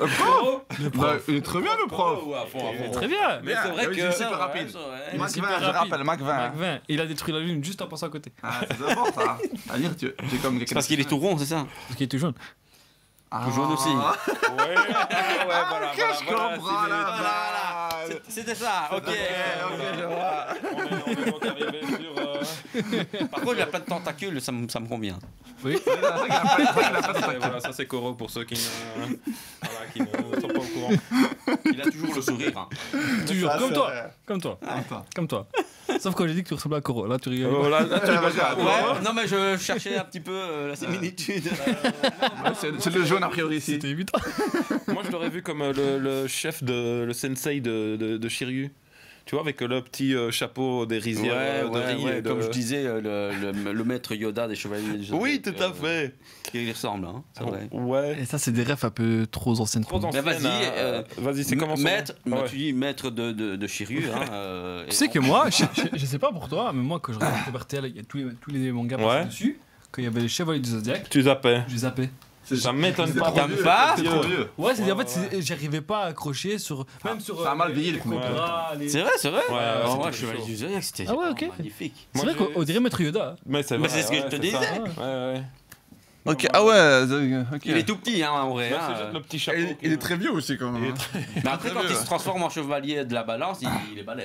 [SPEAKER 3] le
[SPEAKER 4] Bah,
[SPEAKER 3] prof.
[SPEAKER 4] il est très bien le prof.
[SPEAKER 1] Ouais, à fond, à fond.
[SPEAKER 3] Très bien.
[SPEAKER 1] Mais c'est vrai
[SPEAKER 4] Ah oui,
[SPEAKER 1] que.
[SPEAKER 4] c'est super
[SPEAKER 2] Ouais,
[SPEAKER 4] rapide.
[SPEAKER 2] ouais.
[SPEAKER 4] Mac
[SPEAKER 3] super
[SPEAKER 4] vingt, je
[SPEAKER 3] rapide.
[SPEAKER 4] rappelle, Mac vingt.
[SPEAKER 3] Mac vingt. Il a détruit la lune juste en passant à côté.
[SPEAKER 4] Ah, c'est d'abord ça. À dire, tu tu es comme
[SPEAKER 2] C'est parce qu'il est tout rond, c'est ça.
[SPEAKER 3] Parce qu'il est tout jaune.
[SPEAKER 4] Ah.
[SPEAKER 2] Tout jaune aussi.
[SPEAKER 1] Ouais, ouais, voilà, voilà.
[SPEAKER 4] Je
[SPEAKER 1] voilà,
[SPEAKER 4] comprends
[SPEAKER 1] c'est
[SPEAKER 4] la
[SPEAKER 1] les-
[SPEAKER 4] blague.
[SPEAKER 2] C'était ça, ok.
[SPEAKER 4] Ok, ok, je vois.
[SPEAKER 1] On est, on est donc arrivé sur. euh,
[SPEAKER 2] Par contre, il a pas de tentacules, ça me, ça me convient.
[SPEAKER 3] Oui.
[SPEAKER 4] C'est vrai qu'il a pas- c'est vrai qu'il a pas de
[SPEAKER 1] ça, c'est- voilà, ça c'est Koro pour ceux qui ne, voilà, qui ne sont pas au courant.
[SPEAKER 2] Il a toujours le sourire. hein.
[SPEAKER 3] Toujours.
[SPEAKER 4] Ça,
[SPEAKER 3] Comme
[SPEAKER 4] c'est
[SPEAKER 3] toi.
[SPEAKER 4] vrai.
[SPEAKER 3] Comme toi.
[SPEAKER 4] Attends.
[SPEAKER 3] Comme toi. Sauf quand j'ai dit que tu ressemblais à Koro. Là, tu rigoles.
[SPEAKER 1] Oh, là, là, tu rigoles pas.
[SPEAKER 2] Ouais, non mais je cherchais un petit peu euh, la similitude.
[SPEAKER 4] Ouais, C'est c'est le jaune a priori ici.
[SPEAKER 3] C'était évident.
[SPEAKER 1] Moi, je l'aurais vu comme euh, le, le chef de le sensei de, de, de Shiryu. Tu vois, avec le petit euh, chapeau des rizières
[SPEAKER 2] Ouais,
[SPEAKER 1] euh, de
[SPEAKER 2] ouais,
[SPEAKER 1] riz.
[SPEAKER 2] ouais,
[SPEAKER 1] et de-
[SPEAKER 2] comme je disais, euh, le, le, le maître Yoda des chevaliers du Zodiac,
[SPEAKER 1] Oui, tout à
[SPEAKER 2] euh,
[SPEAKER 1] fait.
[SPEAKER 2] Il ressemble, hein, c'est vrai.
[SPEAKER 1] Ouais.
[SPEAKER 3] Et ça, c'est des refs un peu trop anciennes.
[SPEAKER 1] Trop
[SPEAKER 3] pour nous.
[SPEAKER 2] Mais
[SPEAKER 1] ancienne.
[SPEAKER 2] vas-y,
[SPEAKER 1] hein.
[SPEAKER 2] euh,
[SPEAKER 1] Vas-y, c'est comment son nom
[SPEAKER 2] Maître,
[SPEAKER 1] Ah
[SPEAKER 2] bah,
[SPEAKER 1] ouais.
[SPEAKER 2] tu dis maître de, de, de Shiryu. Hein, euh,
[SPEAKER 3] Tu
[SPEAKER 2] et
[SPEAKER 3] sais
[SPEAKER 2] on-
[SPEAKER 3] que moi, je, je, je sais pas pour toi, mais moi, quand je regardais R T L, il y a tous les, tous les mangas
[SPEAKER 1] Ouais.
[SPEAKER 3] passés dessus. Quand il y avait les Chevaliers du Zodiac,
[SPEAKER 1] Tu zappais.
[SPEAKER 3] je zappais.
[SPEAKER 1] Ça m'étonne
[SPEAKER 4] C'est
[SPEAKER 1] pas.
[SPEAKER 4] trop
[SPEAKER 2] T'aimes
[SPEAKER 4] vieux,
[SPEAKER 2] pas
[SPEAKER 4] C'est trop vieux.
[SPEAKER 3] Ouais, c'est
[SPEAKER 1] Ouais,
[SPEAKER 3] en fait,
[SPEAKER 1] ouais.
[SPEAKER 3] c'est- j'arrivais pas à accrocher sur. Même sur.
[SPEAKER 4] ça a
[SPEAKER 3] euh,
[SPEAKER 4] mal
[SPEAKER 3] les-
[SPEAKER 4] vieilli,
[SPEAKER 3] les
[SPEAKER 4] le coup.
[SPEAKER 3] contrats, les-
[SPEAKER 2] C'est vrai, c'est vrai.
[SPEAKER 1] Ouais, ouais,
[SPEAKER 2] Alors,
[SPEAKER 1] c'était
[SPEAKER 2] moi,
[SPEAKER 1] chaud.
[SPEAKER 2] chevalier du Zodiac, c'était
[SPEAKER 3] Ah ouais, ok.
[SPEAKER 2] magnifique.
[SPEAKER 3] C'est
[SPEAKER 1] Moi,
[SPEAKER 3] vrai
[SPEAKER 1] j'ai-
[SPEAKER 3] qu'on dirait Maître Yoda.
[SPEAKER 1] Mais c'est
[SPEAKER 2] Mais
[SPEAKER 1] vrai,
[SPEAKER 2] c'est ce que je
[SPEAKER 1] ouais,
[SPEAKER 2] te
[SPEAKER 1] c'est
[SPEAKER 2] disais.
[SPEAKER 1] ça. Ouais, ouais.
[SPEAKER 4] Ok, ah ouais, euh, ok.
[SPEAKER 2] Il est tout petit, hein, en vrai.
[SPEAKER 1] Là,
[SPEAKER 2] hein,
[SPEAKER 1] c'est juste
[SPEAKER 2] euh.
[SPEAKER 1] le petit chapeau.
[SPEAKER 4] Il, il est très vieux aussi quand même.
[SPEAKER 1] Il est
[SPEAKER 4] hein.
[SPEAKER 2] Mais après,
[SPEAKER 4] très
[SPEAKER 2] quand
[SPEAKER 4] vieux.
[SPEAKER 2] il se transforme en chevalier de la balance, il, il est balèze.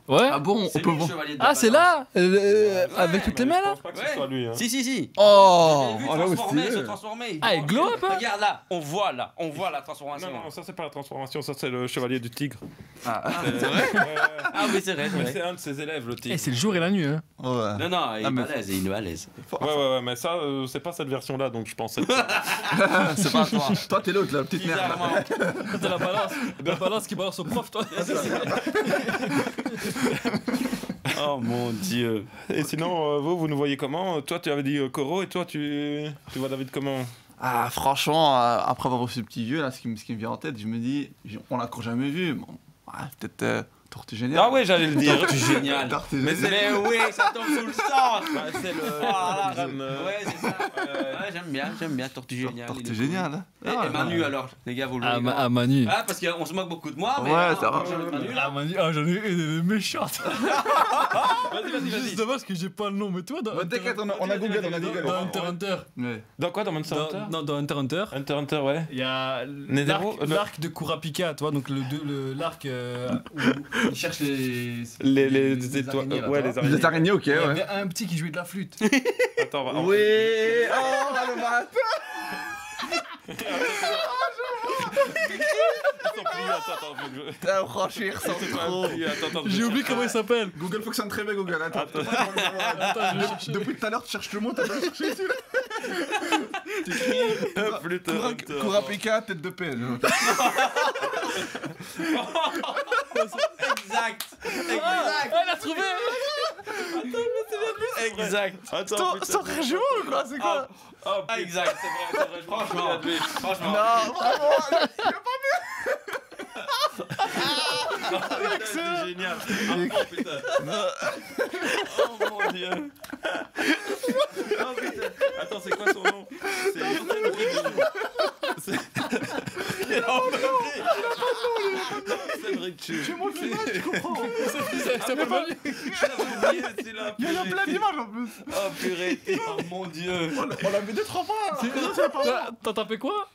[SPEAKER 3] Ouais.
[SPEAKER 4] Ah bon, on
[SPEAKER 2] C'est
[SPEAKER 4] peut
[SPEAKER 2] lui, le
[SPEAKER 4] voir.
[SPEAKER 2] chevalier de la
[SPEAKER 3] Ah, c'est
[SPEAKER 2] balance.
[SPEAKER 3] là euh,
[SPEAKER 2] Ouais,
[SPEAKER 3] avec toutes les mains
[SPEAKER 1] Je
[SPEAKER 3] là
[SPEAKER 1] pense pas que ce
[SPEAKER 2] Ouais.
[SPEAKER 1] soit lui. Hein.
[SPEAKER 2] Si, si, si.
[SPEAKER 4] Oh,
[SPEAKER 2] J'ai vu
[SPEAKER 4] oh là
[SPEAKER 2] transformer,
[SPEAKER 4] aussi.
[SPEAKER 2] se transformer.
[SPEAKER 3] Ah, il glow up, hein.
[SPEAKER 2] Regarde là, on voit là, on voit la transformation.
[SPEAKER 1] Non, non, ça c'est pas la transformation, ça c'est le chevalier du tigre.
[SPEAKER 4] Ah,
[SPEAKER 1] C'est vrai
[SPEAKER 2] Ah oui, c'est vrai, c'est
[SPEAKER 1] Mais
[SPEAKER 2] vrai.
[SPEAKER 1] c'est un de ses élèves, le tigre.
[SPEAKER 3] Eh, c'est le jour et la nuit, hein.
[SPEAKER 4] ouais.
[SPEAKER 2] Non, non, il est
[SPEAKER 4] Ah, mais-
[SPEAKER 2] balèze, il est balèze.
[SPEAKER 1] Ouais, ouais, ouais, mais ça, euh, c'est pas cette version-là, donc je pensais.
[SPEAKER 4] C'est pas toi. Toi, t'es l'autre, la petite merde.
[SPEAKER 2] Bizarrement.
[SPEAKER 3] T'as la balance, la balance qui balance au prof, toi.
[SPEAKER 2] Oh mon dieu.
[SPEAKER 1] Et sinon, euh, vous, vous nous voyez comment? Toi, tu avais dit euh, Koro, et toi, tu, tu vois David comment?
[SPEAKER 4] Ah, franchement, euh, après avoir reçu le petit vieux, là, ce qui, me- ce qui me vient en tête, je me dis, j- on l'a encore jamais vu. Bon, ah, peut-être euh, Tortue Géniale.
[SPEAKER 1] Ah ouais, j'allais le dire.
[SPEAKER 2] C'est génial.
[SPEAKER 4] Tortue
[SPEAKER 1] Mais
[SPEAKER 4] Géniale.
[SPEAKER 2] Mais oui, ça tombe sous le sens.
[SPEAKER 1] Bah, c'est le.
[SPEAKER 2] Ah, là,
[SPEAKER 1] J'aime, euh,
[SPEAKER 2] ouais, c'est ça. Ouais, j'aime bien, j'aime bien Tortue Géniale. il est
[SPEAKER 4] Tortue
[SPEAKER 2] cool.
[SPEAKER 4] Géniale. hein.
[SPEAKER 2] Et,
[SPEAKER 4] Ah,
[SPEAKER 2] et Manu
[SPEAKER 4] ouais.
[SPEAKER 2] alors, les gars, vous le
[SPEAKER 3] Ah,
[SPEAKER 2] voyez
[SPEAKER 3] Ma-
[SPEAKER 2] comment
[SPEAKER 3] ah, Manu.
[SPEAKER 2] Ah, parce qu'on se moque beaucoup de moi, mais
[SPEAKER 4] Ouais,
[SPEAKER 2] hein,
[SPEAKER 4] ça va.
[SPEAKER 2] moi, j'aime Manu
[SPEAKER 3] Ah,
[SPEAKER 2] là.
[SPEAKER 3] Manu, ah, j'en ai une méchante.
[SPEAKER 1] Vas-y, vas-y,
[SPEAKER 3] Juste
[SPEAKER 1] vas-y.
[SPEAKER 3] dommage que j'ai pas le nom, mais toi, dans
[SPEAKER 4] Ouais, t'inquiète, on a, on a Google, on a
[SPEAKER 3] dans,
[SPEAKER 4] Google.
[SPEAKER 3] dans Hunter x Hunter,
[SPEAKER 4] Ouais.
[SPEAKER 1] Dans quoi? Dans Monster Hunter?
[SPEAKER 3] dans, non, dans Hunter x Hunter,
[SPEAKER 1] Hunter Hunter, ouais.
[SPEAKER 3] il y a
[SPEAKER 1] Netero,
[SPEAKER 3] l'arc
[SPEAKER 1] le-
[SPEAKER 3] l'arc de Kurapika, tu vois, donc le deux- le- l'arc euh, où il cherche les
[SPEAKER 1] Les, les, les étoiles.
[SPEAKER 3] araignées, là,
[SPEAKER 1] Ouais,
[SPEAKER 3] tu
[SPEAKER 1] les
[SPEAKER 3] vois.
[SPEAKER 1] araignées.
[SPEAKER 4] Les araignées, ok,
[SPEAKER 3] Il y
[SPEAKER 4] ouais.
[SPEAKER 3] avait un petit qui jouait de la flûte.
[SPEAKER 1] Attends, on va. on-
[SPEAKER 4] Oui. Oh, le mat.
[SPEAKER 1] Ils sont pliés, attends, attends, faut que je.
[SPEAKER 4] Putain, franchement, il ressemble
[SPEAKER 1] Ils sont quand
[SPEAKER 4] trop.
[SPEAKER 1] même pliés, attends, attends. je-
[SPEAKER 3] J'ai oublié comment il s'appelle.
[SPEAKER 4] Google fonctionne très bien, Google. Attends,
[SPEAKER 3] Attends, je vais chercher.
[SPEAKER 4] depuis tout à l'heure, tu cherches le mot, t'as pas cherché ici là.
[SPEAKER 1] Euh, Flûte Hunter.
[SPEAKER 4] Kurapika, tête de paix.
[SPEAKER 2] Exact.
[SPEAKER 3] Ah, elle a trouvé.
[SPEAKER 2] Exact.
[SPEAKER 1] Attends, putain.
[SPEAKER 4] Sans régiment ou quoi? C'est quoi?
[SPEAKER 1] Oh,
[SPEAKER 2] Ah,
[SPEAKER 1] putain.
[SPEAKER 2] exact, c'est vrai, c'est vrai. je pense
[SPEAKER 1] Franchement,
[SPEAKER 2] qu'il a de- Franchement.
[SPEAKER 4] Non, vraiment.
[SPEAKER 1] C'est génial. Ah, putain. Oh mon dieu. Oh putain. Attends, c'est quoi son nom? C'est C'est- Cédric Chu.
[SPEAKER 4] Tu montres l'image, tu comprends.
[SPEAKER 3] Ça s'appelle Manu.
[SPEAKER 4] Il y en a plein d'images en plus.
[SPEAKER 1] Oh purée.
[SPEAKER 2] Oh mon dieu.
[SPEAKER 4] On l'a- on l'a vu deux, trois fois.
[SPEAKER 3] T'as- T'as tapé quoi?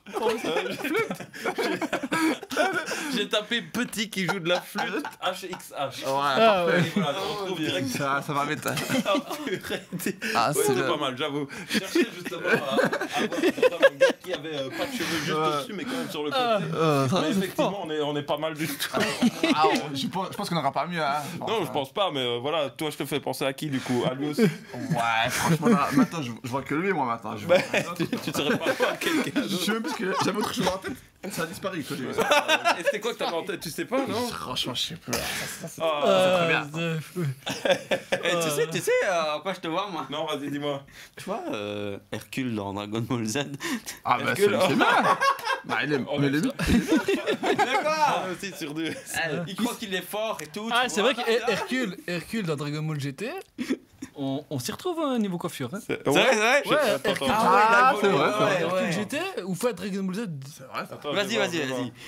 [SPEAKER 1] J'ai tapé petit qui joue de la flûte H X H.
[SPEAKER 4] Ouais,
[SPEAKER 3] Ah ouais.
[SPEAKER 1] Et voilà, on retrouve direct.
[SPEAKER 4] Ça, ça va vite.
[SPEAKER 1] Ah, purée.
[SPEAKER 4] Ah,
[SPEAKER 1] Ouais,
[SPEAKER 4] c'est
[SPEAKER 1] c'est
[SPEAKER 4] le-
[SPEAKER 1] pas mal, j'avoue. Je cherchais justement à, à voir un gars qui avait euh, pas de cheveux juste
[SPEAKER 4] Ouais.
[SPEAKER 1] dessus, mais quand même sur le côté.
[SPEAKER 4] Euh, ça va,
[SPEAKER 1] Mais
[SPEAKER 4] c'est
[SPEAKER 1] effectivement,
[SPEAKER 4] fort.
[SPEAKER 1] on est, on est pas mal du tout.
[SPEAKER 4] Ah, on- je pense, je pense qu'on n'aura pas mieux. Hein.
[SPEAKER 1] Non, je pense pas, mais euh, voilà, toi, je te fais penser à qui du coup? À lui aussi?
[SPEAKER 4] Ouais, franchement, là, maintenant, je, je vois que lui, moi, maintenant. Je, vois-
[SPEAKER 1] tu, tu serais pas à quelqu'un
[SPEAKER 4] je
[SPEAKER 1] d'autre.
[SPEAKER 4] sais même plus ce que j'avais autre chose en tête. Ça a disparu. Quoi.
[SPEAKER 1] Et c'était quoi que t'avais en tête? Tu sais pas, non?
[SPEAKER 4] Franchement, je sais plus.
[SPEAKER 1] Ah,
[SPEAKER 3] Euh,
[SPEAKER 4] bien.
[SPEAKER 2] Eh, tu sais, tu sais euh, en quoi je te vois, moi?
[SPEAKER 1] Non, vas-y, dis-moi.
[SPEAKER 2] Tu vois, euh, Hercule dans Dragon Ball Z.
[SPEAKER 4] Ah, bah, c'est
[SPEAKER 1] Hercule,
[SPEAKER 4] c'est bien. Bah, il est.
[SPEAKER 1] On
[SPEAKER 4] Mais
[SPEAKER 1] est
[SPEAKER 4] il est bien.
[SPEAKER 2] D'accord.
[SPEAKER 1] On est aussi sur deux.
[SPEAKER 2] Eh, Il croit qu'il est fort et tout.
[SPEAKER 3] Ah,
[SPEAKER 2] tu
[SPEAKER 3] c'est
[SPEAKER 2] vois.
[SPEAKER 3] vrai que Hercule, Hercule dans Dragon Ball G T, on, on s'y retrouve au niveau coiffure. Hein.
[SPEAKER 1] C'est
[SPEAKER 2] C'est vrai, c'est vrai.
[SPEAKER 1] Je-
[SPEAKER 3] Ouais,
[SPEAKER 1] attends,
[SPEAKER 3] Hercule.
[SPEAKER 1] attends.
[SPEAKER 4] Ah,
[SPEAKER 2] ouais,
[SPEAKER 4] c'est
[SPEAKER 2] ouais,
[SPEAKER 4] vrai,
[SPEAKER 2] ouais,
[SPEAKER 4] c'est vrai.
[SPEAKER 2] ouais,
[SPEAKER 3] Hercule
[SPEAKER 2] ouais.
[SPEAKER 3] G T ou pas Dragon Ball Z?
[SPEAKER 4] C'est vrai, ça.
[SPEAKER 1] Attends,
[SPEAKER 2] Vas-y,
[SPEAKER 1] je vais
[SPEAKER 2] vas-y,
[SPEAKER 1] voir, je vais
[SPEAKER 2] vas-y.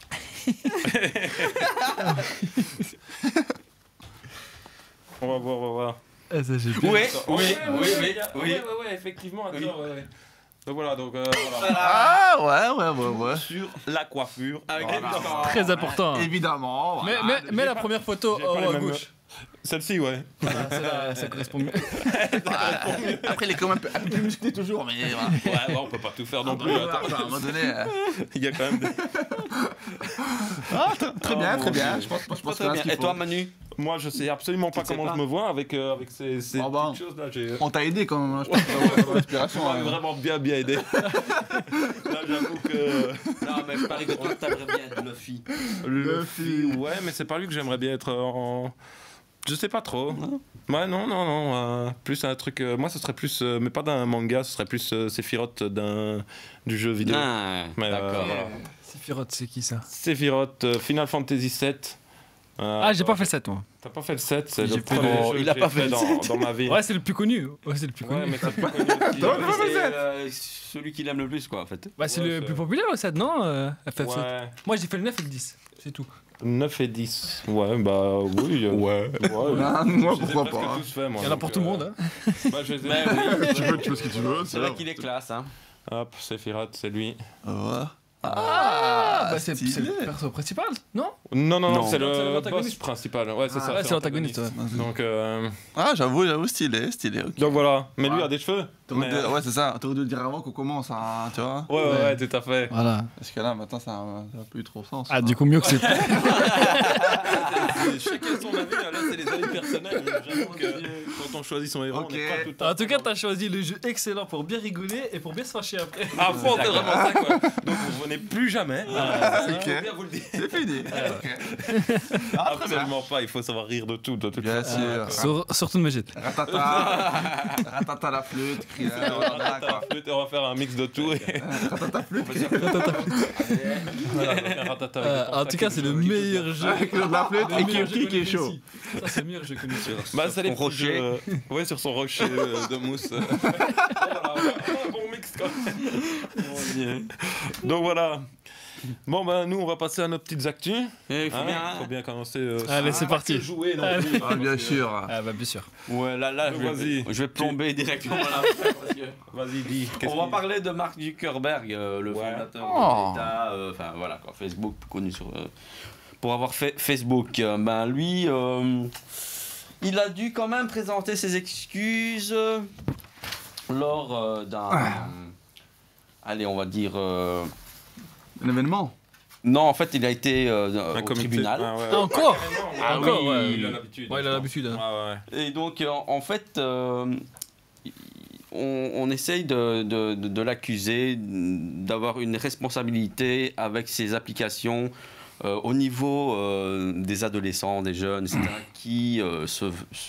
[SPEAKER 1] On va voir, on va voir.
[SPEAKER 3] Ah, ça, j'ai
[SPEAKER 2] Oui, oui,
[SPEAKER 1] Oui,
[SPEAKER 2] oui,
[SPEAKER 1] oui,
[SPEAKER 2] oui,
[SPEAKER 1] oui,
[SPEAKER 2] oui.
[SPEAKER 1] ouais, ouais, effectivement. Attends,
[SPEAKER 2] Oui.
[SPEAKER 1] ouais, ouais. Donc voilà, donc euh, voilà.
[SPEAKER 4] Ah, ouais, ouais, ouais, ouais.
[SPEAKER 1] Sur la coiffure.
[SPEAKER 2] Avec
[SPEAKER 1] Voilà.
[SPEAKER 2] les dents.
[SPEAKER 3] Très important. hein.
[SPEAKER 4] Évidemment.
[SPEAKER 3] Mais,
[SPEAKER 4] voilà.
[SPEAKER 3] mais, mais la première photo
[SPEAKER 1] j'ai
[SPEAKER 3] en
[SPEAKER 1] pas les
[SPEAKER 3] haut à
[SPEAKER 1] mêmes-
[SPEAKER 3] gauche.
[SPEAKER 1] Celle-ci, ouais.
[SPEAKER 3] Ah, celle-là, ça correspond mieux.
[SPEAKER 4] Après, il est quand même un peu, un peu plus musclé toujours, mais voilà.
[SPEAKER 1] Ouais, ouais, on peut pas tout faire non plus.
[SPEAKER 4] Voilà,
[SPEAKER 1] Attends.
[SPEAKER 4] à un moment donné. euh,
[SPEAKER 1] Il y a quand même des...
[SPEAKER 4] Ah, très- très bien,
[SPEAKER 1] Oh,
[SPEAKER 4] très
[SPEAKER 1] mon
[SPEAKER 4] bien.
[SPEAKER 1] Dieu.
[SPEAKER 4] Je pense, je pense
[SPEAKER 2] Très,
[SPEAKER 4] que
[SPEAKER 2] très
[SPEAKER 4] là, ce
[SPEAKER 2] bien.
[SPEAKER 4] qu'il
[SPEAKER 2] Et
[SPEAKER 4] faut.
[SPEAKER 2] toi, Manu?
[SPEAKER 1] Moi, je sais absolument pas
[SPEAKER 2] Tu sais
[SPEAKER 1] comment
[SPEAKER 2] pas
[SPEAKER 1] je me vois avec, euh, avec ces, ces
[SPEAKER 4] Oh, bah.
[SPEAKER 1] petites choses-là. J'ai
[SPEAKER 4] On t'a aidé quand même, hein, je pense, pour avoir l'inspiration.
[SPEAKER 1] on m'avait
[SPEAKER 4] hein.
[SPEAKER 1] vraiment bien, bien aidé. Là, j'avoue que...
[SPEAKER 2] Non, mais je parie que toi, t'aimerais bien être Luffy.
[SPEAKER 1] Luffy, ouais, mais c'est pas lui que j'aimerais bien être en... Je sais pas trop. Ouais, non, non, non. euh, plus un truc... euh, moi, ce serait plus... euh, mais pas d'un manga, ce serait plus euh, Sephiroth d'un... du jeu vidéo.
[SPEAKER 2] Ah,
[SPEAKER 1] Mais, euh,
[SPEAKER 2] d'accord.
[SPEAKER 1] voilà.
[SPEAKER 3] Sephiroth, c'est qui ça?
[SPEAKER 1] Sephiroth, euh, Final Fantasy sept. Euh,
[SPEAKER 3] Ah, j'ai pas fait le sept, moi.
[SPEAKER 1] T'as pas fait le sept, c'est
[SPEAKER 3] J'ai
[SPEAKER 1] le
[SPEAKER 3] fait
[SPEAKER 1] premier
[SPEAKER 2] le-
[SPEAKER 1] jeu
[SPEAKER 2] il
[SPEAKER 1] que
[SPEAKER 2] a
[SPEAKER 1] j'ai
[SPEAKER 2] pas fait le
[SPEAKER 1] dans,
[SPEAKER 2] sept.
[SPEAKER 1] dans ma vie.
[SPEAKER 3] Ouais, c'est le plus connu. Ouais, c'est le plus
[SPEAKER 1] Ouais,
[SPEAKER 3] connu.
[SPEAKER 1] mais c'est le plus connu aussi.
[SPEAKER 4] Attends,
[SPEAKER 1] Ouais,
[SPEAKER 4] mais
[SPEAKER 2] C'est
[SPEAKER 4] c'est-
[SPEAKER 2] euh, celui qu'il aime le plus, quoi, en fait.
[SPEAKER 3] Bah, c'est
[SPEAKER 1] Ouais,
[SPEAKER 3] le
[SPEAKER 1] c'est-
[SPEAKER 3] plus populaire, le sept, non euh, F F sept.
[SPEAKER 1] ouais.
[SPEAKER 3] Moi, j'ai fait le neuf et le dix. C'est tout.
[SPEAKER 1] neuf et dix. Ouais, bah oui. euh, ouais.
[SPEAKER 4] Ah, moi,
[SPEAKER 1] Je les ai
[SPEAKER 4] pourquoi
[SPEAKER 1] presque
[SPEAKER 4] pas. hein.
[SPEAKER 1] tous faits, moi.
[SPEAKER 3] Il y en a
[SPEAKER 1] donc,
[SPEAKER 3] pour tout le
[SPEAKER 1] euh,
[SPEAKER 3] monde. Hein.
[SPEAKER 1] Bah, je les ai.
[SPEAKER 2] Ben oui.
[SPEAKER 4] Tu veux, tu veux ce que tu veux.
[SPEAKER 2] C'est vrai qu'il est classe, hein.
[SPEAKER 1] Hop, Sephiroth, c'est lui.
[SPEAKER 4] Ouais.
[SPEAKER 3] Ah, bah c'est c'est
[SPEAKER 4] stylé.
[SPEAKER 3] le perso principal, non?
[SPEAKER 1] Non, non, non,
[SPEAKER 2] Non.
[SPEAKER 1] c'est
[SPEAKER 3] C'est
[SPEAKER 1] le boss
[SPEAKER 3] l'antagoniste.
[SPEAKER 1] principal. Ouais, c'est
[SPEAKER 4] Ah,
[SPEAKER 1] ça.
[SPEAKER 3] ouais, c'est l'antagoniste,
[SPEAKER 1] Donc, euh,
[SPEAKER 4] Ah, j'avoue, j'avoue, stylé, stylé. ok.
[SPEAKER 1] donc voilà. Mais lui
[SPEAKER 4] Ouais.
[SPEAKER 1] a des cheveux.
[SPEAKER 4] T'aurais
[SPEAKER 1] Mais-
[SPEAKER 4] dû- Ouais, c'est ça. T'aurais dû le dire avant qu'on commence, hein, tu vois.
[SPEAKER 1] Ouais, ouais,
[SPEAKER 3] Ouais.
[SPEAKER 1] ouais, tout à fait.
[SPEAKER 3] Voilà.
[SPEAKER 4] Parce que là, maintenant, ça n'a plus trop sens.
[SPEAKER 3] Ah,
[SPEAKER 4] quoi.
[SPEAKER 3] du coup, mieux que c'est.
[SPEAKER 1] Chacun son avis, là c'est les avis personnels. J'avoue que quand on choisit son héros,
[SPEAKER 4] Ok.
[SPEAKER 1] on n'est pas tout à
[SPEAKER 3] En tout cas, t'as choisi le jeu excellent pour bien rigoler et pour bien se fâcher après.
[SPEAKER 1] À fond, c'est vraiment ça quoi. Donc vous venez plus jamais.
[SPEAKER 4] Ok.
[SPEAKER 1] Faut bien vous le dire.
[SPEAKER 4] C'est fini. Ok. Ah, très bien.
[SPEAKER 1] Absolument pas, il faut savoir rire de tout, de toute
[SPEAKER 4] Bien
[SPEAKER 1] façon.
[SPEAKER 4] sûr.
[SPEAKER 3] Sur- surtout de Magid.
[SPEAKER 4] Ratata, ratata la flûte, crie
[SPEAKER 1] On va
[SPEAKER 4] voilà,
[SPEAKER 1] rater
[SPEAKER 4] quoi.
[SPEAKER 1] la flûte et on va faire un mix de tout. et-
[SPEAKER 4] Ratata flûte.
[SPEAKER 1] Voilà, on va faire ratata avec
[SPEAKER 3] Euh,
[SPEAKER 1] des
[SPEAKER 3] en tout cas, c'est le meilleur jeu.
[SPEAKER 4] Avec le de la flûte
[SPEAKER 3] Le
[SPEAKER 4] et
[SPEAKER 3] meilleur jeu
[SPEAKER 4] qui qui est
[SPEAKER 3] connu
[SPEAKER 4] chaud.
[SPEAKER 3] ici. Ça, c'est le meilleur jeu connu.
[SPEAKER 1] Bah, ça les
[SPEAKER 2] son
[SPEAKER 1] petits
[SPEAKER 2] rocher.
[SPEAKER 1] jeux, euh, ouais, sur son rocher euh, de mousse. Voilà, un bon mix quand même. Donc voilà. Bon ben nous on va passer à nos petites actus.
[SPEAKER 2] Il faut
[SPEAKER 1] Hein,
[SPEAKER 2] bien.
[SPEAKER 1] faut bien commencer. euh,
[SPEAKER 3] Allez,
[SPEAKER 1] sans
[SPEAKER 3] c'est parti.
[SPEAKER 1] jouer non
[SPEAKER 3] Allez.
[SPEAKER 1] plus.
[SPEAKER 4] Ah, bien sûr.
[SPEAKER 3] Ah, bah, bien sûr.
[SPEAKER 2] Ouais, là, là, je
[SPEAKER 1] Vas-y.
[SPEAKER 2] vais, je vais plomber directement là. parce que-
[SPEAKER 1] Vas-y dis. qu'est-ce
[SPEAKER 2] On va
[SPEAKER 1] qui-
[SPEAKER 2] parler de Mark Zuckerberg, euh, le
[SPEAKER 1] Ouais.
[SPEAKER 2] fondateur
[SPEAKER 4] Oh.
[SPEAKER 2] de Meta, euh, enfin voilà quoi, Facebook connu sur, euh, pour avoir fait Facebook. Euh, ben lui, euh, il a dû quand même présenter ses excuses euh, lors euh, d'un, allez, on va dire, euh,
[SPEAKER 4] Un événement.
[SPEAKER 2] non en fait il a été euh,
[SPEAKER 1] Un
[SPEAKER 2] au
[SPEAKER 1] comité.
[SPEAKER 2] tribunal.
[SPEAKER 1] Ah, ouais.
[SPEAKER 3] Ah, encore
[SPEAKER 1] Ah,
[SPEAKER 3] Encore,
[SPEAKER 1] oui,
[SPEAKER 3] ouais.
[SPEAKER 1] il a l'habitude.
[SPEAKER 3] Ouais, il a
[SPEAKER 1] je
[SPEAKER 3] l'habitude,
[SPEAKER 1] pense.
[SPEAKER 3] hein.
[SPEAKER 1] Ouais, ouais.
[SPEAKER 2] Et donc, euh, en fait, euh, on, on essaye de, de- de- de l'accuser d'avoir une responsabilité avec ses applications euh, au niveau euh, des adolescents, des jeunes, et cetera, qui, euh, se,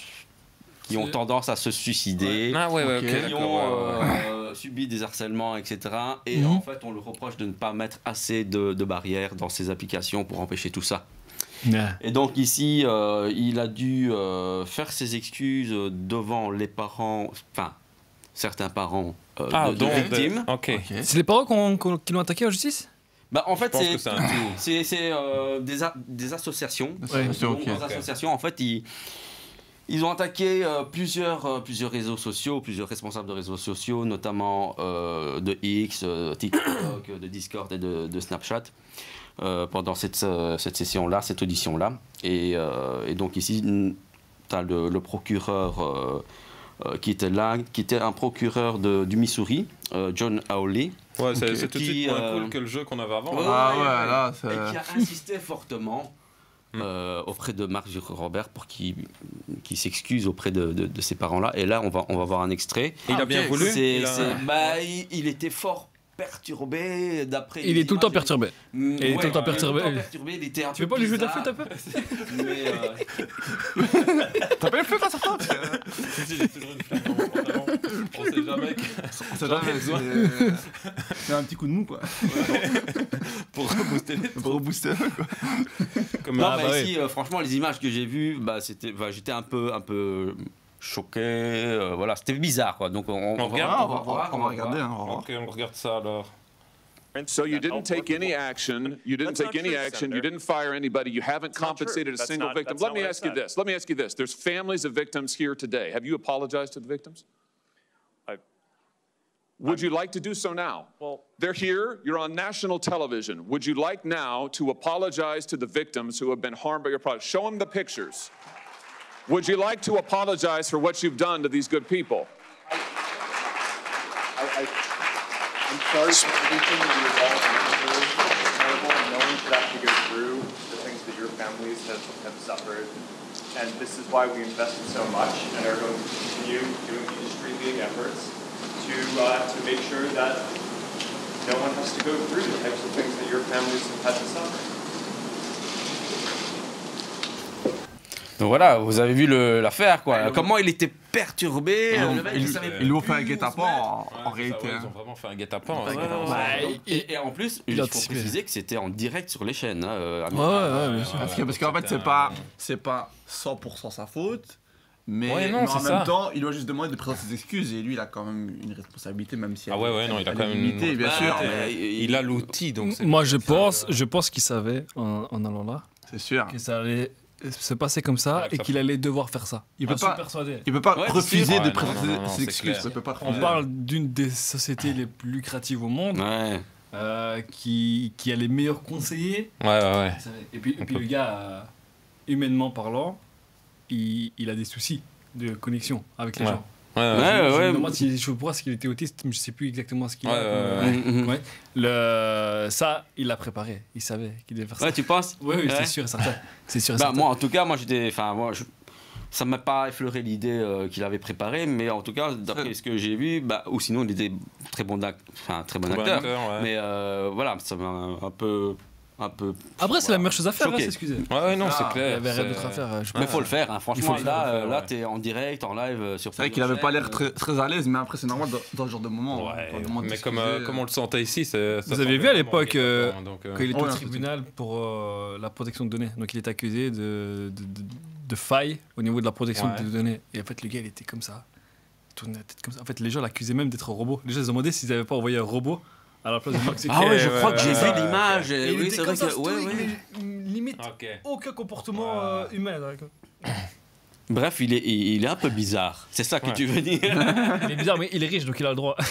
[SPEAKER 2] qui ont
[SPEAKER 3] C'est-
[SPEAKER 2] tendance à se suicider.
[SPEAKER 1] Ah ouais, ouais, ok,
[SPEAKER 4] Ok.
[SPEAKER 2] Qui
[SPEAKER 1] d'accord.
[SPEAKER 2] ont
[SPEAKER 1] ouais, ouais.
[SPEAKER 2] euh, subi des harcèlements, et cetera. Et
[SPEAKER 3] Mhm.
[SPEAKER 2] en fait, on lui reproche de ne pas mettre assez de, de barrières dans ses applications pour empêcher tout ça. Et donc ici, euh, il a dû euh, faire ses excuses devant les parents, enfin certains parents euh,
[SPEAKER 1] Ah,
[SPEAKER 2] de, de
[SPEAKER 1] donc,
[SPEAKER 2] victimes.
[SPEAKER 1] Ok.
[SPEAKER 4] Ok.
[SPEAKER 3] C'est les parents qu'on- qu'on- qui l'ont attaqué en justice?
[SPEAKER 2] Bah, en
[SPEAKER 1] Je
[SPEAKER 2] fait,
[SPEAKER 1] pense que
[SPEAKER 2] c'est
[SPEAKER 1] c'est un tout.
[SPEAKER 2] c'est c'est, euh, des, a- des associations.
[SPEAKER 3] Ouais.
[SPEAKER 2] Donc,
[SPEAKER 4] Ok.
[SPEAKER 2] dans les associations, en fait, ils, ils ont attaqué euh, plusieurs, euh, plusieurs réseaux sociaux, plusieurs responsables de réseaux sociaux, notamment euh, de X, euh, TikTok, de Discord et de, de Snapchat. Euh, pendant cette, euh, cette session-là, cette audition-là. Et, euh, et donc ici, tu as le, le procureur euh, euh, qui était là, qui était un procureur de, du Missouri, euh, John Hawley,
[SPEAKER 1] Ouais, c'est
[SPEAKER 4] Ok.
[SPEAKER 1] c'est tout de
[SPEAKER 2] Qui,
[SPEAKER 1] suite moins
[SPEAKER 2] euh,
[SPEAKER 1] cool que le jeu qu'on avait avant.
[SPEAKER 2] Ouais.
[SPEAKER 1] hein.
[SPEAKER 4] Ah ouais, là,
[SPEAKER 2] et qui
[SPEAKER 4] c'est.
[SPEAKER 2] a insisté fortement euh, auprès de Mark Zuckerberg pour qu'il qu'il s'excuse auprès de, de, de ses parents-là. Et là, on va, on va voir un extrait.
[SPEAKER 1] Il a
[SPEAKER 4] Ah,
[SPEAKER 1] bien
[SPEAKER 4] ok.
[SPEAKER 1] voulu.
[SPEAKER 2] C'est-
[SPEAKER 1] il a-
[SPEAKER 2] c'est- bah, il, il était fort perturbé d'après
[SPEAKER 3] Il
[SPEAKER 2] les
[SPEAKER 3] est tout le temps
[SPEAKER 2] images.
[SPEAKER 3] perturbé.
[SPEAKER 2] Mm,
[SPEAKER 3] Il est tout le temps
[SPEAKER 2] il
[SPEAKER 3] perturbé.
[SPEAKER 2] tout le temps perturbé, il était un
[SPEAKER 3] Tu
[SPEAKER 2] peu
[SPEAKER 3] veux pas lui jouer de la
[SPEAKER 2] bizarre.
[SPEAKER 3] flûte un peu?
[SPEAKER 2] Mais, euh,
[SPEAKER 4] T'as pas le flûte à certains
[SPEAKER 1] Si, si, j'ai toujours une flûte dans mon pantalon. On sait jamais que-
[SPEAKER 4] On sait jamais, c'est. C'est un petit coup de mou, quoi.
[SPEAKER 1] pour booster les
[SPEAKER 4] Pour rebooster, quoi.
[SPEAKER 1] comme
[SPEAKER 2] non,
[SPEAKER 1] un-
[SPEAKER 2] mais
[SPEAKER 3] bah
[SPEAKER 2] ici, euh, franchement, les images que j'ai vues, bah, c'était, bah, j'étais un peu, un peu choqué. euh, voilà, c'était bizarre, quoi. Donc, on, on,
[SPEAKER 1] On
[SPEAKER 2] va-
[SPEAKER 1] regarde,
[SPEAKER 4] Ah,
[SPEAKER 2] on va voir,
[SPEAKER 4] on va regarder, hein, on va voir.
[SPEAKER 1] Ok, on regarde ça alors.
[SPEAKER 6] And so you didn't take any action. You didn't
[SPEAKER 7] That's
[SPEAKER 6] take
[SPEAKER 7] not
[SPEAKER 6] any
[SPEAKER 7] true,
[SPEAKER 6] action. You
[SPEAKER 7] Senator.
[SPEAKER 6] didn't fire anybody. You haven't
[SPEAKER 7] not true.
[SPEAKER 6] compensated a
[SPEAKER 7] That's
[SPEAKER 6] single
[SPEAKER 7] not-
[SPEAKER 6] victim.
[SPEAKER 7] that's
[SPEAKER 6] Let
[SPEAKER 7] not
[SPEAKER 6] me
[SPEAKER 7] what I
[SPEAKER 6] ask you
[SPEAKER 7] said.
[SPEAKER 6] this. Let me ask you this. There's families of victims here today. Have you apologized to the victims?
[SPEAKER 7] I-
[SPEAKER 6] Would you like to do so now?
[SPEAKER 7] Well,
[SPEAKER 6] They're here. You're on national television. Would you like now to apologize to the victims who have been harmed by your product? Show them the pictures. Would you like to apologize for what you've done to these good people?
[SPEAKER 7] I, I, I'm sorry for everything that you've all been through. It's terrible, and no one should have to go through the things that your families have, have suffered. And this is why we invested so much and are going to continue doing industry-leading efforts to uh, to make sure that no one has to go through the types of things that your families have had to suffer.
[SPEAKER 2] Donc voilà, vous avez vu le- l'affaire, quoi.
[SPEAKER 4] Ouais,
[SPEAKER 2] Comment il était perturbé.
[SPEAKER 4] Ils
[SPEAKER 2] euh,
[SPEAKER 4] l'ont-
[SPEAKER 2] le mec,
[SPEAKER 4] ils-
[SPEAKER 2] il savait
[SPEAKER 4] ils lui ont
[SPEAKER 2] plus
[SPEAKER 4] fait un
[SPEAKER 2] où se
[SPEAKER 4] guet-apens
[SPEAKER 2] mettre.
[SPEAKER 4] en, en
[SPEAKER 1] Ouais, c'est ça,
[SPEAKER 4] réalité.
[SPEAKER 1] ouais,
[SPEAKER 4] hein.
[SPEAKER 1] ils ont vraiment fait un guet-apens.
[SPEAKER 2] Ouais,
[SPEAKER 1] hein.
[SPEAKER 2] ouais,
[SPEAKER 3] Bah,
[SPEAKER 2] ouais. et, et en plus,
[SPEAKER 3] il
[SPEAKER 2] il
[SPEAKER 3] a
[SPEAKER 2] faut
[SPEAKER 3] anticipé.
[SPEAKER 2] préciser que c'était en direct sur les chaînes. Hein, euh,
[SPEAKER 3] Ouais, ouais, ouais, bien sûr.
[SPEAKER 4] Parce que- parce qu'en fait, c'est pas, c'est pas cent pour cent sa faute. Mais,
[SPEAKER 1] Ouais, non,
[SPEAKER 4] mais en
[SPEAKER 1] c'est
[SPEAKER 4] même
[SPEAKER 1] ça.
[SPEAKER 4] temps, il doit juste demander de présenter ses excuses et lui, il a quand même une responsabilité, même si
[SPEAKER 1] Ah
[SPEAKER 4] elle-
[SPEAKER 1] ouais, ouais, non, il a
[SPEAKER 4] elle
[SPEAKER 1] quand
[SPEAKER 4] est
[SPEAKER 1] même une
[SPEAKER 4] limitée, bien sûr.
[SPEAKER 2] responsabilité.
[SPEAKER 4] mais
[SPEAKER 2] mais-
[SPEAKER 1] Il a l'outil, donc c'est
[SPEAKER 3] Moi, je
[SPEAKER 1] peut-être ça,
[SPEAKER 3] pense,
[SPEAKER 1] euh,
[SPEAKER 3] je pense qu'il savait en, en allant là
[SPEAKER 4] C'est sûr.
[SPEAKER 3] que ça allait se passer comme ça
[SPEAKER 1] Ouais,
[SPEAKER 3] et
[SPEAKER 1] ça-
[SPEAKER 3] qu'il allait devoir faire ça. Il
[SPEAKER 4] peut
[SPEAKER 3] va se
[SPEAKER 4] pas-
[SPEAKER 3] persuader.
[SPEAKER 4] Il peut pas
[SPEAKER 2] Ouais,
[SPEAKER 4] refuser
[SPEAKER 1] c'est
[SPEAKER 4] de
[SPEAKER 1] sûr.
[SPEAKER 4] présenter
[SPEAKER 1] Ouais, non, non, non,
[SPEAKER 4] ses
[SPEAKER 1] c'est
[SPEAKER 4] excuses.
[SPEAKER 1] clair.
[SPEAKER 4] Il peut pas
[SPEAKER 3] On
[SPEAKER 4] refuser.
[SPEAKER 3] parle d'une des sociétés les plus lucratives au monde.
[SPEAKER 2] Ouais.
[SPEAKER 3] euh, qui, qui a les meilleurs conseillers.
[SPEAKER 1] Ouais, ouais, ouais.
[SPEAKER 3] Et puis, et puis le gars, euh, humainement parlant, il, il a des soucis de connexion avec les
[SPEAKER 1] Ouais.
[SPEAKER 3] gens.
[SPEAKER 1] Ouais, ouais.
[SPEAKER 2] Ouais,
[SPEAKER 3] Je me
[SPEAKER 2] ouais.
[SPEAKER 3] demande si je pourrais, qu'il était autiste, mais je sais plus exactement ce qu'il
[SPEAKER 1] Ouais,
[SPEAKER 3] a.
[SPEAKER 1] ouais,
[SPEAKER 3] comme,
[SPEAKER 2] ouais.
[SPEAKER 3] euh, ouais. Le, ça, il l'a préparé. Il savait qu'il devait faire ça.
[SPEAKER 2] Ouais, tu penses?
[SPEAKER 3] Oui, oui,
[SPEAKER 2] Ouais.
[SPEAKER 3] c'est sûr et certain. C'est sûr et
[SPEAKER 2] Bah,
[SPEAKER 3] certain.
[SPEAKER 2] moi, en tout cas, moi, j'étais. Enfin, moi, je... ça m'a pas effleuré l'idée euh, qu'il avait préparée, mais en tout cas, d'après ce que j'ai vu, bah, ou sinon, il était très bon, d'ac- enfin, très bon
[SPEAKER 1] Très bon
[SPEAKER 2] acteur.
[SPEAKER 1] acteur, ouais.
[SPEAKER 2] Mais euh, voilà, ça m'a un peu. Un peu
[SPEAKER 3] Après, c'est
[SPEAKER 2] voilà,
[SPEAKER 3] la meilleure chose à faire, hein,
[SPEAKER 2] choqué.
[SPEAKER 3] s'excuser.
[SPEAKER 1] Ouais, ouais, non,
[SPEAKER 4] Ah,
[SPEAKER 1] c'est
[SPEAKER 3] Il y
[SPEAKER 1] clair.
[SPEAKER 3] avait rien
[SPEAKER 1] c'est-
[SPEAKER 3] d'autre à faire. Je
[SPEAKER 2] Mais faut le faire, hein, franchement.
[SPEAKER 1] Il faut le
[SPEAKER 2] là,
[SPEAKER 1] faire,
[SPEAKER 2] euh, là
[SPEAKER 1] ouais.
[SPEAKER 2] t'es en direct, en live, euh, sur
[SPEAKER 4] C'est vrai qu'il
[SPEAKER 2] plusieurs
[SPEAKER 4] avait pas l'air
[SPEAKER 2] chaînes,
[SPEAKER 4] très, très à l'aise, mais après, c'est normal dans, dans ce genre de moment.
[SPEAKER 1] Ouais,
[SPEAKER 4] Dans le moment de
[SPEAKER 1] mais comme,
[SPEAKER 4] s'excuser,
[SPEAKER 1] euh, comme on le sentait ici, c'est. ça
[SPEAKER 3] Vous avez
[SPEAKER 1] semblait
[SPEAKER 3] vu à
[SPEAKER 1] vraiment
[SPEAKER 3] l'époque, euh,
[SPEAKER 1] évident, donc, euh,
[SPEAKER 3] Quand il était
[SPEAKER 4] Ouais,
[SPEAKER 3] au
[SPEAKER 4] c'est
[SPEAKER 3] tribunal pour euh, la protection de données. Donc il est accusé de, de, de, de faille au niveau de la protection
[SPEAKER 1] Ouais.
[SPEAKER 3] de données. Et en fait, le gars, il était comme ça. Il tournait la tête comme ça. En fait, les gens l'accusaient même d'être un robot. Les gens se demandaient s'ils n'avaient pas envoyé un robot à la place de Mark
[SPEAKER 2] Ah ouais, je
[SPEAKER 1] ouais,
[SPEAKER 2] crois que j'ai
[SPEAKER 1] ouais,
[SPEAKER 2] vu
[SPEAKER 1] ouais,
[SPEAKER 2] l'image.
[SPEAKER 3] Et
[SPEAKER 2] et
[SPEAKER 3] il
[SPEAKER 2] Oui,
[SPEAKER 3] était
[SPEAKER 2] c'est vrai
[SPEAKER 3] comme ça,
[SPEAKER 2] que. Ouais,
[SPEAKER 3] stoïque,
[SPEAKER 2] ouais.
[SPEAKER 3] mais limite
[SPEAKER 1] Ok.
[SPEAKER 3] aucun comportement
[SPEAKER 1] Ouais.
[SPEAKER 3] euh, humain. d'accord.
[SPEAKER 2] Bref, il est, il il est un peu bizarre. C'est ça que
[SPEAKER 1] Ouais.
[SPEAKER 2] tu veux dire?
[SPEAKER 3] Il est bizarre, mais il est riche, donc il a le droit.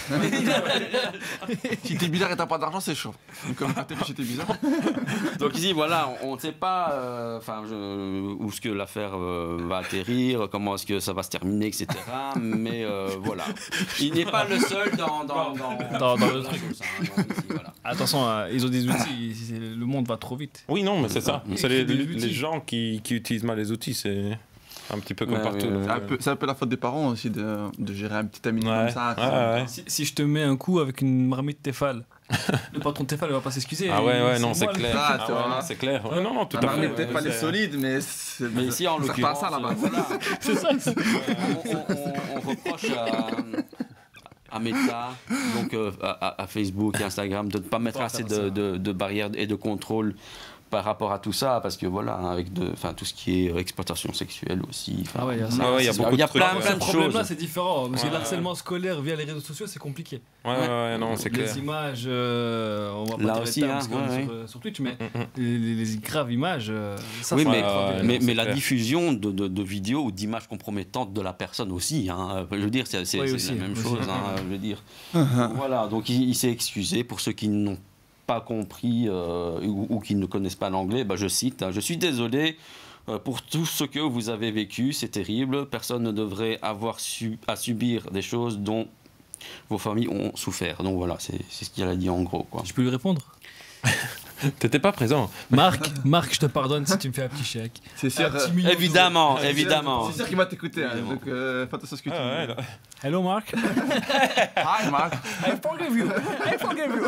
[SPEAKER 4] Si t'es bizarre et t'as pas d'argent, c'est chaud. Comme quand t'es riche et t'es bizarre.
[SPEAKER 2] Donc ici, voilà, on ne sait pas euh, enfin, je- où est-ce que l'affaire euh, va atterrir, comment est-ce que ça va se terminer, et cetera. Mais euh, voilà. Il n'est pas le seul dans, dans, dans,
[SPEAKER 3] Dans- dans le
[SPEAKER 2] la
[SPEAKER 3] truc.
[SPEAKER 2] chose, hein, donc ici, voilà.
[SPEAKER 3] Attention, euh, ils ont des outils. c'est- Le monde va trop vite.
[SPEAKER 1] Oui, non, mais c'est ça.
[SPEAKER 3] Et
[SPEAKER 1] C'est les,
[SPEAKER 3] des
[SPEAKER 1] les-
[SPEAKER 3] outils.
[SPEAKER 1] les gens qui, qui utilisent mal les outils, c'est un petit peu comme
[SPEAKER 2] Ouais,
[SPEAKER 1] partout.
[SPEAKER 2] ouais,
[SPEAKER 1] donc,
[SPEAKER 4] C'est un
[SPEAKER 1] euh,
[SPEAKER 4] peu- c'est un peu la faute des parents aussi de, de gérer un petit ami
[SPEAKER 1] Ouais,
[SPEAKER 4] comme ça. tu
[SPEAKER 1] ouais,
[SPEAKER 4] sais.
[SPEAKER 1] ouais.
[SPEAKER 3] Si, si je te mets un coup avec une marmite Tefal, le patron de Tefal il va pas s'excuser.
[SPEAKER 1] Ah ouais, ouais, non, c'est
[SPEAKER 3] moi, le-
[SPEAKER 1] clair.
[SPEAKER 4] Ah,
[SPEAKER 1] Ah
[SPEAKER 4] tu
[SPEAKER 1] ouais,
[SPEAKER 4] vois.
[SPEAKER 1] non, c'est clair. Ouais, non, non, tout
[SPEAKER 4] La
[SPEAKER 1] à fait.
[SPEAKER 4] marmite, peut-être
[SPEAKER 1] ouais,
[SPEAKER 4] pas les
[SPEAKER 1] c'est-
[SPEAKER 4] solides, mais c'est.
[SPEAKER 2] Mais ici, en
[SPEAKER 4] ça sert pas à
[SPEAKER 2] l'occurrence,
[SPEAKER 4] ça là-bas.
[SPEAKER 2] euh, voilà,
[SPEAKER 3] C'est ça. c'est-
[SPEAKER 2] on, on- on- on reproche à, à Meta, donc euh, à, à Facebook et Instagram, de ne pas mettre
[SPEAKER 3] Pas
[SPEAKER 2] assez
[SPEAKER 3] faire
[SPEAKER 2] de,
[SPEAKER 3] ça.
[SPEAKER 2] de- de barrières et de contrôle par rapport à tout ça, parce que voilà, avec de, enfin, tout ce qui est euh, exploitation sexuelle aussi. enfin,
[SPEAKER 3] Ah ouais, il y a ça.
[SPEAKER 1] Ouais, ouais, il y a beaucoup
[SPEAKER 2] il y a
[SPEAKER 1] de trucs,
[SPEAKER 2] plein,
[SPEAKER 1] ouais.
[SPEAKER 2] plein
[SPEAKER 3] Ce
[SPEAKER 2] de
[SPEAKER 3] problème-là,
[SPEAKER 2] choses.
[SPEAKER 3] c'est différent. Parce que
[SPEAKER 1] Ouais,
[SPEAKER 3] l'harcèlement scolaire via les réseaux sociaux, c'est compliqué.
[SPEAKER 1] Ouais, ouais, ouais, non, c'est clair.
[SPEAKER 3] Les images, euh, on va pas
[SPEAKER 2] Là
[SPEAKER 3] dire
[SPEAKER 2] aussi,
[SPEAKER 3] les termes
[SPEAKER 2] hein,
[SPEAKER 3] parce qu'on
[SPEAKER 2] ouais,
[SPEAKER 3] est
[SPEAKER 2] ouais.
[SPEAKER 3] sur, euh, sur Twitch, mais
[SPEAKER 1] Mm, mm.
[SPEAKER 3] les, les- les graves images, euh, ça,
[SPEAKER 2] Oui,
[SPEAKER 3] ça
[SPEAKER 2] mais,
[SPEAKER 3] va être
[SPEAKER 1] ouais,
[SPEAKER 3] bien.
[SPEAKER 2] mais,
[SPEAKER 1] non,
[SPEAKER 2] mais
[SPEAKER 1] c'est
[SPEAKER 2] la
[SPEAKER 1] clair.
[SPEAKER 2] diffusion de, de, de vidéos ou d'images compromettantes de la personne aussi, hein, je veux dire, c'est c'est-
[SPEAKER 3] Oui,
[SPEAKER 2] c'est
[SPEAKER 3] aussi,
[SPEAKER 2] la même
[SPEAKER 3] aussi.
[SPEAKER 2] chose, hein, je veux dire. Voilà, donc il, il s'est excusé pour ceux qui n'ont pas compris euh, ou, ou qui ne connaissent pas l'anglais, bah, je cite, hein, je suis désolé euh, pour tout ce que vous avez vécu, c'est terrible, personne ne devrait avoir su, à subir des choses dont vos familles ont souffert. Donc voilà, c'est c'est ce qu'il a dit en gros, quoi.
[SPEAKER 3] Je peux lui répondre
[SPEAKER 1] T'étais pas présent.
[SPEAKER 3] Marc, Marc, je te pardonne si tu me fais un petit chèque.
[SPEAKER 4] C'est sûr.
[SPEAKER 3] Un petit
[SPEAKER 4] euh,
[SPEAKER 3] million
[SPEAKER 2] Évidemment,
[SPEAKER 4] c'est sûr-
[SPEAKER 2] évidemment.
[SPEAKER 4] C'est sûr qu'il va t'écouter. hein,
[SPEAKER 2] Évidemment.
[SPEAKER 4] Donc, euh, fais attention à ce que tu
[SPEAKER 1] Ah, ouais,
[SPEAKER 4] dis.
[SPEAKER 1] là.
[SPEAKER 3] d'euros. Hello Marc.
[SPEAKER 4] Hi, Marc.
[SPEAKER 3] I forgive you. I forgive you.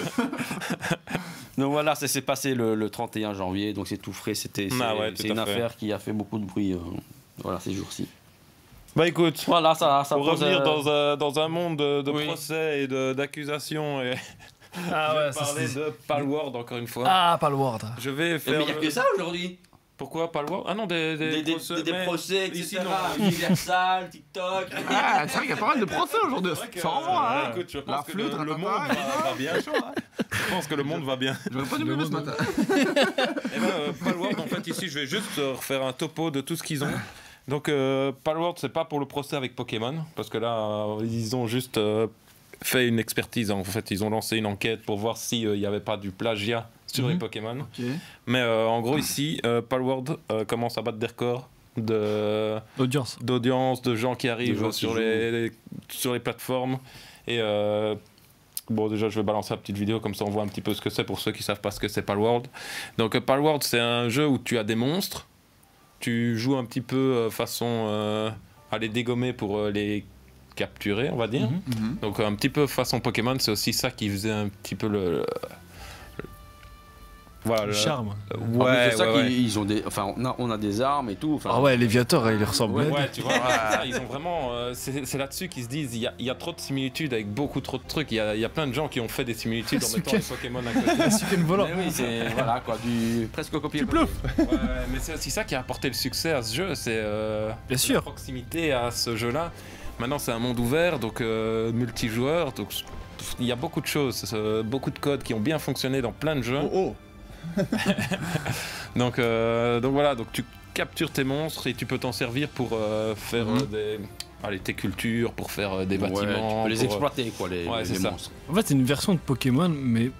[SPEAKER 2] Donc voilà, ça s'est passé le, le trente et un janvier, donc c'est tout frais. C'était c'est
[SPEAKER 1] Ah ouais, tout
[SPEAKER 2] c'est
[SPEAKER 1] à
[SPEAKER 2] une
[SPEAKER 1] fait.
[SPEAKER 2] affaire qui a fait beaucoup de bruit. euh, voilà, ces jours-ci.
[SPEAKER 1] Bah écoute,
[SPEAKER 2] Voilà, ça, ça
[SPEAKER 1] pour
[SPEAKER 2] pose,
[SPEAKER 1] revenir
[SPEAKER 2] euh,
[SPEAKER 1] dans un, dans un monde de, de
[SPEAKER 2] oui.
[SPEAKER 1] procès et de- d'accusations et
[SPEAKER 3] Ah
[SPEAKER 1] je vais
[SPEAKER 3] ouais, ça
[SPEAKER 1] parler
[SPEAKER 3] c'est.
[SPEAKER 1] de Palworld encore une fois.
[SPEAKER 3] Ah, pas le Word.
[SPEAKER 1] Je vais
[SPEAKER 2] eh,
[SPEAKER 1] faire.
[SPEAKER 2] mais il n'y a
[SPEAKER 1] le-
[SPEAKER 2] que ça aujourd'hui.
[SPEAKER 1] Pourquoi Palworld? Ah non, des, des,
[SPEAKER 2] Des, des,
[SPEAKER 1] procès.
[SPEAKER 2] des- des
[SPEAKER 1] mais
[SPEAKER 2] procès,
[SPEAKER 1] ici,
[SPEAKER 2] et cetera.
[SPEAKER 1] non.
[SPEAKER 2] Universal, TikTok.
[SPEAKER 4] Ah, c'est vrai qu'il y a pas mal de procès aujourd'hui.
[SPEAKER 1] C'est vrai que,
[SPEAKER 4] Ça envoie,
[SPEAKER 1] euh,
[SPEAKER 4] hein.
[SPEAKER 1] écoute, je
[SPEAKER 4] La
[SPEAKER 1] pense que
[SPEAKER 4] flûte,
[SPEAKER 1] le, le
[SPEAKER 4] ratata,
[SPEAKER 1] monde va, va bien. Je pense que le monde va bien.
[SPEAKER 4] J'aurais pas dû me lever ce matin.
[SPEAKER 1] Et ben, euh, Palworld, en fait, ici, je vais juste euh, refaire un topo de tout ce qu'ils ont. Donc, euh, Palworld, c'est pas pour le procès avec Pokémon, parce que là, euh, ils ont juste euh, fait une expertise. En fait, ils ont lancé une enquête pour voir s'il n'y avait pas du plagiat sur les
[SPEAKER 3] Mhm.
[SPEAKER 1] Pokémon.
[SPEAKER 4] Ok.
[SPEAKER 1] Mais euh, en gros, ici, euh, Palworld euh, commence à battre des records de
[SPEAKER 3] L'audience.
[SPEAKER 1] d'audience, de gens qui arrivent
[SPEAKER 2] gens qui
[SPEAKER 1] sur,
[SPEAKER 2] jouent.
[SPEAKER 1] les, les- sur les plateformes. Et euh, bon, déjà, je vais balancer la petite vidéo, comme ça on voit un petit peu ce que c'est pour ceux qui savent pas ce que c'est Palworld. Donc, euh, Palworld, c'est un jeu où tu as des monstres. Tu joues un petit peu euh, façon euh, à les dégommer pour euh, les capturer, on va dire.
[SPEAKER 3] Mhm.
[SPEAKER 4] Mhm.
[SPEAKER 1] Donc, un petit peu façon Pokémon, c'est aussi ça qui faisait un petit peu le. le- voilà,
[SPEAKER 3] Le
[SPEAKER 1] le-
[SPEAKER 3] charme.
[SPEAKER 1] euh,
[SPEAKER 2] En plus
[SPEAKER 1] Ouais,
[SPEAKER 2] de ça,
[SPEAKER 1] ouais,
[SPEAKER 2] qu'ils-
[SPEAKER 1] ouais.
[SPEAKER 2] ils ont des, enfin, on a, on a des armes et tout. Enfin,
[SPEAKER 3] Ah ouais, Léviator, il ressemble.
[SPEAKER 1] Ouais,
[SPEAKER 3] bien.
[SPEAKER 1] ouais, tu vois, ouais, c'est ça, ils ont vraiment. euh, c'est c'est là-dessus qu'ils se disent il y, a, il y a trop de similitudes avec beaucoup trop de trucs. Il y a, il y a plein de gens qui ont fait des similitudes en mettant
[SPEAKER 3] Suken.
[SPEAKER 1] les Pokémon à côté.
[SPEAKER 3] Suken volant.
[SPEAKER 2] Mais oui, c'est voilà quoi, du presque copier.
[SPEAKER 3] Tu pleures.
[SPEAKER 1] Ouais, ouais, mais c'est aussi ça qui a apporté le succès à ce jeu, c'est euh,
[SPEAKER 3] Bien
[SPEAKER 1] la
[SPEAKER 3] sûr.
[SPEAKER 1] proximité à ce jeu-là. Maintenant, c'est un monde ouvert, donc euh, multijoueur, donc il y a beaucoup de choses, euh, beaucoup de codes qui ont bien fonctionné dans plein de jeux.
[SPEAKER 4] Oh, oh.
[SPEAKER 1] Donc, euh, donc voilà, donc tu captures tes monstres et tu peux t'en servir pour euh, faire
[SPEAKER 3] Mhm.
[SPEAKER 1] euh, des, allez, tes cultures, pour faire euh, des
[SPEAKER 2] Ouais,
[SPEAKER 1] bâtiments.
[SPEAKER 2] tu peux les
[SPEAKER 1] pour, euh,
[SPEAKER 2] exploiter quoi, les,
[SPEAKER 1] Ouais,
[SPEAKER 2] les
[SPEAKER 1] c'est ça.
[SPEAKER 2] monstres.
[SPEAKER 3] En fait, c'est une version de Pokémon, mais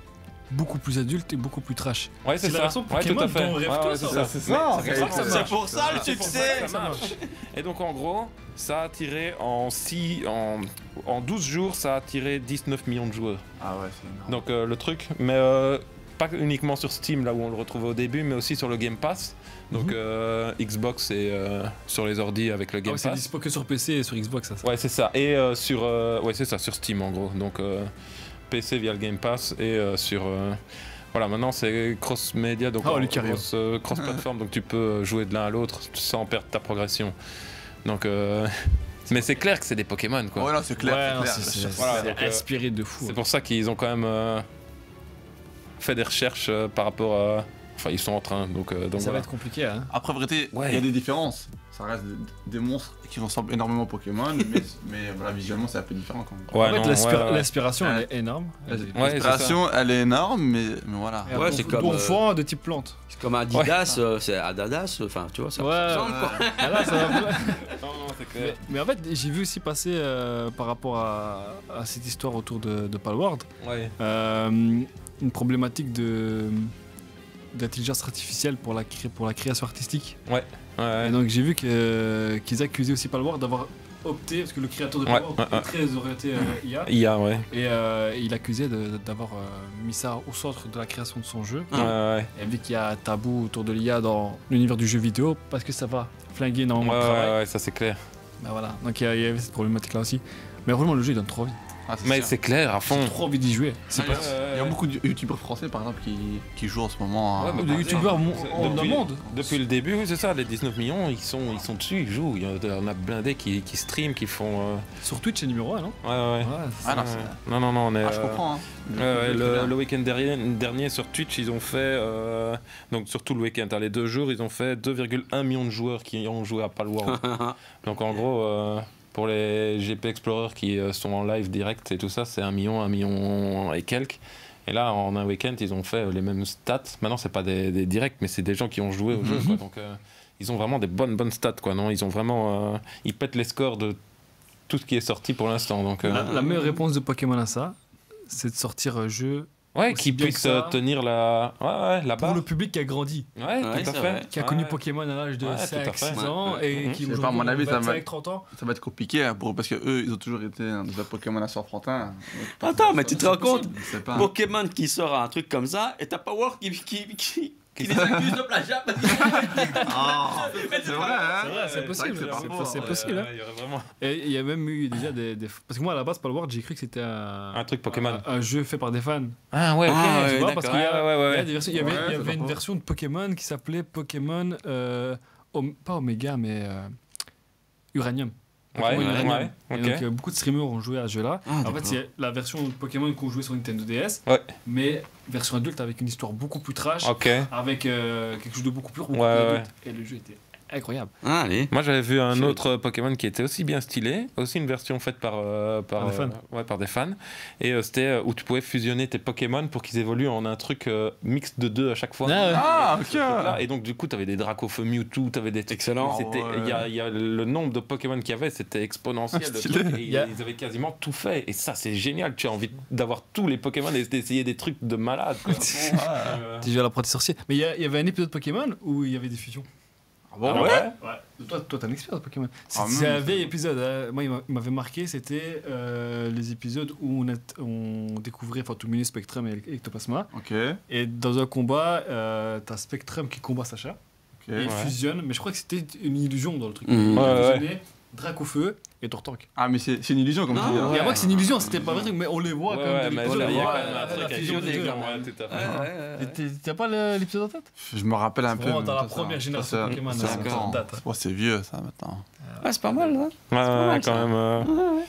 [SPEAKER 3] beaucoup plus adulte et beaucoup plus trash.
[SPEAKER 1] Ouais, c'est
[SPEAKER 3] C'est la
[SPEAKER 1] ça.
[SPEAKER 3] version
[SPEAKER 1] Ouais, tout
[SPEAKER 3] Pokémon
[SPEAKER 1] à fait.
[SPEAKER 3] dont on rêve
[SPEAKER 1] Ouais,
[SPEAKER 3] tous,
[SPEAKER 1] ouais, c'est
[SPEAKER 3] ça.
[SPEAKER 1] ça.
[SPEAKER 4] C'est ça,
[SPEAKER 1] C'est pour ça que ça
[SPEAKER 2] C'est
[SPEAKER 1] marche.
[SPEAKER 2] pour ça le
[SPEAKER 1] C'est pour ça
[SPEAKER 2] succès.
[SPEAKER 1] que ça marche. Et donc en gros, ça a attiré en six, en, en douze jours, ça a attiré dix-neuf millions de joueurs.
[SPEAKER 4] Ah ouais, c'est énorme.
[SPEAKER 1] Donc euh, le truc, mais euh, pas uniquement sur Steam là où on le retrouvait au début, mais aussi sur le Game Pass. Donc
[SPEAKER 3] Mhm.
[SPEAKER 1] euh, Xbox et euh, sur les ordi avec le
[SPEAKER 3] Ah
[SPEAKER 1] Game
[SPEAKER 3] ouais, c'est
[SPEAKER 1] Pass.
[SPEAKER 3] dispo que sur P C et sur Xbox, ça. ça.
[SPEAKER 1] Ouais, c'est ça. Et euh, sur, euh, ouais, c'est ça, sur Steam en gros. Donc euh, P C via le Game Pass et euh, sur. euh, voilà, maintenant c'est cross-média, donc
[SPEAKER 3] Oh,
[SPEAKER 1] en-
[SPEAKER 3] le carré.
[SPEAKER 1] cross, euh, cross-platform, donc tu peux jouer de l'un à l'autre sans perdre ta progression. Donc, euh, mais c'est clair que c'est des Pokémon quoi.
[SPEAKER 4] Ouais, non, c'est clair.
[SPEAKER 3] Ouais,
[SPEAKER 4] c'est
[SPEAKER 3] non,
[SPEAKER 4] clair.
[SPEAKER 3] c'est- c'est-
[SPEAKER 1] Voilà,
[SPEAKER 3] c'est
[SPEAKER 1] donc, euh,
[SPEAKER 3] inspiré de fou.
[SPEAKER 1] C'est
[SPEAKER 3] hein.
[SPEAKER 1] pour ça qu'ils ont quand même euh, fait des recherches euh, par rapport à. Enfin, ils sont en train, donc. euh, donc
[SPEAKER 3] Ça va
[SPEAKER 1] voilà.
[SPEAKER 3] être compliqué, hein.
[SPEAKER 4] Après, en vérité, il
[SPEAKER 1] Ouais.
[SPEAKER 4] y a des différences. Ça reste des, des monstres qui ressemblent énormément aux Pokémon, mais, mais voilà, visuellement, c'est un peu différent quand même.
[SPEAKER 1] Ouais,
[SPEAKER 3] En fait,
[SPEAKER 1] non,
[SPEAKER 3] l'aspira-
[SPEAKER 1] ouais, ouais.
[SPEAKER 3] l'inspiration, elle est énorme.
[SPEAKER 4] La-
[SPEAKER 3] Elle est-
[SPEAKER 1] Ouais, c'est
[SPEAKER 4] L'inspiration, elle est énorme, mais, mais voilà.
[SPEAKER 3] Et
[SPEAKER 2] Ouais,
[SPEAKER 3] un
[SPEAKER 2] c'est
[SPEAKER 3] bon-
[SPEAKER 2] comme,
[SPEAKER 3] bon
[SPEAKER 2] euh,
[SPEAKER 3] fond de type plante.
[SPEAKER 2] C'est comme Adidas, euh, c'est Adidas, enfin tu vois ça.
[SPEAKER 3] Ouais,
[SPEAKER 2] ça ressemble, quoi.
[SPEAKER 3] Ah là, ça va-
[SPEAKER 1] Non, non, c'est
[SPEAKER 3] mais,
[SPEAKER 1] clair.
[SPEAKER 3] mais en fait, j'ai vu aussi passer euh, par rapport à, à cette histoire autour de, de Palworld
[SPEAKER 1] Ouais.
[SPEAKER 3] euh, une problématique de d'intelligence artificielle pour la, cré- pour la création artistique.
[SPEAKER 1] Ouais.
[SPEAKER 3] Et donc j'ai vu que, qu'ils accusaient aussi Palworld d'avoir opté, parce que le créateur de
[SPEAKER 1] Ouais,
[SPEAKER 3] Palworld
[SPEAKER 1] ouais, ouais.
[SPEAKER 3] est très orienté euh, I A,
[SPEAKER 1] I A, ouais.
[SPEAKER 3] et euh, il accusait de- d'avoir euh, mis ça au centre de la création de son jeu.
[SPEAKER 1] Ouais, ouais.
[SPEAKER 3] Et vu qu'il y a un tabou autour de l'I A dans l'univers du jeu vidéo, parce que ça va flinguer
[SPEAKER 1] Ouais,
[SPEAKER 3] énormément de
[SPEAKER 1] ouais,
[SPEAKER 3] travail.
[SPEAKER 1] ouais, ça c'est clair.
[SPEAKER 3] Bah voilà, donc il y, a- il y avait cette problématique là aussi. Mais vraiment, le jeu il donne trop envie.
[SPEAKER 4] Ah, c'est
[SPEAKER 1] Mais
[SPEAKER 4] sûr.
[SPEAKER 1] c'est clair, à fond.
[SPEAKER 3] J'ai trop envie d'y jouer. C'est
[SPEAKER 4] Ouais,
[SPEAKER 3] pas.
[SPEAKER 4] il y a- il y a beaucoup de youtubeurs français par exemple qui, qui jouent en ce moment.
[SPEAKER 1] Ouais,
[SPEAKER 4] à-
[SPEAKER 1] mais
[SPEAKER 3] de
[SPEAKER 1] par
[SPEAKER 3] youtubeurs
[SPEAKER 1] exemple,
[SPEAKER 3] mon- dans le
[SPEAKER 1] depuis-
[SPEAKER 3] monde.
[SPEAKER 1] Depuis le début, oui, c'est ça, les dix-neuf millions, ils sont, ils sont dessus, ils jouent. Il y en a blindés qui, qui streament, qui font. euh,
[SPEAKER 3] Sur Twitch, c'est numéro un, non
[SPEAKER 1] Ouais, ouais.
[SPEAKER 3] Ouais, c'est
[SPEAKER 4] Ah,
[SPEAKER 3] ça.
[SPEAKER 4] non,
[SPEAKER 1] Ouais.
[SPEAKER 4] c'est-
[SPEAKER 1] Non, non, non, on est.
[SPEAKER 4] Ah, je
[SPEAKER 1] euh,
[SPEAKER 4] comprends. Hein.
[SPEAKER 1] Ouais, ouais,
[SPEAKER 4] Je-
[SPEAKER 1] le,
[SPEAKER 4] je-
[SPEAKER 1] le week-end dernier, dernier sur Twitch, ils ont fait, euh, donc surtout le week-end, hein, les deux jours, ils ont fait deux virgule un millions de joueurs qui ont joué à Palworld. Donc en gros, euh, pour les G P Explorer qui euh, sont en live direct et tout ça, c'est un million, un million et quelques. Et là, en un week-end, ils ont fait euh, les mêmes stats. Maintenant, c'est pas des, des directs, mais c'est des gens qui ont joué au jeu. Quoi. Donc euh, ils ont vraiment des bonnes, bonnes stats, quoi. Non, ils ont vraiment, euh, ils pètent les scores de tout ce qui est sorti pour l'instant. Donc euh,
[SPEAKER 3] La, la meilleure réponse de Pokémon à ça, c'est de sortir un jeu
[SPEAKER 1] ouais,
[SPEAKER 3] aussi
[SPEAKER 1] qui
[SPEAKER 3] bien
[SPEAKER 1] puisse
[SPEAKER 3] que ça,
[SPEAKER 1] euh, tenir la, ouais, ouais, la
[SPEAKER 3] pour
[SPEAKER 1] barre.
[SPEAKER 3] le public qui a grandi,
[SPEAKER 1] Ouais,
[SPEAKER 2] Ouais,
[SPEAKER 1] tout à
[SPEAKER 2] c'est
[SPEAKER 1] fait.
[SPEAKER 2] vrai.
[SPEAKER 3] qui a
[SPEAKER 1] Ouais.
[SPEAKER 3] connu Pokémon à l'âge de
[SPEAKER 1] Ouais, tout à
[SPEAKER 3] cinq
[SPEAKER 1] fait.
[SPEAKER 3] six
[SPEAKER 2] Ouais,
[SPEAKER 3] ans
[SPEAKER 2] ouais.
[SPEAKER 3] et
[SPEAKER 1] Mhm.
[SPEAKER 3] qui
[SPEAKER 4] Je sais
[SPEAKER 3] aujourd'hui
[SPEAKER 4] pas, à mon
[SPEAKER 3] ont
[SPEAKER 4] avis, ça va-
[SPEAKER 3] vingt-cinq trente ans.
[SPEAKER 4] Ça va être compliqué hein, pour, parce que eux, ils ont toujours été hein, des Pokémon à Saint-Frantin.
[SPEAKER 2] Attends, mais tu te rends compte,
[SPEAKER 4] Je sais pas.
[SPEAKER 2] Pokémon qui sort un truc comme ça, et t'as Power qui, qui, qui, qui les accuse de plagiat. parce que-
[SPEAKER 4] Ah, c'est vrai, hein
[SPEAKER 3] C'est vrai, c'est
[SPEAKER 4] vrai
[SPEAKER 3] possible,
[SPEAKER 4] que c'est pas
[SPEAKER 3] c'est
[SPEAKER 4] faux,
[SPEAKER 3] c'est
[SPEAKER 4] hein.
[SPEAKER 3] possible. hein.
[SPEAKER 1] Il y aurait vraiment
[SPEAKER 3] Et il y a même eu déjà des, des- Parce que moi, à la base, Palworld, j'ai cru que c'était un...
[SPEAKER 1] un truc Pokémon.
[SPEAKER 3] un, un jeu fait par des fans.
[SPEAKER 1] Ah ouais, ok.
[SPEAKER 2] Ah,
[SPEAKER 3] Tu
[SPEAKER 2] ouais,
[SPEAKER 3] vois, parce
[SPEAKER 2] d'accord.
[SPEAKER 3] qu'il y a,
[SPEAKER 1] Ouais, ouais, ouais,
[SPEAKER 3] il y a
[SPEAKER 1] ouais.
[SPEAKER 3] des versions- il y avait,
[SPEAKER 4] Ouais,
[SPEAKER 3] il y
[SPEAKER 4] c'est
[SPEAKER 3] avait
[SPEAKER 4] pas
[SPEAKER 3] une
[SPEAKER 4] faux.
[SPEAKER 3] version de Pokémon qui s'appelait Pokémon... euh, Om- pas Omega, mais... euh, Uranium.
[SPEAKER 1] Ouais,
[SPEAKER 3] Pokémon
[SPEAKER 1] ouais,
[SPEAKER 3] Uranium.
[SPEAKER 1] ouais,
[SPEAKER 3] Et
[SPEAKER 1] ok.
[SPEAKER 3] donc, euh, beaucoup de streamers ont joué à ce jeu-là.
[SPEAKER 2] Ah,
[SPEAKER 3] en
[SPEAKER 2] d'accord.
[SPEAKER 3] fait, c'est la version de Pokémon qu'on jouait sur Nintendo D S,
[SPEAKER 1] Ouais.
[SPEAKER 3] mais version adulte avec une histoire beaucoup plus trash,
[SPEAKER 1] Ok.
[SPEAKER 3] avec euh, quelque chose de beaucoup plus beaucoup
[SPEAKER 1] Ouais,
[SPEAKER 3] plus
[SPEAKER 1] ouais.
[SPEAKER 3] adulte. Et le jeu était incroyable.
[SPEAKER 2] Ah, allez.
[SPEAKER 1] Moi j'avais vu un
[SPEAKER 2] Je-
[SPEAKER 1] autre Pokémon qui était aussi bien stylé, aussi une version faite par, euh, par,
[SPEAKER 3] Par des fans.
[SPEAKER 1] euh, ouais, par des fans. Et euh, c'était euh, où tu pouvais fusionner tes Pokémon pour qu'ils évoluent en un truc euh, mixte de deux à chaque fois.
[SPEAKER 3] Ah ouais.
[SPEAKER 4] Ah, ok.
[SPEAKER 1] Là, et donc du coup tu avais des Dracofeu Mewtwo, tu avais des trucs-
[SPEAKER 2] Excellent.
[SPEAKER 1] C'était,
[SPEAKER 4] Ah ouais.
[SPEAKER 1] il y a, il y a le nombre de Pokémon qu'il y avait, c'était exponentiel. le
[SPEAKER 4] Stylé.
[SPEAKER 1] truc, et
[SPEAKER 3] Il y a-
[SPEAKER 1] ils avaient quasiment tout fait. Et ça c'est génial, tu as envie d'avoir tous les Pokémon et d'essayer des trucs de malade. quoi. Euh,
[SPEAKER 3] J'ai joué à l'apprenti sorcier. Mais il y, a- il y avait un épisode Pokémon où il y avait des fusions.
[SPEAKER 4] Ah bon,
[SPEAKER 1] Ah ouais
[SPEAKER 3] Ouais. Toi, toi, t'es un expert de Pokémon. C'est
[SPEAKER 4] Ah,
[SPEAKER 3] c'est
[SPEAKER 4] non,
[SPEAKER 3] un
[SPEAKER 4] ça-
[SPEAKER 3] vieil épisode. hein. Moi, il m'a- il m'avait marqué. C'était euh, les épisodes où on, a- on découvrait Fantomini, Spectrum et Ectoplasma.
[SPEAKER 4] Ok,
[SPEAKER 3] Et dans un combat, euh, t'as Spectrum qui combat Sacha.
[SPEAKER 4] ok.
[SPEAKER 3] Et il
[SPEAKER 1] Ouais.
[SPEAKER 3] fusionne. Mais je crois que c'était une illusion dans le truc.
[SPEAKER 2] Mhm.
[SPEAKER 3] Il
[SPEAKER 1] Ouais,
[SPEAKER 3] a
[SPEAKER 1] ouais.
[SPEAKER 3] fusionné Dracofeu et Tortank.
[SPEAKER 4] Ah, mais c'est c'est une illusion comme
[SPEAKER 2] Non.
[SPEAKER 4] tu dis. hein.
[SPEAKER 3] Et à moi que c'est une illusion, c'était pas vrai, mais on les voit
[SPEAKER 1] Ouais,
[SPEAKER 3] quand même.
[SPEAKER 1] ouais,
[SPEAKER 3] dans
[SPEAKER 1] mais
[SPEAKER 3] l'épisode,
[SPEAKER 1] là, il y a
[SPEAKER 3] on
[SPEAKER 1] quand
[SPEAKER 3] voit,
[SPEAKER 1] même un
[SPEAKER 3] euh,
[SPEAKER 1] truc
[SPEAKER 3] la
[SPEAKER 1] à
[SPEAKER 3] fusion des
[SPEAKER 1] fusionner,
[SPEAKER 3] deux.
[SPEAKER 1] quand même, ouais, tout à fait.
[SPEAKER 2] Ouais, ouais, ouais.
[SPEAKER 3] Et t'es- T'as pas le- l'épisode en tête?
[SPEAKER 4] Je me rappelle un peu.
[SPEAKER 3] Vraiment
[SPEAKER 4] mais
[SPEAKER 3] dans la
[SPEAKER 4] ça, ça-
[SPEAKER 3] première
[SPEAKER 4] ça,
[SPEAKER 3] génération
[SPEAKER 4] ça-
[SPEAKER 3] Pokémon,
[SPEAKER 4] ça,
[SPEAKER 3] hein,
[SPEAKER 4] ça-
[SPEAKER 3] ça date, hein.
[SPEAKER 4] Ouais, c'est vieux ça maintenant.
[SPEAKER 2] Ouais, c'est pas mal, hein.
[SPEAKER 1] Ouais,
[SPEAKER 2] mal,
[SPEAKER 1] ouais, quand
[SPEAKER 2] ça.
[SPEAKER 1] même. euh.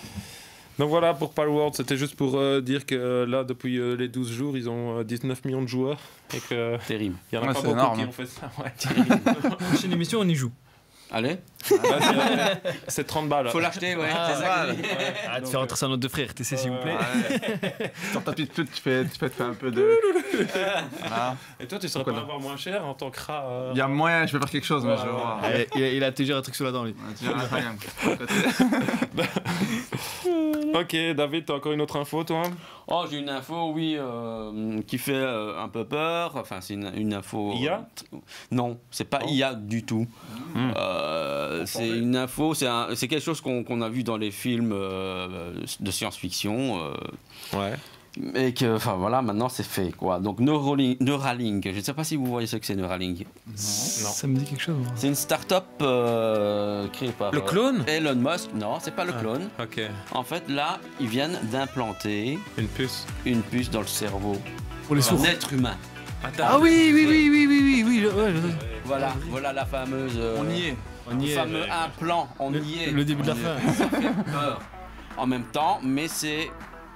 [SPEAKER 1] Donc voilà pour Palworld, c'était juste pour euh, dire que euh, là, depuis euh, les douze jours, ils ont euh, dix-neuf millions de joueurs et qu'il
[SPEAKER 2] Terrible.
[SPEAKER 1] y en a
[SPEAKER 4] Ouais,
[SPEAKER 1] pas
[SPEAKER 4] c'est
[SPEAKER 1] beaucoup
[SPEAKER 4] énorme,
[SPEAKER 1] qui
[SPEAKER 4] hein.
[SPEAKER 1] ont fait ça. Ouais.
[SPEAKER 3] Prochaine émission, on y joue.
[SPEAKER 2] Allez,
[SPEAKER 1] Bah, c'est, c'est trente balles.
[SPEAKER 2] faut l'acheter, ouais.
[SPEAKER 3] Ah,
[SPEAKER 2] c'est ça que je dis.
[SPEAKER 3] Arrête de faire rentrer ça notre deux frères, T C s'il vous plaît.
[SPEAKER 4] Ouais. Sur ta petite flûte, tu fais, tu fais, tu fais un peu de. Voilà.
[SPEAKER 1] Et toi, tu serais pas
[SPEAKER 4] Pourquoi
[SPEAKER 1] avoir moins cher en tant que rat euh,
[SPEAKER 4] Il y a moyen, je vais faire quelque chose, mais
[SPEAKER 1] Ouais,
[SPEAKER 4] je vais
[SPEAKER 1] ouais.
[SPEAKER 4] voir.
[SPEAKER 3] Ah, il, a, il a toujours un truc sur la dent, lui.
[SPEAKER 4] Ouais, tu verras, rien.
[SPEAKER 1] Ok, David, t'as encore une autre info, toi?
[SPEAKER 2] Oh, j'ai une info, oui, euh, qui fait euh, un peu peur. Enfin, c'est une, une info.
[SPEAKER 1] I A
[SPEAKER 2] euh, Non, c'est pas
[SPEAKER 1] Oh.
[SPEAKER 2] I A du tout.
[SPEAKER 1] Hmm.
[SPEAKER 2] Euh, c'est une info, c'est un- c'est quelque chose qu'on qu'on a vu dans les films euh, de science-fiction. euh,
[SPEAKER 1] Ouais.
[SPEAKER 2] Et que, enfin voilà, maintenant c'est fait quoi. Donc Neuralink, Neuralink, je ne sais pas si vous voyez ce que c'est Neuralink.
[SPEAKER 3] Ça me dit quelque chose. moi.
[SPEAKER 2] C'est une start-up euh, créée par
[SPEAKER 1] Le
[SPEAKER 2] euh,
[SPEAKER 1] clone
[SPEAKER 2] Elon Musk. Non, c'est pas le
[SPEAKER 1] Ah.
[SPEAKER 2] clone.
[SPEAKER 1] Ok.
[SPEAKER 2] En fait, là, ils viennent d'implanter
[SPEAKER 1] Une puce.
[SPEAKER 2] une puce dans le cerveau
[SPEAKER 3] Pour les sourds.
[SPEAKER 2] d'un être humain.
[SPEAKER 1] Attends.
[SPEAKER 3] Ah oui, oui, oui, oui, oui, oui, oui, je- ouais, je sais.
[SPEAKER 2] Voilà, voilà la fameuse. euh,
[SPEAKER 4] On y est.
[SPEAKER 3] On y
[SPEAKER 2] le
[SPEAKER 3] est.
[SPEAKER 2] fameux implant, on
[SPEAKER 3] Le,
[SPEAKER 2] y est.
[SPEAKER 3] le début de la
[SPEAKER 2] On y
[SPEAKER 3] fin.
[SPEAKER 2] est. Ça fait peur. En même temps, mais c'est.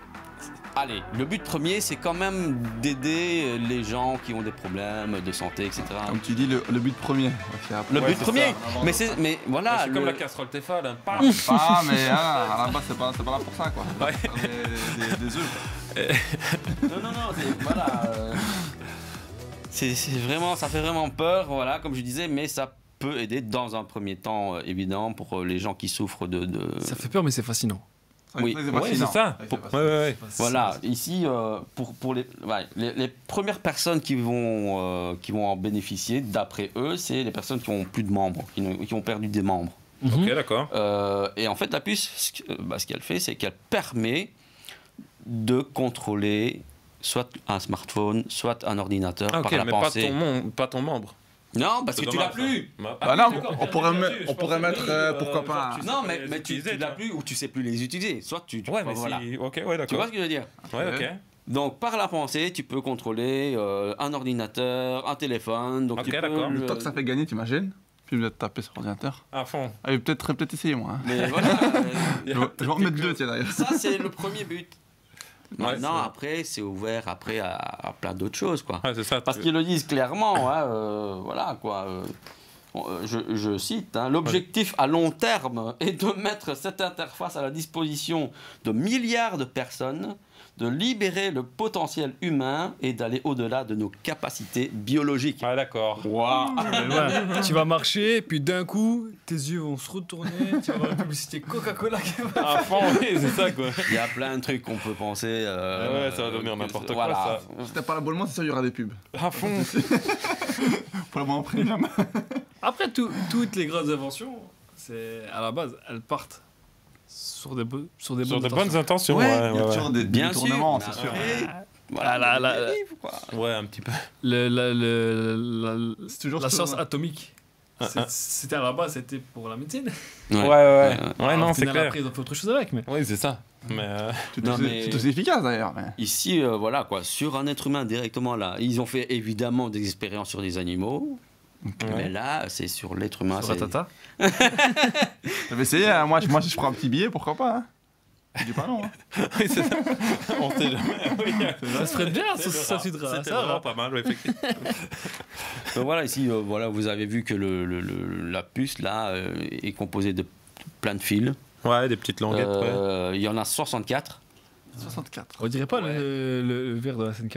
[SPEAKER 2] Allez, le but premier, c'est quand même d'aider les gens qui ont des problèmes de santé, et cetera.
[SPEAKER 4] Comme tu dis, le, le but premier. Ok, après-
[SPEAKER 2] Le
[SPEAKER 1] Ouais,
[SPEAKER 2] but
[SPEAKER 1] c'est
[SPEAKER 2] premier,
[SPEAKER 1] ça.
[SPEAKER 2] mais c'est, mais voilà.
[SPEAKER 1] c'est comme
[SPEAKER 2] le-
[SPEAKER 1] la casserole Tefal. Hein. Paf.
[SPEAKER 4] Ah, mais ah, à la base, c'est pas, c'est pas là pour ça, quoi.
[SPEAKER 1] Ouais.
[SPEAKER 4] Des, des, des œufs.
[SPEAKER 2] Non, non, non, c'est, voilà. euh, c'est, c'est vraiment, ça fait vraiment peur, voilà, comme je disais, mais ça peut aider dans un premier temps, euh, évidemment, pour euh, les gens qui souffrent de. de-
[SPEAKER 3] Ça fait peur, mais c'est fascinant.
[SPEAKER 2] Oui.
[SPEAKER 4] c'est
[SPEAKER 1] Ouais,
[SPEAKER 4] fascinant.
[SPEAKER 1] c'est ça.
[SPEAKER 4] c'est
[SPEAKER 1] Pour-
[SPEAKER 4] fascinant.
[SPEAKER 1] Ouais, ouais, ouais.
[SPEAKER 2] Voilà, ici, euh, pour, pour les, ouais, les, les premières personnes qui vont, euh, qui vont en bénéficier, d'après eux, c'est les personnes qui ont plus de membres, qui, n'ont- qui ont perdu des membres.
[SPEAKER 3] Mhm.
[SPEAKER 1] Ok, d'accord.
[SPEAKER 2] Euh, et en fait, la puce, ce que- bah, ce qu'elle fait, c'est qu'elle permet de contrôler soit un smartphone, soit un ordinateur
[SPEAKER 1] Ah, ok,
[SPEAKER 2] par la
[SPEAKER 1] mais pas
[SPEAKER 2] pensée.
[SPEAKER 1] ton, mem- pas ton membre.
[SPEAKER 2] Non, parce
[SPEAKER 1] C'est
[SPEAKER 2] que tu l'as
[SPEAKER 1] dommage,
[SPEAKER 2] plus.
[SPEAKER 1] ça.
[SPEAKER 4] Bah non,
[SPEAKER 1] d'accord,
[SPEAKER 4] on pourrait
[SPEAKER 1] bien
[SPEAKER 4] me-
[SPEAKER 1] sûr,
[SPEAKER 4] on
[SPEAKER 1] je
[SPEAKER 4] pourrait
[SPEAKER 1] pensais
[SPEAKER 4] mettre,
[SPEAKER 1] que,
[SPEAKER 4] euh, pourquoi pas.
[SPEAKER 1] genre, tu sais
[SPEAKER 2] Non,
[SPEAKER 1] pas
[SPEAKER 2] mais,
[SPEAKER 1] les
[SPEAKER 2] mais tu,
[SPEAKER 1] utiliser,
[SPEAKER 2] tu l'as
[SPEAKER 1] toi.
[SPEAKER 2] plus ou tu sais plus les utiliser. Soit tu. tu
[SPEAKER 1] Ouais, mais
[SPEAKER 2] voilà.
[SPEAKER 1] si. Ok, ouais,
[SPEAKER 2] Tu vois
[SPEAKER 1] d'accord.
[SPEAKER 2] ce que je veux dire?
[SPEAKER 1] Ouais, ok.
[SPEAKER 2] Donc, par la pensée, tu peux contrôler euh, un ordinateur, un téléphone. Donc,
[SPEAKER 1] Ok,
[SPEAKER 2] tu peux
[SPEAKER 1] d'accord.
[SPEAKER 2] le-
[SPEAKER 4] Le temps que ça fait gagner, t'imagines? Puis me taper sur l'ordinateur.
[SPEAKER 1] À fond.
[SPEAKER 4] Ah, peut-être peut essayer, moi. hein.
[SPEAKER 2] Mais voilà. euh,
[SPEAKER 4] Je vais je vais en mettre deux, tiens, d'ailleurs.
[SPEAKER 2] ça, c'est le premier but.
[SPEAKER 1] Ouais,
[SPEAKER 2] Maintenant,
[SPEAKER 1] c'est-
[SPEAKER 2] après, c'est ouvert après à, à plein d'autres choses, quoi.
[SPEAKER 1] Ouais, c'est ça.
[SPEAKER 2] Parce
[SPEAKER 1] tu-
[SPEAKER 2] qu'ils le disent clairement, hein, euh, voilà quoi. euh, bon, euh, je, je cite, hein, l'objectif à long terme est de mettre cette interface à la disposition de milliards de personnes, de libérer le potentiel humain et d'aller au-delà de nos capacités biologiques.
[SPEAKER 1] Ouais, d'accord.
[SPEAKER 2] Waouh.
[SPEAKER 3] Ouais, tu vas marcher, puis d'un coup, tes yeux vont se retourner, tu vas voir la publicité Coca-Cola qui va.
[SPEAKER 1] À fond, oui, c'est ça, quoi.
[SPEAKER 2] Il y a plein de trucs qu'on peut penser. euh,
[SPEAKER 1] Ouais, ça va devenir
[SPEAKER 2] que-
[SPEAKER 1] n'importe quoi,
[SPEAKER 2] voilà.
[SPEAKER 1] ça.
[SPEAKER 4] Si t'as pas l'abonnement, c'est sûr, il y aura des pubs.
[SPEAKER 1] À fond.
[SPEAKER 4] Pour l'abonnement premium.
[SPEAKER 3] Après, tout- toutes les grosses inventions, c'est à la base, elles partent sur des, bo- sur des
[SPEAKER 1] Sur
[SPEAKER 3] bonnes
[SPEAKER 1] de bonnes intentions, ouais,
[SPEAKER 4] il y a
[SPEAKER 1] ouais, ouais.
[SPEAKER 4] toujours des, des
[SPEAKER 2] Bien sûr,
[SPEAKER 4] détournements,
[SPEAKER 2] mais
[SPEAKER 4] c'est sûr.
[SPEAKER 2] après, voilà,
[SPEAKER 3] Ah, là,
[SPEAKER 2] il y a des
[SPEAKER 3] là,
[SPEAKER 2] dérives, quoi.
[SPEAKER 1] Ouais, un petit peu.
[SPEAKER 3] Le, le- le- la,
[SPEAKER 4] C'est toujours
[SPEAKER 3] la
[SPEAKER 4] ce-
[SPEAKER 3] science atomique.
[SPEAKER 1] Ah,
[SPEAKER 3] C'est-
[SPEAKER 1] ah.
[SPEAKER 3] C'était à la base, c'était pour la médecine.
[SPEAKER 1] Ouais, ouais, ouais. Ouais,
[SPEAKER 3] Alors,
[SPEAKER 1] non,
[SPEAKER 3] au
[SPEAKER 1] c'est
[SPEAKER 3] final,
[SPEAKER 1] clair.
[SPEAKER 3] Après, ils ont fait autre chose avec, mais.
[SPEAKER 1] Oui, c'est ça. Mais euh,
[SPEAKER 4] C'est
[SPEAKER 2] Non,
[SPEAKER 4] aussi-
[SPEAKER 2] mais-
[SPEAKER 4] c'est aussi efficace, d'ailleurs. mais-
[SPEAKER 2] Ici, euh, voilà quoi, sur un être humain directement là. Ils ont fait évidemment des expériences sur des animaux, mais
[SPEAKER 1] ouais.
[SPEAKER 2] là, c'est sur l'être humain.
[SPEAKER 3] Sur
[SPEAKER 2] c'est-
[SPEAKER 3] Ratata.
[SPEAKER 4] T'avais essayé, hein, moi, je- moi, si je prends un petit billet, pourquoi pas hein. Je dis pas non. hein.
[SPEAKER 1] Oui, c'est ça. On sait jamais. Oui,
[SPEAKER 3] Ça se ferait bien,
[SPEAKER 1] c'est
[SPEAKER 3] ça,
[SPEAKER 1] le
[SPEAKER 3] ça
[SPEAKER 1] rat.
[SPEAKER 3] suivra.
[SPEAKER 1] C'était
[SPEAKER 3] Ça
[SPEAKER 1] vraiment
[SPEAKER 3] va.
[SPEAKER 1] pas mal, oui, effectivement.
[SPEAKER 2] Donc voilà, ici, euh, voilà, vous avez vu que le, le- le- la puce là euh, est composée de plein de fils.
[SPEAKER 1] Ouais, des petites languettes, ouais.
[SPEAKER 2] Euh, Il y en a soixante-quatre.
[SPEAKER 4] soixante-quatre.
[SPEAKER 3] On dirait pas
[SPEAKER 2] Ouais.
[SPEAKER 3] le, le- le verre de la S N K.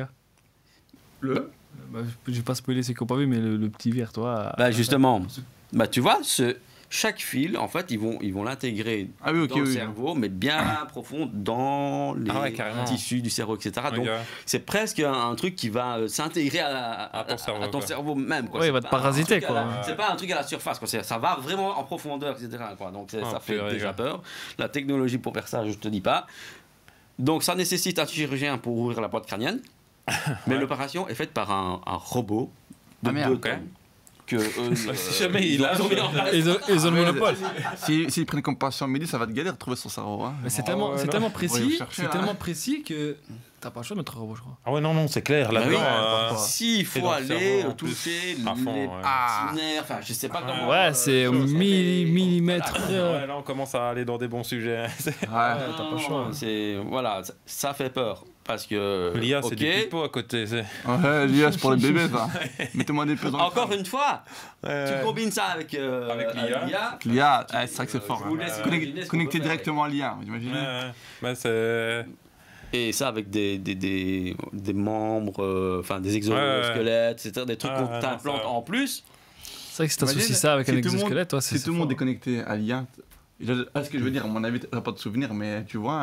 [SPEAKER 4] Le
[SPEAKER 3] Bah, je vais pas spoiler ceux qui n'ont pas vu, mais le, le petit verre, toi.
[SPEAKER 2] Bah justement, bah tu vois, ce, chaque fil, en fait, ils vont ils vont l'intégrer
[SPEAKER 4] Ah oui, ok,
[SPEAKER 2] dans le
[SPEAKER 4] oui.
[SPEAKER 2] cerveau, mais bien profond dans les
[SPEAKER 1] Ah ouais, carrément.
[SPEAKER 2] tissus du cerveau, et cetera.
[SPEAKER 1] Ok,
[SPEAKER 2] Donc
[SPEAKER 1] ouais.
[SPEAKER 2] c'est presque un, un truc qui va euh, s'intégrer à, à-
[SPEAKER 1] À ton cerveau,
[SPEAKER 2] à ton
[SPEAKER 1] quoi.
[SPEAKER 2] cerveau même. Quoi.
[SPEAKER 3] Ouais, il
[SPEAKER 2] C'est
[SPEAKER 3] va te
[SPEAKER 2] pas un
[SPEAKER 3] parasiter,
[SPEAKER 2] truc à la-
[SPEAKER 3] quoi.
[SPEAKER 2] C'est pas un truc à la surface, quoi. C'est- ça va vraiment en profondeur, et cetera. Quoi. Donc c'est-
[SPEAKER 1] Ah,
[SPEAKER 2] ça fait
[SPEAKER 1] purée,
[SPEAKER 2] déjà
[SPEAKER 1] gars.
[SPEAKER 2] peur. La technologie pour faire ça, je te dis pas. Donc ça nécessite un chirurgien pour ouvrir la boîte crânienne, mais l'opération est faite par un, un robot de
[SPEAKER 4] Ah, merde,
[SPEAKER 2] deux
[SPEAKER 1] ok.
[SPEAKER 2] tonnes. Que eux,
[SPEAKER 1] Bah, si
[SPEAKER 2] euh,
[SPEAKER 1] jamais il
[SPEAKER 2] ils
[SPEAKER 1] a-
[SPEAKER 2] ont mis en place.
[SPEAKER 3] Ils ont, ils ont le
[SPEAKER 4] Ouais,
[SPEAKER 3] monopole.
[SPEAKER 4] S'ils s'ils prennent comme patient Mehdi, ça va être galère de trouver son cerveau. Hein.
[SPEAKER 3] Mais c'est
[SPEAKER 1] Ah
[SPEAKER 3] tellement,
[SPEAKER 1] ouais,
[SPEAKER 3] c'est
[SPEAKER 1] non.
[SPEAKER 3] tellement
[SPEAKER 4] Ouais,
[SPEAKER 3] précis,
[SPEAKER 4] vous cherchez,
[SPEAKER 3] c'est
[SPEAKER 4] là.
[SPEAKER 3] tellement précis que t'as pas le choix de mettre un robot, je crois.
[SPEAKER 1] Ah ouais, non, non, c'est clair.
[SPEAKER 2] Bah
[SPEAKER 1] Là-dedans,
[SPEAKER 2] oui,
[SPEAKER 1] euh,
[SPEAKER 4] pourquoi
[SPEAKER 2] S'il
[SPEAKER 1] Et
[SPEAKER 2] faut
[SPEAKER 1] dans le
[SPEAKER 2] aller
[SPEAKER 1] cerveau, en
[SPEAKER 2] euh, toucher
[SPEAKER 1] À fond,
[SPEAKER 2] les
[SPEAKER 1] ouais.
[SPEAKER 4] Ah.
[SPEAKER 2] petits nerfs, enfin je sais pas comment.
[SPEAKER 3] Ouais,
[SPEAKER 2] euh,
[SPEAKER 3] c'est
[SPEAKER 2] ça fait-
[SPEAKER 3] milli- millimètres.
[SPEAKER 2] Voilà.
[SPEAKER 1] ouais, là, on commence à aller dans des bons sujets.
[SPEAKER 4] Ouais.
[SPEAKER 3] t'as pas le choix.
[SPEAKER 2] Non, C'est voilà, ça, ça fait peur parce que.
[SPEAKER 1] L'I A, c'est
[SPEAKER 2] ok.
[SPEAKER 1] du pipeau à côté. c'est-
[SPEAKER 4] Ouais, l'I A, c'est pour les bébés, ça. Mettez-moi des pesants.
[SPEAKER 2] Encore une fois,
[SPEAKER 1] Ouais.
[SPEAKER 2] tu combines ça avec, euh,
[SPEAKER 1] Avec l'I A.
[SPEAKER 4] L'I A, ouais, c'est vrai que c'est fort.
[SPEAKER 2] Je vous
[SPEAKER 4] hein.
[SPEAKER 2] laisse
[SPEAKER 4] Connect-
[SPEAKER 2] imaginer ce qu'on
[SPEAKER 4] Connecté
[SPEAKER 2] peut faire
[SPEAKER 4] directement à l'I A, vous imaginez
[SPEAKER 1] Ouais, ouais. Bah, c'est.
[SPEAKER 2] Et ça avec des, des, des, des membres, euh, enfin des exosquelettes, et cetera. Des trucs
[SPEAKER 1] Ouais,
[SPEAKER 2] qu'on
[SPEAKER 1] ouais, non,
[SPEAKER 2] t'implante
[SPEAKER 1] ça-
[SPEAKER 2] en plus.
[SPEAKER 3] C'est vrai que si t'associes
[SPEAKER 4] Imagine,
[SPEAKER 3] ça avec
[SPEAKER 4] si
[SPEAKER 3] un
[SPEAKER 4] tout le monde-
[SPEAKER 3] exosquelette, toi, c'est.
[SPEAKER 4] Si tout le monde est connecté à l'I A, je- ah, ce que je veux dire, à mon avis, t'as pas de souvenir, mais tu vois,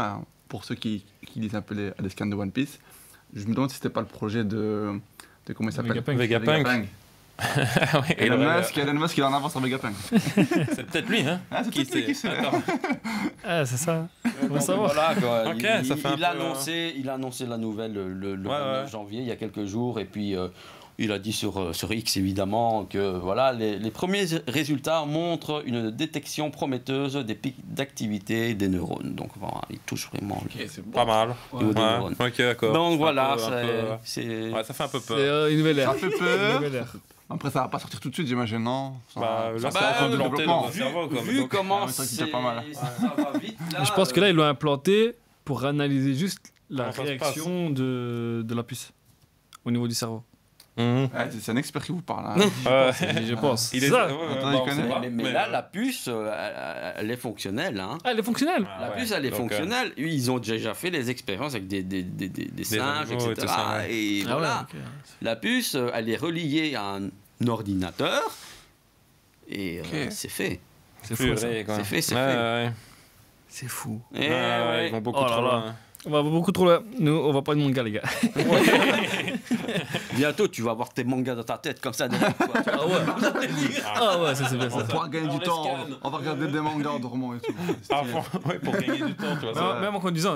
[SPEAKER 4] pour ceux qui, qui lisent un peu les, les scans de One Piece, je me demande si c'était pas le projet de, de comment il s'appelle
[SPEAKER 3] Vegapunk.
[SPEAKER 1] Vegapunk. Ouais,
[SPEAKER 4] Elon
[SPEAKER 1] il aurait-
[SPEAKER 4] Musk, Elon Musk, il en avance sur Vegapunk.
[SPEAKER 1] C'est peut-être lui, hein.
[SPEAKER 4] Ah, c'est
[SPEAKER 1] Qui
[SPEAKER 4] peut-être lui qui
[SPEAKER 1] sait
[SPEAKER 4] sait.
[SPEAKER 1] Attends.
[SPEAKER 3] Ah, c'est ça. On va
[SPEAKER 2] Donc,
[SPEAKER 3] savoir.
[SPEAKER 2] voilà, quoi.
[SPEAKER 1] Ok,
[SPEAKER 2] il,
[SPEAKER 1] ça fait un
[SPEAKER 2] il a
[SPEAKER 1] peu,
[SPEAKER 2] annoncé, il a annoncé la nouvelle le, le, le
[SPEAKER 1] Ouais,
[SPEAKER 2] vingt-neuf
[SPEAKER 1] ouais.
[SPEAKER 2] janvier, il y a quelques jours, et puis euh, il a dit sur, euh, sur X évidemment que voilà, les, les premiers résultats montrent une détection prometteuse des pics d'activité des neurones. Donc voilà, il touche vraiment le
[SPEAKER 4] c'est bon.
[SPEAKER 1] Pas mal.
[SPEAKER 2] niveau des
[SPEAKER 1] Ouais.
[SPEAKER 2] neurones.
[SPEAKER 1] Ok, d'accord.
[SPEAKER 2] Donc
[SPEAKER 1] Un
[SPEAKER 2] voilà,
[SPEAKER 1] peu- un
[SPEAKER 2] c'est-
[SPEAKER 1] peu-
[SPEAKER 2] c'est.
[SPEAKER 1] Ouais, ça fait un peu
[SPEAKER 3] C'est
[SPEAKER 1] peur.
[SPEAKER 3] euh, une nouvelle ère.
[SPEAKER 4] Ça fait
[SPEAKER 3] Une
[SPEAKER 4] peur.
[SPEAKER 3] nouvelle ère.
[SPEAKER 4] Après, ça va pas sortir tout de suite, j'imagine, non? Ça-
[SPEAKER 1] Bah, là,
[SPEAKER 4] ça
[SPEAKER 1] c'est
[SPEAKER 4] va
[SPEAKER 1] un peu
[SPEAKER 4] prendre du
[SPEAKER 1] planté
[SPEAKER 4] développement.
[SPEAKER 1] dans le cerveau, quoi.
[SPEAKER 2] Vu
[SPEAKER 1] Donc,
[SPEAKER 2] comment
[SPEAKER 4] ah, mais ça,
[SPEAKER 2] c'est,
[SPEAKER 4] c'était pas mal.
[SPEAKER 2] ça va vite. Là,
[SPEAKER 3] Je pense que là, ils l'ont implanté pour analyser juste la
[SPEAKER 1] Comment ça se
[SPEAKER 3] réaction de, de la puce au niveau du cerveau.
[SPEAKER 1] Mhm.
[SPEAKER 4] Ouais, c'est- c'est un expert qui vous parle. Hein.
[SPEAKER 1] Ouais.
[SPEAKER 3] Je pense.
[SPEAKER 1] Il
[SPEAKER 3] C'est
[SPEAKER 1] est.
[SPEAKER 3] ça.
[SPEAKER 1] ouais, ouais,
[SPEAKER 4] Attends,
[SPEAKER 1] bah,
[SPEAKER 4] il
[SPEAKER 1] on
[SPEAKER 4] connaît.
[SPEAKER 1] sait pas,
[SPEAKER 2] mais, mais là, la puce, euh, elle, elle est fonctionnelle. Hein.
[SPEAKER 3] Ah, elle est fonctionnelle.
[SPEAKER 1] Ah,
[SPEAKER 2] La
[SPEAKER 1] ouais.
[SPEAKER 2] puce, elle est
[SPEAKER 1] Donc, euh,
[SPEAKER 2] fonctionnelle. Ils ont déjà fait les expériences avec des, des, des, des, des singes,
[SPEAKER 1] animaux et
[SPEAKER 2] et cetera.
[SPEAKER 1] tout ça, ouais.
[SPEAKER 2] Et
[SPEAKER 3] Ah
[SPEAKER 2] voilà.
[SPEAKER 3] ouais, ok.
[SPEAKER 2] La puce, euh, elle est reliée à un ordinateur. Et euh,
[SPEAKER 4] Ok.
[SPEAKER 2] c'est fait.
[SPEAKER 3] C'est fou, ça.
[SPEAKER 1] Purée, quoi.
[SPEAKER 2] C'est fait, c'est
[SPEAKER 1] Ouais,
[SPEAKER 2] fait.
[SPEAKER 1] ouais.
[SPEAKER 3] C'est fou.
[SPEAKER 2] Et
[SPEAKER 1] Ouais, ouais,
[SPEAKER 2] ouais.
[SPEAKER 1] ils vont beaucoup
[SPEAKER 3] Oh là
[SPEAKER 1] trop
[SPEAKER 3] là.
[SPEAKER 1] loin.
[SPEAKER 3] On va beaucoup trop loin. Nous, on va pas de manga, les gars.
[SPEAKER 2] Bientôt, tu vas avoir tes mangas dans ta tête comme ça. derrière, quoi.
[SPEAKER 3] Ah ouais. Ah ouais, ça c'est bien
[SPEAKER 4] On
[SPEAKER 3] ça.
[SPEAKER 4] pourra gagner
[SPEAKER 1] On
[SPEAKER 4] du
[SPEAKER 1] les
[SPEAKER 4] temps,
[SPEAKER 1] scanne.
[SPEAKER 4] on va regarder des mangas en dormant et tout. C'est
[SPEAKER 1] Ah,
[SPEAKER 4] stylé.
[SPEAKER 1] bon, ouais, pour gagner du temps, tu vois. ça.
[SPEAKER 3] Même, même en conduisant.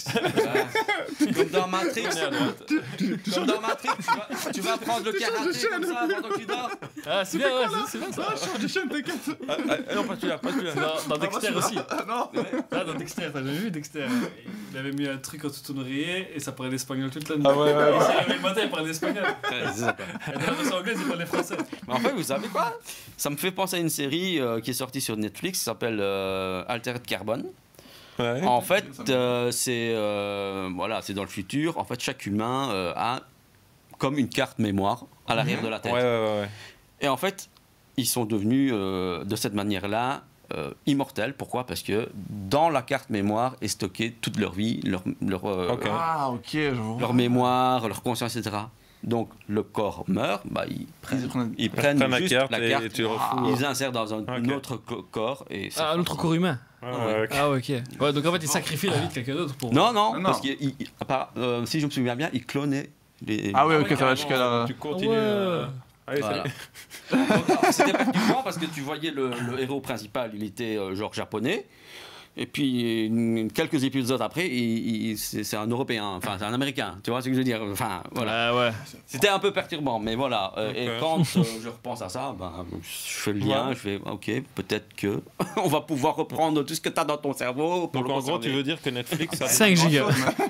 [SPEAKER 2] Comme dans Matrix.
[SPEAKER 1] Tourner à droite.
[SPEAKER 2] Comme dans Matrix, tu vas, tu vas prendre le karaté comme ça pendant que tu dors.
[SPEAKER 3] Ah, c'est bien, ouais, c'est- c'est bien ça.
[SPEAKER 4] Ah, change de chaîne, t'inquiète.
[SPEAKER 1] Ah, ah, non, pas celui-là, pas celui-là.
[SPEAKER 3] Dans, dans Dexter aussi.
[SPEAKER 4] Ah, non.
[SPEAKER 3] Là, dans Dexter, t'as jamais vu Dexter? Il avait mis un truc en dessous de ton oreiller et ça parlait espagnol toute la nuit.
[SPEAKER 1] Ah ouais, ouais, ouais.
[SPEAKER 3] Il s'est réveillé le matin, il parlait espagnol.
[SPEAKER 2] Ouais, c'est ça, quoi.
[SPEAKER 3] Et dans la version anglaise, il parlait français.
[SPEAKER 2] Mais en fait, vous savez quoi? Ça me fait penser à une série euh, qui est sortie sur Netflix qui s'appelle euh, Altered Carbon.
[SPEAKER 1] Ouais.
[SPEAKER 2] En fait, euh, c'est euh, voilà, c'est dans le futur. En fait, chaque humain euh, a comme une carte mémoire à l'arrière de la tête.
[SPEAKER 1] Ouais, ouais, ouais, ouais.
[SPEAKER 2] Et en fait, ils sont devenus euh, de cette manière-là euh, immortels. Pourquoi? Parce que dans la carte mémoire est stockée toute leur vie, leur, leur, euh,
[SPEAKER 1] Ok.
[SPEAKER 4] Ah, ok, je vois.
[SPEAKER 2] leur mémoire, leur conscience, et cetera. Donc le corps meurt, bah, ils prennent,
[SPEAKER 4] Ils prennent-
[SPEAKER 2] ils prennent
[SPEAKER 1] Prends la
[SPEAKER 2] juste
[SPEAKER 1] carte
[SPEAKER 2] la
[SPEAKER 1] et
[SPEAKER 2] carte,
[SPEAKER 1] tu le refous.
[SPEAKER 2] ils insèrent dans un
[SPEAKER 1] Ok.
[SPEAKER 2] autre co- corps et c'est
[SPEAKER 3] Ah, un autre
[SPEAKER 2] parti.
[SPEAKER 3] corps humain.
[SPEAKER 1] Ouais, ouais, ok.
[SPEAKER 3] Ah, ouais, ok. Ouais, donc en fait, il sacrifie la vie de quelqu'un d'autre pour.
[SPEAKER 2] Non, non,
[SPEAKER 4] Non,
[SPEAKER 2] parce
[SPEAKER 4] non.
[SPEAKER 2] que il- il- à part, euh, si je me souviens bien, ils clonaient les.
[SPEAKER 4] Ah oui, ok, ça va
[SPEAKER 1] Carrément,
[SPEAKER 4] jusqu'à là.
[SPEAKER 1] Tu continues.
[SPEAKER 3] Ouais.
[SPEAKER 1] euh, Allez,
[SPEAKER 2] Voilà.
[SPEAKER 1] salut.
[SPEAKER 2] Donc, alors, c'était perturbant parce que tu voyais le, le héros principal, il était euh, genre japonais. Et puis, une- quelques épisodes après, il- il- c'est c'est un Européen, enfin, c'est un Américain, tu vois ce que je veux dire? Enfin, voilà.
[SPEAKER 3] Ah, ouais.
[SPEAKER 2] C'était un peu perturbant, mais voilà. Euh, Et
[SPEAKER 1] Ok.
[SPEAKER 2] quand euh, je repense à ça, ben, je fais le lien,
[SPEAKER 1] Ouais.
[SPEAKER 2] je fais, ok, peut-être que on va pouvoir reprendre tout ce que tu as dans ton cerveau. Pour
[SPEAKER 1] Donc
[SPEAKER 2] le
[SPEAKER 1] en gros, tu
[SPEAKER 2] conserver.
[SPEAKER 1] veux dire que Netflix a
[SPEAKER 3] cinq gigas.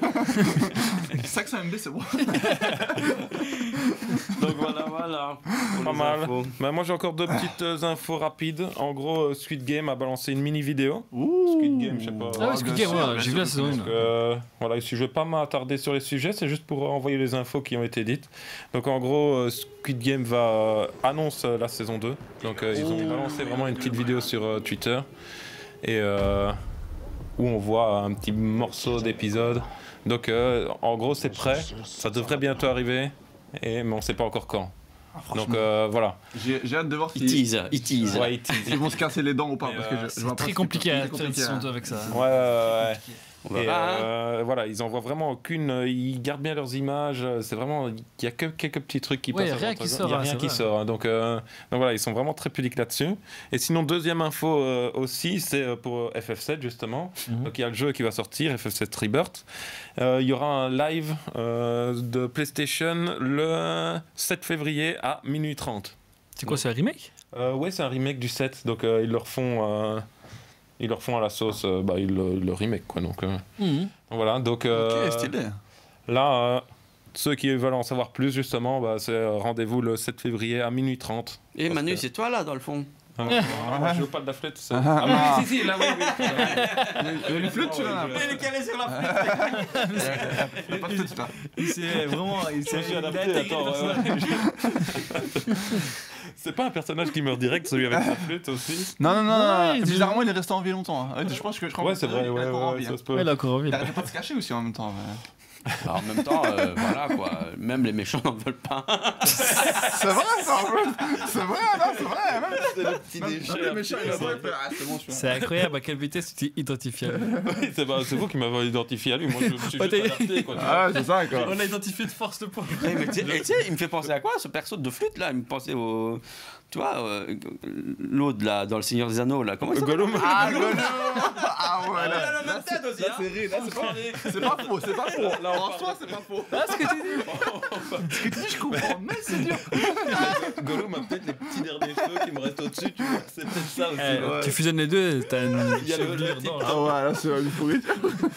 [SPEAKER 4] cinq cents M B, c'est bon.
[SPEAKER 2] Donc voilà, voilà. pour
[SPEAKER 1] Pas
[SPEAKER 2] les
[SPEAKER 1] mal.
[SPEAKER 2] infos.
[SPEAKER 1] Bah, moi j'ai encore deux petites euh, infos rapides. En gros, euh, Squid Game a balancé une mini vidéo. Squid Game, je sais pas.
[SPEAKER 3] Ah, ouais, Squid Game,
[SPEAKER 4] bien sûr,
[SPEAKER 3] ouais,
[SPEAKER 4] bien
[SPEAKER 3] j'ai
[SPEAKER 4] sûr,
[SPEAKER 3] vu la
[SPEAKER 4] bien
[SPEAKER 3] saison
[SPEAKER 4] sûr.
[SPEAKER 3] un.
[SPEAKER 1] Euh, voilà, ici je vais pas m'attarder sur les sujets, c'est juste pour envoyer les infos qui ont été dites. Donc en gros, euh, Squid Game va euh, annonce euh, la saison deux. Donc euh, ils ont balancé vraiment une petite vidéo sur euh, Twitter et euh, où on voit un petit morceau d'épisode. Donc euh, en gros, c'est prêt, ça devrait bientôt arriver, et mais on sait pas encore quand. Donc euh, voilà.
[SPEAKER 4] J'ai j'ai hâte de voir
[SPEAKER 2] Il
[SPEAKER 4] si
[SPEAKER 2] tease, il tease.
[SPEAKER 1] Ouais, il tease.
[SPEAKER 4] ils vont se casser les dents ou pas.
[SPEAKER 1] Mais,
[SPEAKER 4] Parce que
[SPEAKER 1] euh,
[SPEAKER 4] je- je vois
[SPEAKER 3] C'est
[SPEAKER 4] pas
[SPEAKER 3] très
[SPEAKER 4] ce-
[SPEAKER 3] compliqué à
[SPEAKER 4] c'est
[SPEAKER 3] faire une
[SPEAKER 4] compliqué,
[SPEAKER 3] saison
[SPEAKER 4] hein.
[SPEAKER 3] deux avec ça.
[SPEAKER 1] Ouais, ouais, ouais.
[SPEAKER 2] On
[SPEAKER 1] Et
[SPEAKER 2] verra, hein.
[SPEAKER 1] euh, voilà, ils envoient vraiment aucune. euh, Ils gardent bien leurs images. euh, C'est vraiment. Il y a que quelques petits trucs qui
[SPEAKER 3] Ouais,
[SPEAKER 1] passent.
[SPEAKER 3] y a
[SPEAKER 1] à
[SPEAKER 3] rien
[SPEAKER 1] droite,
[SPEAKER 3] qui
[SPEAKER 1] à gauche.
[SPEAKER 3] sort,
[SPEAKER 1] Il y a
[SPEAKER 3] hein,
[SPEAKER 1] rien
[SPEAKER 3] c'est
[SPEAKER 1] qui
[SPEAKER 3] vrai.
[SPEAKER 1] sort. hein. Donc, euh, donc voilà, ils sont vraiment très pudiques là-dessus. Et sinon, deuxième info euh, aussi, c'est euh, pour F F sept justement.
[SPEAKER 3] Mhm.
[SPEAKER 1] Donc il y a le jeu qui va sortir, F F sept Rebirth. Euh, Il y aura un live euh, de PlayStation le sept février à minuit trente.
[SPEAKER 3] C'est quoi, c'est un remake?
[SPEAKER 1] Euh, ouais, c'est un remake du sept. Donc euh, ils le refont. euh, Ils le refont à la sauce, euh, bah, ils, le, ils le remake quoi. Donc euh,
[SPEAKER 3] Mhm.
[SPEAKER 1] voilà, donc. euh,
[SPEAKER 4] Ok, stylé.
[SPEAKER 1] Là, euh, ceux qui veulent en savoir plus, justement, bah, c'est euh, rendez-vous le sept février à minuit trente.
[SPEAKER 2] Et
[SPEAKER 1] parce
[SPEAKER 2] Manu,
[SPEAKER 1] que-
[SPEAKER 2] c'est toi là dans le fond.
[SPEAKER 1] Ah, non, ah, moi, je joue pas de la flûte. c'est-
[SPEAKER 4] Ah,
[SPEAKER 1] Ah,
[SPEAKER 4] ah.
[SPEAKER 1] oui, si, si, là, oui, oui.
[SPEAKER 4] Il y a une flûte, tu vois.
[SPEAKER 2] Il est calé sur la flûte.
[SPEAKER 4] Il y a pas de flûte, là.
[SPEAKER 3] Il s'est vraiment. Il
[SPEAKER 1] Je me
[SPEAKER 3] s'est
[SPEAKER 1] suis adapté, attends, ouais, ouais. C'est pas un personnage qui meurt direct, celui avec sa flûte aussi.
[SPEAKER 4] Non, non, non, non.
[SPEAKER 3] Ouais, il-
[SPEAKER 4] Bizarrement, il est resté en vie longtemps. hein. Ouais, Je pense que je crois
[SPEAKER 1] Ouais,
[SPEAKER 4] que-
[SPEAKER 1] c'est vrai,
[SPEAKER 4] il a
[SPEAKER 1] ouais,
[SPEAKER 4] encore
[SPEAKER 1] ouais,
[SPEAKER 4] envie,
[SPEAKER 1] ça
[SPEAKER 4] hein.
[SPEAKER 1] se peut.
[SPEAKER 3] Il a encore envie.
[SPEAKER 4] Il arrête pas de se cacher aussi en même temps. mais-
[SPEAKER 2] Alors, en même temps, euh, voilà quoi. Même les méchants n'en veulent pas.
[SPEAKER 4] C'est vrai, ça, en plus. C'est vrai, non, c'est vrai. Même,
[SPEAKER 1] C'est le petit déchet.
[SPEAKER 4] Le méchant, il a fait, ah, c'est bon, je suis
[SPEAKER 3] C'est incroyable à quelle vitesse tu t'es identifié.
[SPEAKER 1] Oui, c'est pas- c'est vous qui m'avez identifié à lui. Moi, je me suis
[SPEAKER 3] Ouais,
[SPEAKER 1] juste
[SPEAKER 3] t'es-
[SPEAKER 1] adapté, quoi.
[SPEAKER 4] Ah, c'est ça, quoi.
[SPEAKER 3] On a identifié de force le point.
[SPEAKER 2] Eh, mais tu sais- et tu sais, il me fait penser à quoi ce perso de flûte là? Il me pensait au. Tu vois, euh, l'autre là, dans Le Seigneur des Anneaux là. Comment il s'appelle?
[SPEAKER 1] Gollum.
[SPEAKER 4] Ah, Gollum. Ah, ouais,
[SPEAKER 2] Ah,
[SPEAKER 4] là.
[SPEAKER 2] il a la même tête aussi,
[SPEAKER 4] Là,
[SPEAKER 2] hein.
[SPEAKER 4] c'est rire, là, c'est pas, c'est pas faux, c'est pas faux.
[SPEAKER 1] Là, on
[SPEAKER 4] En
[SPEAKER 1] parle
[SPEAKER 4] soi, c'est pas faux.
[SPEAKER 3] Ah, ce que tu dis.
[SPEAKER 4] Ce que tu dis, je comprends, mais c'est dur.
[SPEAKER 1] Gollum a peut-être les petits derniers cheveux qui me restent au-dessus, tu vois. C'est peut-être ça aussi.
[SPEAKER 3] Eh,
[SPEAKER 1] ouais.
[SPEAKER 3] Tu fusionnes les deux, t'as une
[SPEAKER 1] Il y a le-
[SPEAKER 3] chevelure
[SPEAKER 1] le
[SPEAKER 3] dedans.
[SPEAKER 4] Ah, ouais, là, c'est une pourriture.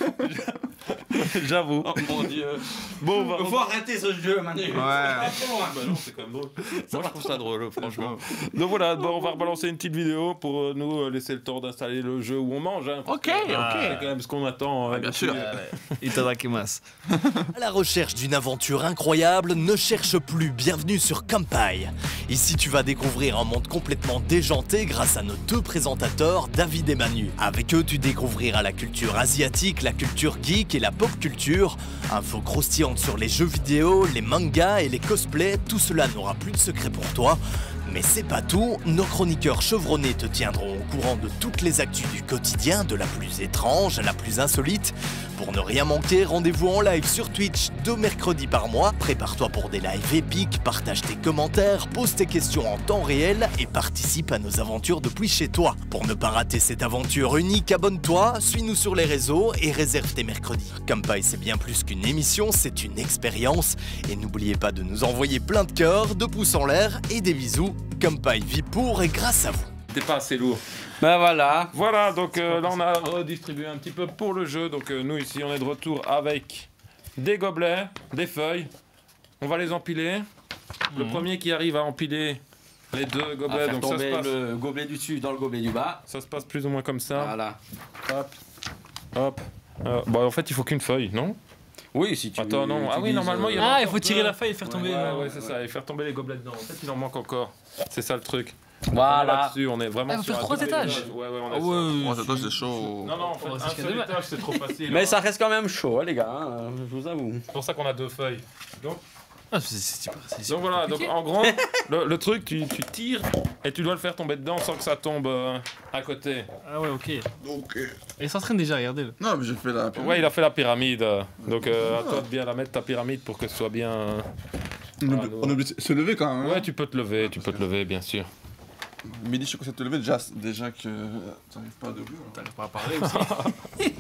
[SPEAKER 1] J'avoue.
[SPEAKER 2] Oh mon dieu.
[SPEAKER 1] Bon, on va.
[SPEAKER 2] Faut arrêter ce jeu, Manu.
[SPEAKER 4] Ouais.
[SPEAKER 1] Bah non, c'est quand même drôle. Moi, je trouve ça drôle, franchement. Donc voilà, bon, on va rebalancer une petite vidéo pour euh, nous euh, laisser le temps d'installer le jeu où on mange. Hein, parce
[SPEAKER 4] Ok,
[SPEAKER 1] que, euh,
[SPEAKER 4] ok.
[SPEAKER 1] C'est quand même ce qu'on attend. euh,
[SPEAKER 4] bien sûr.
[SPEAKER 3] Itadakimasu.
[SPEAKER 5] À la recherche d'une aventure incroyable, ne cherche plus, bienvenue sur Kampai. Ici tu vas découvrir un monde complètement déjanté grâce à nos deux présentateurs David et Manu. Avec eux tu découvriras la culture asiatique, la culture geek et la pop culture. Infos croustillantes sur les jeux vidéo, les mangas et les cosplays, tout cela n'aura plus de secret pour toi. Mais c'est pas tout, nos chroniqueurs chevronnés te tiendront au courant de toutes les actus du quotidien, de la plus étrange à la plus insolite. Pour ne rien manquer, rendez-vous en live sur Twitch deux mercredis par mois. Prépare-toi pour des lives épiques, partage tes commentaires, pose tes questions en temps réel et participe à nos aventures depuis chez toi. Pour ne pas rater cette aventure unique, abonne-toi, suis-nous sur les réseaux et réserve tes mercredis. Kampai, c'est bien plus qu'une émission, c'est une expérience. Et n'oubliez pas de nous envoyer plein de cœurs, de pouces en l'air et des bisous. Kampai vit pour et grâce à vous.
[SPEAKER 1] T'es pas assez lourd.
[SPEAKER 2] Ben voilà.
[SPEAKER 1] Voilà, donc euh, là on a redistribué un petit peu pour le jeu. Donc euh, nous ici on est de retour avec des gobelets, des feuilles. On va les empiler. Le premier qui arrive à empiler les deux
[SPEAKER 2] On va
[SPEAKER 1] gobelets,
[SPEAKER 2] faire
[SPEAKER 1] donc ça se,
[SPEAKER 2] tomber
[SPEAKER 1] passe,
[SPEAKER 2] le gobelet du dessus dans le gobelet du bas.
[SPEAKER 1] ça se passe plus ou moins comme ça.
[SPEAKER 2] Voilà.
[SPEAKER 1] Hop, hop. Euh, bon, en fait il faut qu'une feuille, non?
[SPEAKER 2] Oui, si tu
[SPEAKER 1] Attends, non. Ah oui,
[SPEAKER 2] utilises,
[SPEAKER 1] normalement, il y en a
[SPEAKER 3] Ah, il
[SPEAKER 1] encore
[SPEAKER 3] faut tirer
[SPEAKER 1] deux.
[SPEAKER 3] la feuille et faire tomber.
[SPEAKER 1] Ouais,
[SPEAKER 3] euh,
[SPEAKER 1] ouais, c'est ça, et faire tomber les gobelets dedans. En fait, il en manque encore. C'est ça le truc. On est
[SPEAKER 2] Voilà.
[SPEAKER 1] là-dessus, on est vraiment
[SPEAKER 3] Ah, faut
[SPEAKER 1] sur
[SPEAKER 3] faire
[SPEAKER 1] un
[SPEAKER 3] trois
[SPEAKER 1] double
[SPEAKER 3] étages.
[SPEAKER 1] Ouais, ouais, on est
[SPEAKER 3] Ah
[SPEAKER 1] sur-
[SPEAKER 3] ouais.
[SPEAKER 4] Moi, ça, c'est chaud.
[SPEAKER 1] Non, non, en fait,
[SPEAKER 3] Ouais, c'est
[SPEAKER 1] un
[SPEAKER 3] ce qu'il y
[SPEAKER 1] seul
[SPEAKER 3] a de
[SPEAKER 1] étage, c'est trop facile.
[SPEAKER 2] Mais
[SPEAKER 1] hein.
[SPEAKER 2] ça reste quand même chaud, hein, les gars, hein, je vous avoue.
[SPEAKER 1] C'est pour ça qu'on a deux feuilles. Donc,
[SPEAKER 3] Ah, c'est- c'est super- c'est
[SPEAKER 1] donc
[SPEAKER 3] super
[SPEAKER 1] voilà, donc
[SPEAKER 3] compliqué.
[SPEAKER 1] en gros, le, le truc, tu, tu tires et tu dois le faire tomber dedans sans que ça tombe euh, à côté.
[SPEAKER 3] Ah ouais, ok.
[SPEAKER 4] Donc, euh,
[SPEAKER 3] Et il s'entraîne déjà, regardez-le.
[SPEAKER 4] non, mais j'ai fait la.
[SPEAKER 1] Ouais, il a fait la pyramide. euh, Donc euh, à toi de bien la mettre, ta pyramide, pour que ce soit bien. euh,
[SPEAKER 4] On
[SPEAKER 1] Ah,
[SPEAKER 4] oublie-
[SPEAKER 1] non.
[SPEAKER 4] on oublie de se lever quand même. hein.
[SPEAKER 1] Ouais, tu peux te lever, tu peux te lever, bien sûr.
[SPEAKER 4] Midi, je conseille de te lever déjà, déjà que t'arrives pas debout. hein.
[SPEAKER 3] T'arrives pas à parler aussi.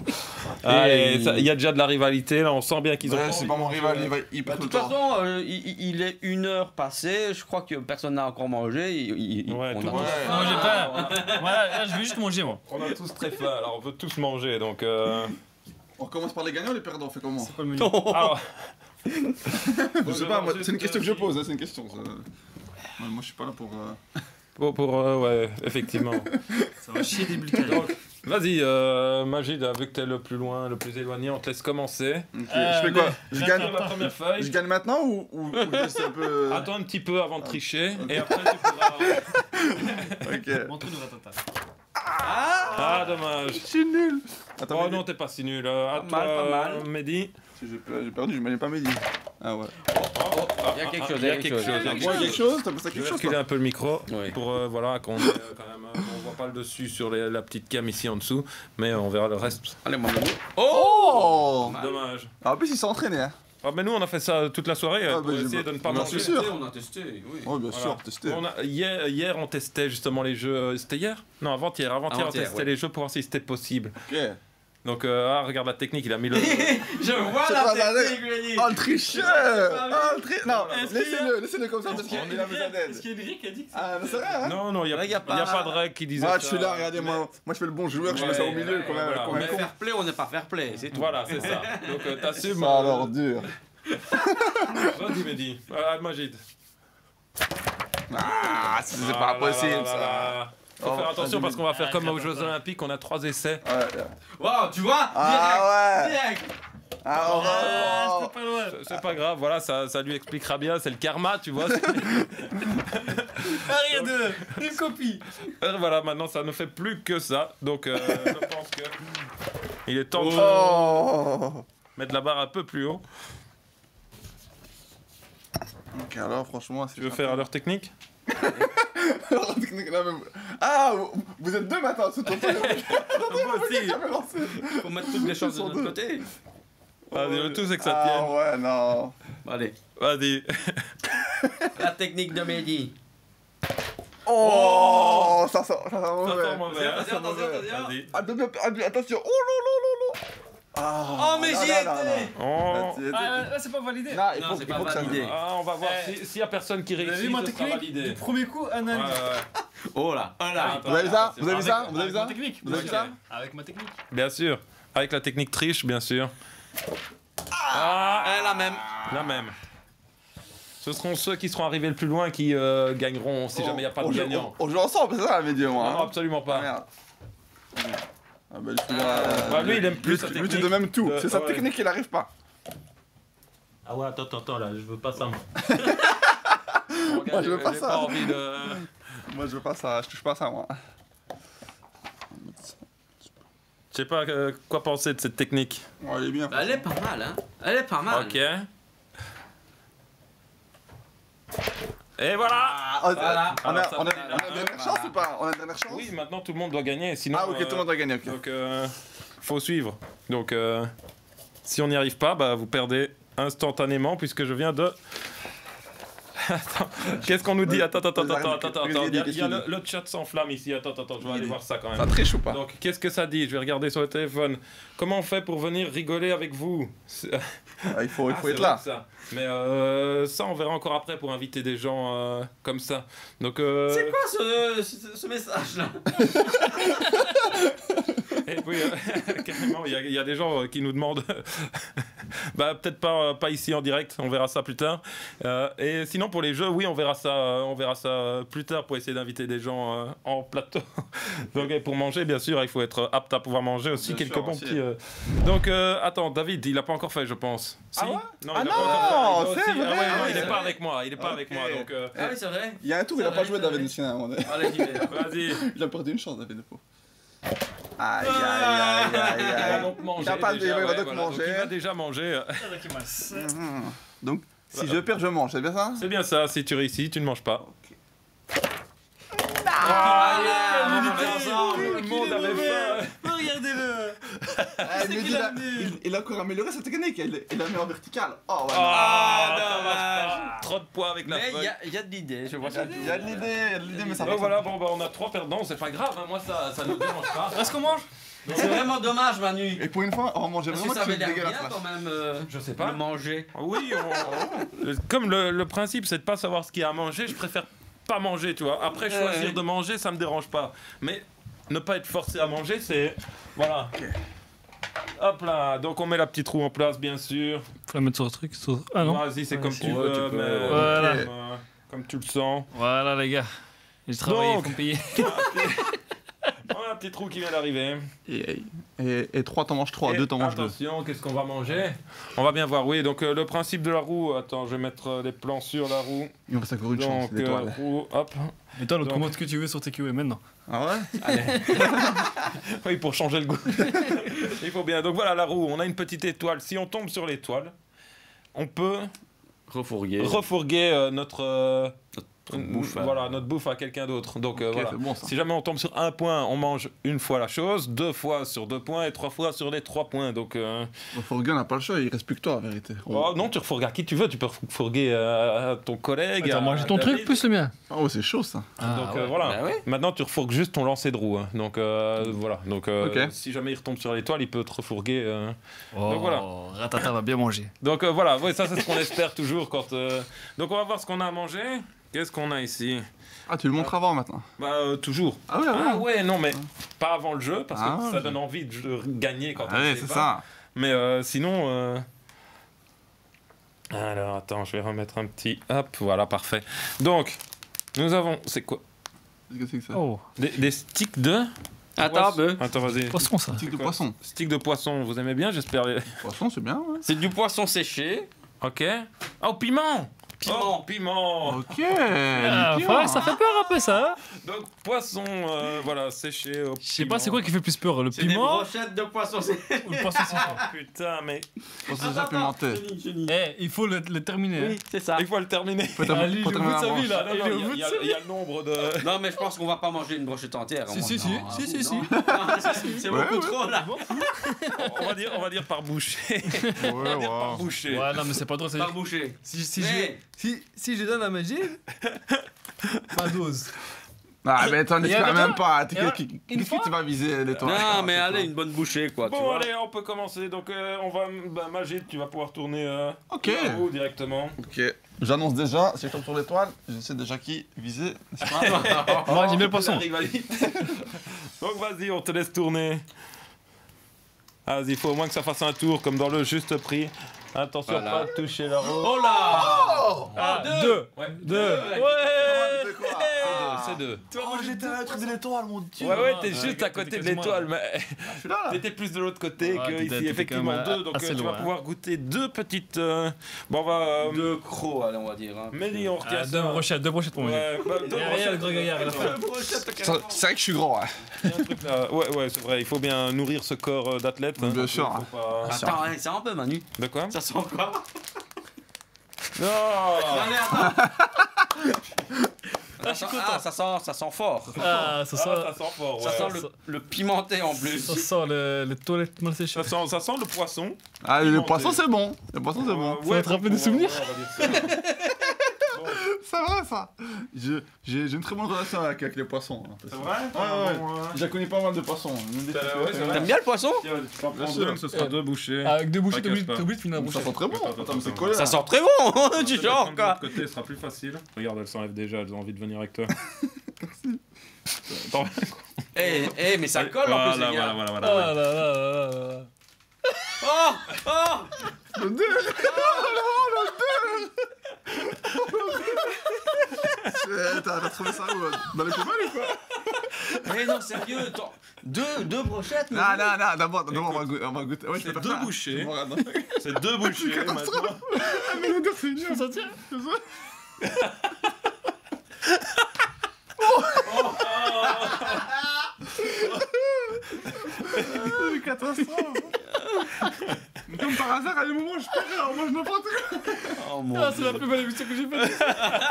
[SPEAKER 1] Allez, ça- il y a déjà de la rivalité, là, on sent bien qu'ils ont.
[SPEAKER 4] Ouais, c'est pas mon rival, il va il
[SPEAKER 2] Bah,
[SPEAKER 4] perd
[SPEAKER 2] de
[SPEAKER 4] tout
[SPEAKER 2] toute
[SPEAKER 4] le temps.
[SPEAKER 2] façon, euh, il, il- il est une heure passée, je crois que personne n'a encore mangé. Il, il-
[SPEAKER 1] Ouais,
[SPEAKER 2] on
[SPEAKER 1] tout
[SPEAKER 2] a-
[SPEAKER 1] le monde-
[SPEAKER 4] Ouais.
[SPEAKER 3] Non, j'ai pas. Voilà, là, je veux juste manger, moi.
[SPEAKER 1] On a tous très faim, alors on veut tous manger, donc. Euh...
[SPEAKER 4] On commence par les gagnants ou les perdants, on fait comment?
[SPEAKER 3] C'est pas le menu.
[SPEAKER 1] Alors,
[SPEAKER 4] Je sais pas, moi, c'est une question que je pose, hein, c'est une question. ça. Ouais, moi, je suis pas là pour. euh,
[SPEAKER 1] pour, pour euh, ouais, effectivement.
[SPEAKER 3] Ça va chier des blics.
[SPEAKER 1] Donc, vas-y, euh, Magid, vu que t'es le plus loin, le plus éloigné, on te laisse commencer.
[SPEAKER 4] Ok,
[SPEAKER 3] Euh,
[SPEAKER 4] je fais quoi?
[SPEAKER 3] mais-
[SPEAKER 4] Je
[SPEAKER 3] Attends,
[SPEAKER 4] gagne,
[SPEAKER 1] La première
[SPEAKER 4] je
[SPEAKER 1] feuille.
[SPEAKER 4] gagne maintenant ou, ou, ou je laisse un peu.
[SPEAKER 1] Attends un petit peu avant de tricher, et après tu pourras.
[SPEAKER 4] Ok.
[SPEAKER 3] Montre-nous Ratata.
[SPEAKER 1] Ah, dommage.
[SPEAKER 4] Je suis nul. Attends,
[SPEAKER 1] Oh
[SPEAKER 4] Mehdi.
[SPEAKER 1] non, t'es pas si nul. Euh, À
[SPEAKER 2] Pas
[SPEAKER 1] toi,
[SPEAKER 2] mal, pas mal.
[SPEAKER 1] euh, Mehdi.
[SPEAKER 4] Si j'ai per- j'ai perdu, je m'en ai pas Mehdi. Ah ouais.
[SPEAKER 2] Il y a quelque
[SPEAKER 1] Ah,
[SPEAKER 2] chose,
[SPEAKER 1] il y a quelque chose.
[SPEAKER 2] il y a
[SPEAKER 1] il y a
[SPEAKER 2] quelque
[SPEAKER 4] Ouais,
[SPEAKER 2] chose.
[SPEAKER 4] quelque chose, t'as pensé à
[SPEAKER 1] Je vais
[SPEAKER 4] quelque chose
[SPEAKER 1] reculer
[SPEAKER 4] toi?
[SPEAKER 1] un peu le micro
[SPEAKER 2] Oui.
[SPEAKER 1] pour euh, voilà qu'on ait, euh, quand même euh, on voit pas le dessus sur les- la petite cam ici en dessous, mais on verra le reste.
[SPEAKER 2] Allez, mon ami.
[SPEAKER 4] Oh!
[SPEAKER 1] Dommage.
[SPEAKER 4] En plus, ils sont entraînés, hein.
[SPEAKER 1] Ah, mais nous on a fait ça toute la soirée euh,
[SPEAKER 4] Ah,
[SPEAKER 1] pour
[SPEAKER 4] bah, j'ai
[SPEAKER 1] essayer
[SPEAKER 4] pas-
[SPEAKER 1] de ne pas
[SPEAKER 4] J'en
[SPEAKER 1] manger.
[SPEAKER 4] suis sûr.
[SPEAKER 2] On a testé, oui.
[SPEAKER 4] Oh, bien
[SPEAKER 1] Voilà.
[SPEAKER 4] sûr, testé.
[SPEAKER 1] On a- hier, hier on testait justement les jeux. euh, C'était hier? Non, avant-hier. Avant-hier on
[SPEAKER 2] Avant-hier,
[SPEAKER 1] testait
[SPEAKER 2] ouais.
[SPEAKER 1] les jeux pour voir si c'était possible.
[SPEAKER 4] Ok.
[SPEAKER 1] Donc euh, ah, regarde la technique, il a mis le.
[SPEAKER 2] Je vois
[SPEAKER 4] C'est
[SPEAKER 2] la
[SPEAKER 4] pas la
[SPEAKER 2] technique, Mehdi.
[SPEAKER 4] Oh, le tricheur! Oh, le tri... Non,
[SPEAKER 3] Est-ce qu'il y a-
[SPEAKER 4] laissez-le, laissez-le comme ça parce qu'il a besoin d'aide.
[SPEAKER 3] Est-ce qu'il y a une règle qui a dit que
[SPEAKER 4] Ah, mais c'est vrai, hein?
[SPEAKER 1] Non, non, il n'y a,
[SPEAKER 2] Là, y a
[SPEAKER 1] y a
[SPEAKER 2] pas-
[SPEAKER 1] pas de règle qui disait
[SPEAKER 4] Moi,
[SPEAKER 1] ça.
[SPEAKER 4] je suis là, regardez, moi, moi je fais le bon joueur, je
[SPEAKER 1] Ouais,
[SPEAKER 4] mets ça au milieu
[SPEAKER 1] ouais,
[SPEAKER 4] quand même.
[SPEAKER 1] voilà.
[SPEAKER 4] quand
[SPEAKER 2] On
[SPEAKER 4] même.
[SPEAKER 2] est fair play, on n'est pas fair play, c'est tout.
[SPEAKER 1] Voilà, c'est ça. Donc euh, t'assumes.
[SPEAKER 4] Ça alors dur.
[SPEAKER 1] Vas-y, Mehdi. Ah, Magid.
[SPEAKER 4] Ah, c'est
[SPEAKER 1] Ah,
[SPEAKER 4] pas
[SPEAKER 1] là,
[SPEAKER 4] possible
[SPEAKER 1] là, là,
[SPEAKER 4] ça.
[SPEAKER 1] là. Faut
[SPEAKER 4] Oh,
[SPEAKER 1] faire attention
[SPEAKER 4] vas-y,
[SPEAKER 1] parce qu'on va faire
[SPEAKER 3] Ah,
[SPEAKER 1] comme aux
[SPEAKER 3] attends,
[SPEAKER 1] Jeux
[SPEAKER 3] attends.
[SPEAKER 1] Olympiques, on a trois essais.
[SPEAKER 4] Ouais.
[SPEAKER 2] Wow, tu vois?
[SPEAKER 4] Ah ouais.
[SPEAKER 2] Direct, direct.
[SPEAKER 4] Ah
[SPEAKER 3] Ah,
[SPEAKER 4] oh.
[SPEAKER 3] c'était pas loin.
[SPEAKER 1] C'est- C'est pas grave, voilà, ça, ça lui expliquera bien, c'est le karma, tu vois. c'est-
[SPEAKER 3] Ah, rien de. Une copie.
[SPEAKER 1] Euh, voilà, maintenant ça ne fait plus que ça. Donc euh, je pense que il est temps de
[SPEAKER 4] Oh.
[SPEAKER 1] mettre la barre un peu plus haut.
[SPEAKER 4] Ok, alors franchement, c'est.
[SPEAKER 1] Tu veux faire à l'heure technique?
[SPEAKER 4] Alors, technique, Non, mais... Ah, vous êtes deux maintenant, c'est ton tour.
[SPEAKER 1] Moi aussi.
[SPEAKER 2] Faut mettre toutes les choses de notre côté.
[SPEAKER 1] Vas-y, le tout c'est que ça
[SPEAKER 4] Ah
[SPEAKER 1] tienne.
[SPEAKER 4] ouais, non.
[SPEAKER 2] Allez.
[SPEAKER 1] Vas-y.
[SPEAKER 2] La technique de Mehdi.
[SPEAKER 4] Oh, ça sent, ça sent
[SPEAKER 1] Ça
[SPEAKER 4] mauvais.
[SPEAKER 1] sent mauvais. hein.
[SPEAKER 2] Attention, attention, attention.
[SPEAKER 1] Vas-y.
[SPEAKER 4] Attention, attention. Oh non, non, non, non. Ah,
[SPEAKER 2] Oh, mais
[SPEAKER 4] non,
[SPEAKER 2] j'y
[SPEAKER 4] non,
[SPEAKER 2] étais.
[SPEAKER 4] non, non.
[SPEAKER 1] Oh.
[SPEAKER 3] Ah, là, c'est pas validé.
[SPEAKER 4] Non, il
[SPEAKER 2] Non,
[SPEAKER 4] faut,
[SPEAKER 2] c'est
[SPEAKER 4] il
[SPEAKER 2] pas
[SPEAKER 4] faut que ça
[SPEAKER 2] validé.
[SPEAKER 1] Ah, on va voir.
[SPEAKER 3] Eh.
[SPEAKER 1] Si- S'il y a personne qui
[SPEAKER 3] Vous avez
[SPEAKER 1] réussit,
[SPEAKER 3] vu ma
[SPEAKER 1] ce sera
[SPEAKER 3] technique
[SPEAKER 1] validé.
[SPEAKER 3] du premier coup, un
[SPEAKER 1] Ouais,
[SPEAKER 3] an.
[SPEAKER 1] ouais, ouais.
[SPEAKER 2] Oh là, oh là.
[SPEAKER 4] Vous avez vu ça? Vous avez vu ça?
[SPEAKER 3] Avec-
[SPEAKER 4] Vous avez vu
[SPEAKER 3] avec
[SPEAKER 4] ça?
[SPEAKER 3] ma technique.
[SPEAKER 4] Vous avez vu
[SPEAKER 1] Ok.
[SPEAKER 4] ça?
[SPEAKER 3] Avec ma technique.
[SPEAKER 1] Bien sûr. Avec la technique triche, bien sûr. Ah,
[SPEAKER 2] Elle la même.
[SPEAKER 1] la même. Ce seront ceux qui seront arrivés le plus loin qui euh, gagneront si jamais il n'y a pas de
[SPEAKER 4] on joue-
[SPEAKER 1] gagnant.
[SPEAKER 4] On, on joue ensemble, c'est ça, Médio, moi.
[SPEAKER 1] Non, non,
[SPEAKER 4] hein.
[SPEAKER 1] absolument
[SPEAKER 4] Ah,
[SPEAKER 1] pas.
[SPEAKER 4] merde. Ah bah, lui, euh,
[SPEAKER 1] Bah, lui, il aime plus
[SPEAKER 4] lui,
[SPEAKER 1] sa
[SPEAKER 4] lui,
[SPEAKER 1] technique.
[SPEAKER 4] tu donnes même tout.
[SPEAKER 1] de-
[SPEAKER 4] C'est sa
[SPEAKER 1] ouais.
[SPEAKER 4] technique qui n'arrive pas.
[SPEAKER 8] Ah ouais, attends, attends, attends, là, je veux pas ça. moi.
[SPEAKER 4] Moi, je veux pas
[SPEAKER 1] J'ai
[SPEAKER 4] ça.
[SPEAKER 1] pas envie de...
[SPEAKER 4] Moi, je veux pas ça. Je touche pas à ça, moi.
[SPEAKER 1] Je sais pas euh, quoi penser de cette technique.
[SPEAKER 4] Ouais, il est bien.
[SPEAKER 2] Bah, elle est pas mal, hein. Elle est pas mal.
[SPEAKER 1] Ok. Et voilà.
[SPEAKER 4] Ah, on,
[SPEAKER 2] Voilà.
[SPEAKER 4] on, a,
[SPEAKER 1] Alors, ça
[SPEAKER 4] on, a,
[SPEAKER 1] va,
[SPEAKER 4] on a
[SPEAKER 1] là.
[SPEAKER 4] une dernière chance ou pas? On a une dernière chance?
[SPEAKER 1] Oui, maintenant tout le monde doit gagner, sinon...
[SPEAKER 4] Ah, ok, tout le monde doit gagner, ok.
[SPEAKER 1] Donc, euh, faut suivre. Donc, euh, si on n'y arrive pas, bah, vous perdez instantanément, puisque je viens de... Attends, qu'est-ce qu'on nous dit? Attends, attends, attends,
[SPEAKER 4] Vas-y,
[SPEAKER 1] attends, attends,
[SPEAKER 4] qu'est-ce
[SPEAKER 1] attends.
[SPEAKER 4] qu'il
[SPEAKER 1] Il y a,
[SPEAKER 4] dit,
[SPEAKER 1] il y a
[SPEAKER 4] qu'est-ce
[SPEAKER 1] le, le chat s'enflamme ici. Attends, attends, attends, je vais aller
[SPEAKER 4] dit.
[SPEAKER 1] voir ça quand
[SPEAKER 4] Ça
[SPEAKER 1] même.
[SPEAKER 4] triche ou pas?
[SPEAKER 1] Donc, qu'est-ce que ça dit? Je vais regarder sur le téléphone. Comment on fait pour venir rigoler avec vous? C'est-
[SPEAKER 4] Ah, il faut, il
[SPEAKER 1] Ah,
[SPEAKER 4] faut
[SPEAKER 1] c'est
[SPEAKER 4] être
[SPEAKER 1] vrai
[SPEAKER 4] là.
[SPEAKER 1] que ça. Mais euh, ça, on verra encore après pour inviter des gens euh, comme ça. Donc, euh,
[SPEAKER 2] C'est quoi ce, ce, ce message-là?
[SPEAKER 1] et puis, euh, carrément, il y, a- il y a des gens euh, qui nous demandent. Bah, peut-être pas, euh, pas ici en direct, on verra ça plus tard. Euh, et sinon, pour les jeux, oui, on verra ça, euh, on verra ça euh, plus tard pour essayer d'inviter des gens euh, en plateau. Donc, et pour manger, bien sûr, il faut être apte à pouvoir manger aussi
[SPEAKER 4] Bien
[SPEAKER 1] quelques
[SPEAKER 4] sûr,
[SPEAKER 1] bons
[SPEAKER 4] aussi.
[SPEAKER 1] petits. euh. Donc, euh, attends, David, il a pas encore fait, je pense. Si
[SPEAKER 4] Ah ouais
[SPEAKER 1] Non,
[SPEAKER 4] Ah
[SPEAKER 1] il a
[SPEAKER 4] non,
[SPEAKER 1] pas encore fait. Il doit
[SPEAKER 4] c'est
[SPEAKER 1] aussi- Ah
[SPEAKER 4] vrai,
[SPEAKER 1] ouais, non, il
[SPEAKER 2] c'est
[SPEAKER 1] est pas
[SPEAKER 2] vrai.
[SPEAKER 1] avec moi, il est pas avec
[SPEAKER 4] Ok.
[SPEAKER 1] moi. Donc, euh,
[SPEAKER 2] Ah oui, c'est vrai.
[SPEAKER 4] Il y a un tour, il a
[SPEAKER 2] C'est
[SPEAKER 4] pas
[SPEAKER 2] vrai,
[SPEAKER 4] joué,
[SPEAKER 2] c'est
[SPEAKER 4] David
[SPEAKER 2] vrai.
[SPEAKER 4] Lucien, à un moment donné.
[SPEAKER 2] Allez, j'y vais.
[SPEAKER 1] vas-y.
[SPEAKER 4] Il a perdu une chance, David, le pauvre. Aïe, aïe, aïe, aïe,
[SPEAKER 1] Il va
[SPEAKER 4] aïe.
[SPEAKER 1] donc manger.
[SPEAKER 4] Il a pas de-
[SPEAKER 1] déjà,
[SPEAKER 4] il va
[SPEAKER 1] ouais,
[SPEAKER 4] donc
[SPEAKER 1] voilà.
[SPEAKER 4] manger.
[SPEAKER 1] il va déjà manger.
[SPEAKER 4] Mhm. Donc, si je perds, je mange, c'est bien ça?
[SPEAKER 1] C'est bien ça, si tu réussis, tu ne manges pas.
[SPEAKER 2] Allez, on va manger ensemble.
[SPEAKER 1] Tout le monde avait faim.
[SPEAKER 3] Regardez-le.
[SPEAKER 4] Ah, il, me dit, il, a, il, il a encore amélioré sa technique, il, il l'a mis en vertical. Oh, ouais.
[SPEAKER 1] Ah,
[SPEAKER 2] dommage.
[SPEAKER 1] dommage. Trop de poids avec la
[SPEAKER 2] Mais il
[SPEAKER 1] feuille.
[SPEAKER 2] y a, il y a de l'idée, je vois
[SPEAKER 4] Il y a,
[SPEAKER 2] ça.
[SPEAKER 4] il y a de l'idée, il y a de l'idée, mais ça va.
[SPEAKER 1] Donc voilà, bon, bah, on a trois perdants, c'est pas grave, hein, moi ça, ça ne me dérange pas.
[SPEAKER 3] Est-ce qu'on mange?
[SPEAKER 2] C'est vraiment dommage, Manu.
[SPEAKER 4] Et pour une fois, on va manger
[SPEAKER 2] Parce que
[SPEAKER 4] vraiment
[SPEAKER 2] ça
[SPEAKER 4] quelque
[SPEAKER 2] avait
[SPEAKER 4] chose de
[SPEAKER 2] l'air bien
[SPEAKER 4] dégueulasse.
[SPEAKER 2] quand
[SPEAKER 4] là.
[SPEAKER 2] même. euh,
[SPEAKER 1] Je sais pas.
[SPEAKER 2] Le manger.
[SPEAKER 1] Oui, on- comme le, le principe c'est de pas savoir ce qu'il y a à manger, je préfère pas manger, tu vois. Après, choisir
[SPEAKER 2] Ouais.
[SPEAKER 1] de manger, ça me dérange pas. Mais ne pas être forcé à manger, c'est. Voilà. Hop là, donc on met la petite roue en place, bien sûr.
[SPEAKER 3] Faut la mettre sur le truc. sur- Ah non.
[SPEAKER 1] Vas-y, c'est comme tu
[SPEAKER 2] Ouais,
[SPEAKER 1] veux,
[SPEAKER 2] tu peux,
[SPEAKER 1] mais,
[SPEAKER 2] ouais.
[SPEAKER 3] Voilà.
[SPEAKER 1] comme, euh, comme tu le sens.
[SPEAKER 3] Voilà les gars. J'ai travaillé,
[SPEAKER 1] Donc.
[SPEAKER 3] faut me payer.
[SPEAKER 1] Voilà, petit trou qui vient d'arriver.
[SPEAKER 4] Et, et, et trois, t'en manges trois,
[SPEAKER 1] Et
[SPEAKER 4] deux, t'en manges deux.
[SPEAKER 1] attention, qu'est-ce qu'on va manger? On va bien voir, oui. Donc euh, le principe de la roue, attends, je vais mettre euh, les plans sur la roue.
[SPEAKER 4] Il me reste encore une chance,
[SPEAKER 1] Donc
[SPEAKER 4] c'est l'étoile.
[SPEAKER 1] euh, roue, hop.
[SPEAKER 3] Et toi, l'autre
[SPEAKER 1] Donc.
[SPEAKER 3] commande que tu veux sur T Q E maintenant.
[SPEAKER 4] Ah ouais?
[SPEAKER 1] Oui, pour changer le goût. Il faut bien. Donc voilà la roue, on a une petite étoile. Si on tombe sur l'étoile, on peut
[SPEAKER 2] Refourguer.
[SPEAKER 1] refourguer euh, notre, euh,
[SPEAKER 2] Notre bouffe, hein.
[SPEAKER 1] voilà, notre bouffe à quelqu'un d'autre. Donc euh,
[SPEAKER 4] Ok,
[SPEAKER 1] voilà.
[SPEAKER 4] c'est bon ça.
[SPEAKER 1] Si jamais on tombe sur un point, on mange une fois la chose, deux fois sur deux points et trois fois sur les trois points. Donc euh,
[SPEAKER 4] Bon, Forgan n'a pas le choix, il reste plus que toi en vérité.
[SPEAKER 1] oh, non, tu refourgues à qui tu veux. Tu peux refourguer euh, à ton collègue.
[SPEAKER 3] T'as
[SPEAKER 1] à
[SPEAKER 3] mangé ton
[SPEAKER 1] David.
[SPEAKER 3] truc plus le mien.
[SPEAKER 4] Oh, c'est chaud ça.
[SPEAKER 1] Donc euh, voilà.
[SPEAKER 2] Bah ouais.
[SPEAKER 1] Maintenant, tu refourgues juste ton lancer de roue. hein. Donc euh, voilà. Donc euh,
[SPEAKER 4] Ok.
[SPEAKER 1] si jamais il retombe sur l'étoile, il peut te refourguer. euh.
[SPEAKER 3] Oh,
[SPEAKER 1] Donc voilà.
[SPEAKER 3] Ratata va bien manger.
[SPEAKER 1] Donc euh, voilà. Ouais, ça c'est ce qu'on espère toujours quand. euh, Donc on va voir ce qu'on a à manger. Qu'est-ce qu'on a ici?
[SPEAKER 4] Ah, tu le montres avant maintenant.
[SPEAKER 1] Bah euh, toujours.
[SPEAKER 4] Ah ouais,
[SPEAKER 1] Ah ouais, non mais pas avant le jeu parce que
[SPEAKER 4] Ah,
[SPEAKER 1] ça
[SPEAKER 4] je-
[SPEAKER 1] donne envie de jeu- gagner quand on
[SPEAKER 4] Allez,
[SPEAKER 1] sait
[SPEAKER 4] c'est
[SPEAKER 1] pas.
[SPEAKER 4] ça.
[SPEAKER 1] Mais euh, sinon. euh, Alors attends, je vais remettre un petit. Hop, voilà, parfait. Donc nous avons. C'est quoi?
[SPEAKER 4] Qu'est-ce que c'est que ça?
[SPEAKER 3] Oh,
[SPEAKER 1] Des, des sticks de.
[SPEAKER 2] Attends,
[SPEAKER 1] Poisson.
[SPEAKER 2] peu.
[SPEAKER 1] Attends, vas-y.
[SPEAKER 3] poisson ça.
[SPEAKER 4] Tic de
[SPEAKER 1] quoi
[SPEAKER 4] poisson.
[SPEAKER 1] Stick de poisson, vous aimez bien, j'espère. les-
[SPEAKER 4] Poisson, c'est bien, ouais.
[SPEAKER 2] C'est du poisson séché.
[SPEAKER 1] Ok. Oh, piment!
[SPEAKER 2] Piment.
[SPEAKER 1] Oh, piment.
[SPEAKER 4] Ok.
[SPEAKER 3] Ah,
[SPEAKER 4] nickel.
[SPEAKER 3] ouais, ça fait peur un peu ça. Hein.
[SPEAKER 1] Donc, poisson, euh, voilà, séché au
[SPEAKER 3] Je sais pas c'est quoi qui fait plus peur, le
[SPEAKER 2] C'est des
[SPEAKER 3] piment
[SPEAKER 2] brochettes de poisson. c'est-
[SPEAKER 3] ou le poisson séché.
[SPEAKER 1] Putain, mais
[SPEAKER 4] On s'est déjà pimenté.
[SPEAKER 3] Eh, il faut le, le terminer.
[SPEAKER 2] Oui, c'est ça.
[SPEAKER 1] il faut le terminer.
[SPEAKER 4] Faut
[SPEAKER 3] Hein.
[SPEAKER 4] terminer-
[SPEAKER 3] Ah, lui, il est
[SPEAKER 4] faut
[SPEAKER 3] au bout
[SPEAKER 4] terminer
[SPEAKER 3] de sa
[SPEAKER 4] la
[SPEAKER 3] vie là.
[SPEAKER 1] Non,
[SPEAKER 3] Il
[SPEAKER 1] non,
[SPEAKER 3] est au
[SPEAKER 1] il y a-
[SPEAKER 3] bout
[SPEAKER 1] il y,
[SPEAKER 3] de
[SPEAKER 1] a-
[SPEAKER 3] sa
[SPEAKER 1] il
[SPEAKER 3] vie.
[SPEAKER 1] y a le nombre de.
[SPEAKER 2] Non, mais je pense qu'on va pas manger une brochette entière.
[SPEAKER 3] Si,
[SPEAKER 2] on-
[SPEAKER 3] si, si,
[SPEAKER 2] non,
[SPEAKER 3] si, si, si.
[SPEAKER 2] non, C'est
[SPEAKER 4] Ouais,
[SPEAKER 2] beaucoup
[SPEAKER 4] ouais.
[SPEAKER 2] trop là.
[SPEAKER 1] on, va dire, on va dire par bouchée.
[SPEAKER 4] Ouais, ouais.
[SPEAKER 1] Par bouchée.
[SPEAKER 3] Ouais, non, mais c'est pas drôle. c'est-
[SPEAKER 2] Par boucher.
[SPEAKER 3] Si, si,
[SPEAKER 2] Mais-
[SPEAKER 3] je, si, si je donne à manger, ma dose.
[SPEAKER 4] Ah, mais t'en
[SPEAKER 3] Et
[SPEAKER 4] espères
[SPEAKER 3] attends,
[SPEAKER 4] même pas. T'es-
[SPEAKER 3] et un-
[SPEAKER 4] qui-
[SPEAKER 3] une
[SPEAKER 4] Qu'est-ce
[SPEAKER 3] fois-
[SPEAKER 4] que tu vas viser l'étoile?
[SPEAKER 2] Non, mais allez, une bonne bouchée quoi. tu
[SPEAKER 1] Bon,
[SPEAKER 2] vois.
[SPEAKER 1] allez, on peut commencer. Donc, euh, on va. Bah, Majid, tu vas pouvoir tourner. Euh,
[SPEAKER 4] Ok.
[SPEAKER 1] vers vous directement.
[SPEAKER 4] Ok. J'annonce déjà, si je tombe sur l'étoile, je sais déjà qui viser. n'est-ce pas?
[SPEAKER 3] Moi, j'aime bien le poisson.
[SPEAKER 1] La rivalité. Donc, vas-y, on te laisse tourner. Ah, vas-y, il faut au moins que ça fasse un tour, comme dans le juste prix. Attention,
[SPEAKER 2] Voilà.
[SPEAKER 1] pas de toucher la roue.
[SPEAKER 2] Oh là
[SPEAKER 3] Ah,
[SPEAKER 2] deux.
[SPEAKER 3] deux.
[SPEAKER 1] Ouais,
[SPEAKER 3] Deux.
[SPEAKER 1] Ouais,
[SPEAKER 4] C'est quoi?
[SPEAKER 1] c'est deux.
[SPEAKER 4] Oh, j'étais à un truc de l'étoile, mon dieu.
[SPEAKER 1] Ouais, ouais, t'es
[SPEAKER 3] Ouais,
[SPEAKER 1] juste à côté de
[SPEAKER 3] quasiment.
[SPEAKER 1] l'étoile, mais
[SPEAKER 4] Je suis là, là.
[SPEAKER 1] t'étais plus de l'autre côté
[SPEAKER 3] Ouais,
[SPEAKER 1] que
[SPEAKER 3] t'étais-
[SPEAKER 1] ici,
[SPEAKER 3] t'étais
[SPEAKER 1] effectivement
[SPEAKER 3] quand même
[SPEAKER 1] deux. Donc
[SPEAKER 3] assez
[SPEAKER 1] euh, tu
[SPEAKER 3] loin,
[SPEAKER 1] vas
[SPEAKER 3] hein.
[SPEAKER 1] pouvoir goûter deux petites. euh, Bon, on va. euh,
[SPEAKER 2] Deux crocs, allez, on va dire. hein.
[SPEAKER 1] Mehdi, on retient
[SPEAKER 3] Ah,
[SPEAKER 1] ça.
[SPEAKER 3] deux brochettes, deux brochettes pour moi.
[SPEAKER 1] Ouais, bah, deux
[SPEAKER 3] Derrière, le
[SPEAKER 1] brochettes.
[SPEAKER 3] gros gaillard, il a faim.
[SPEAKER 1] Deux brochettes,
[SPEAKER 4] Ça- C'est vrai que je suis grand, hein.
[SPEAKER 1] Il y a un truc là. Ouais, ouais, c'est vrai, il faut bien nourrir ce corps euh, d'athlète. hein,
[SPEAKER 4] Bien
[SPEAKER 1] donc,
[SPEAKER 4] sûr.
[SPEAKER 1] il faut pas-
[SPEAKER 2] Attends, hein, c'est un peu Manu.
[SPEAKER 1] De quoi
[SPEAKER 2] Ça sent quoi
[SPEAKER 1] Non
[SPEAKER 2] Allez, attends. Ah, ah, ça sent, ça sent fort.
[SPEAKER 3] Ah, ça
[SPEAKER 1] Ah,
[SPEAKER 3] sent,
[SPEAKER 1] ça sent fort,
[SPEAKER 2] Ça
[SPEAKER 1] ouais.
[SPEAKER 2] sent le, le pimenté en plus.
[SPEAKER 3] ça sent le, le toilette mal séché.
[SPEAKER 1] Ça sent, ça sent le poisson.
[SPEAKER 4] Ah, le
[SPEAKER 1] Pimenté.
[SPEAKER 4] poisson, c'est bon. Le poisson, c'est bon.
[SPEAKER 1] Euh,
[SPEAKER 3] Ça va te rappeler des
[SPEAKER 1] on va-
[SPEAKER 3] souvenirs
[SPEAKER 1] on va dire ça.
[SPEAKER 4] C'est vrai, ça. Je- J'ai j'ai une très bonne relation avec, avec les poissons. hein.
[SPEAKER 1] C'est vrai
[SPEAKER 4] Ouais, ouais.
[SPEAKER 1] Bon, euh,
[SPEAKER 4] J'ai connu pas mal de poissons. Même des
[SPEAKER 1] Euh,
[SPEAKER 4] poissons.
[SPEAKER 1] ouais, c'est vrai.
[SPEAKER 2] T'aimes bien le poisson
[SPEAKER 1] Tiens, tu peux en
[SPEAKER 4] Bien
[SPEAKER 1] prendre
[SPEAKER 4] sûr.
[SPEAKER 1] une, ce sera
[SPEAKER 3] Euh,
[SPEAKER 1] deux bouchées.
[SPEAKER 3] Avec deux bouchées, t'es
[SPEAKER 1] T'inquiète
[SPEAKER 3] obligé
[SPEAKER 1] pas.
[SPEAKER 3] t'es obligé de finir la
[SPEAKER 4] Ça
[SPEAKER 3] bouchée.
[SPEAKER 4] sent très bon.
[SPEAKER 1] Attends,
[SPEAKER 4] Attends, mais c'est
[SPEAKER 1] attends,
[SPEAKER 4] collé.
[SPEAKER 2] Ça
[SPEAKER 4] là.
[SPEAKER 2] sent très bon,
[SPEAKER 1] Je
[SPEAKER 2] du
[SPEAKER 1] vais
[SPEAKER 2] genre
[SPEAKER 1] prendre de
[SPEAKER 2] quoi.
[SPEAKER 1] l'autre côté, ce sera plus facile. Regarde, elles s'enlèvent déjà, elles ont envie de venir avec toi. Attends.
[SPEAKER 2] Eh, eh, mais ça colle en plus,
[SPEAKER 1] Voilà,
[SPEAKER 2] les gars.
[SPEAKER 1] voilà, voilà,
[SPEAKER 3] Ah
[SPEAKER 1] voilà.
[SPEAKER 3] là là là là là.
[SPEAKER 2] Oh, oh.
[SPEAKER 4] Le deux. Eh, T'as t'as trouvé ça où? Dans les poubelles ou quoi?
[SPEAKER 2] Eh non, sérieux, attends. Deux, deux brochettes, mais
[SPEAKER 4] Non, non, non, d'abord, d'abord, on va goûter. On va goûter. Ouais, je
[SPEAKER 1] C'est
[SPEAKER 4] peux
[SPEAKER 1] deux
[SPEAKER 4] faire ça.
[SPEAKER 1] bouchées.
[SPEAKER 4] Je me regarde.
[SPEAKER 1] C'est deux bouchées
[SPEAKER 4] catastrophe.
[SPEAKER 1] maintenant.
[SPEAKER 4] Ah, mais l'odeur, c'est nul.
[SPEAKER 3] Faut sentir.
[SPEAKER 4] C'est une catastrophe. Mais comme par hasard, à un moment, je peux rien, moi je n'importe quoi.
[SPEAKER 2] Oh mon
[SPEAKER 3] Ah, c'est la plus belle émission que j'ai faite.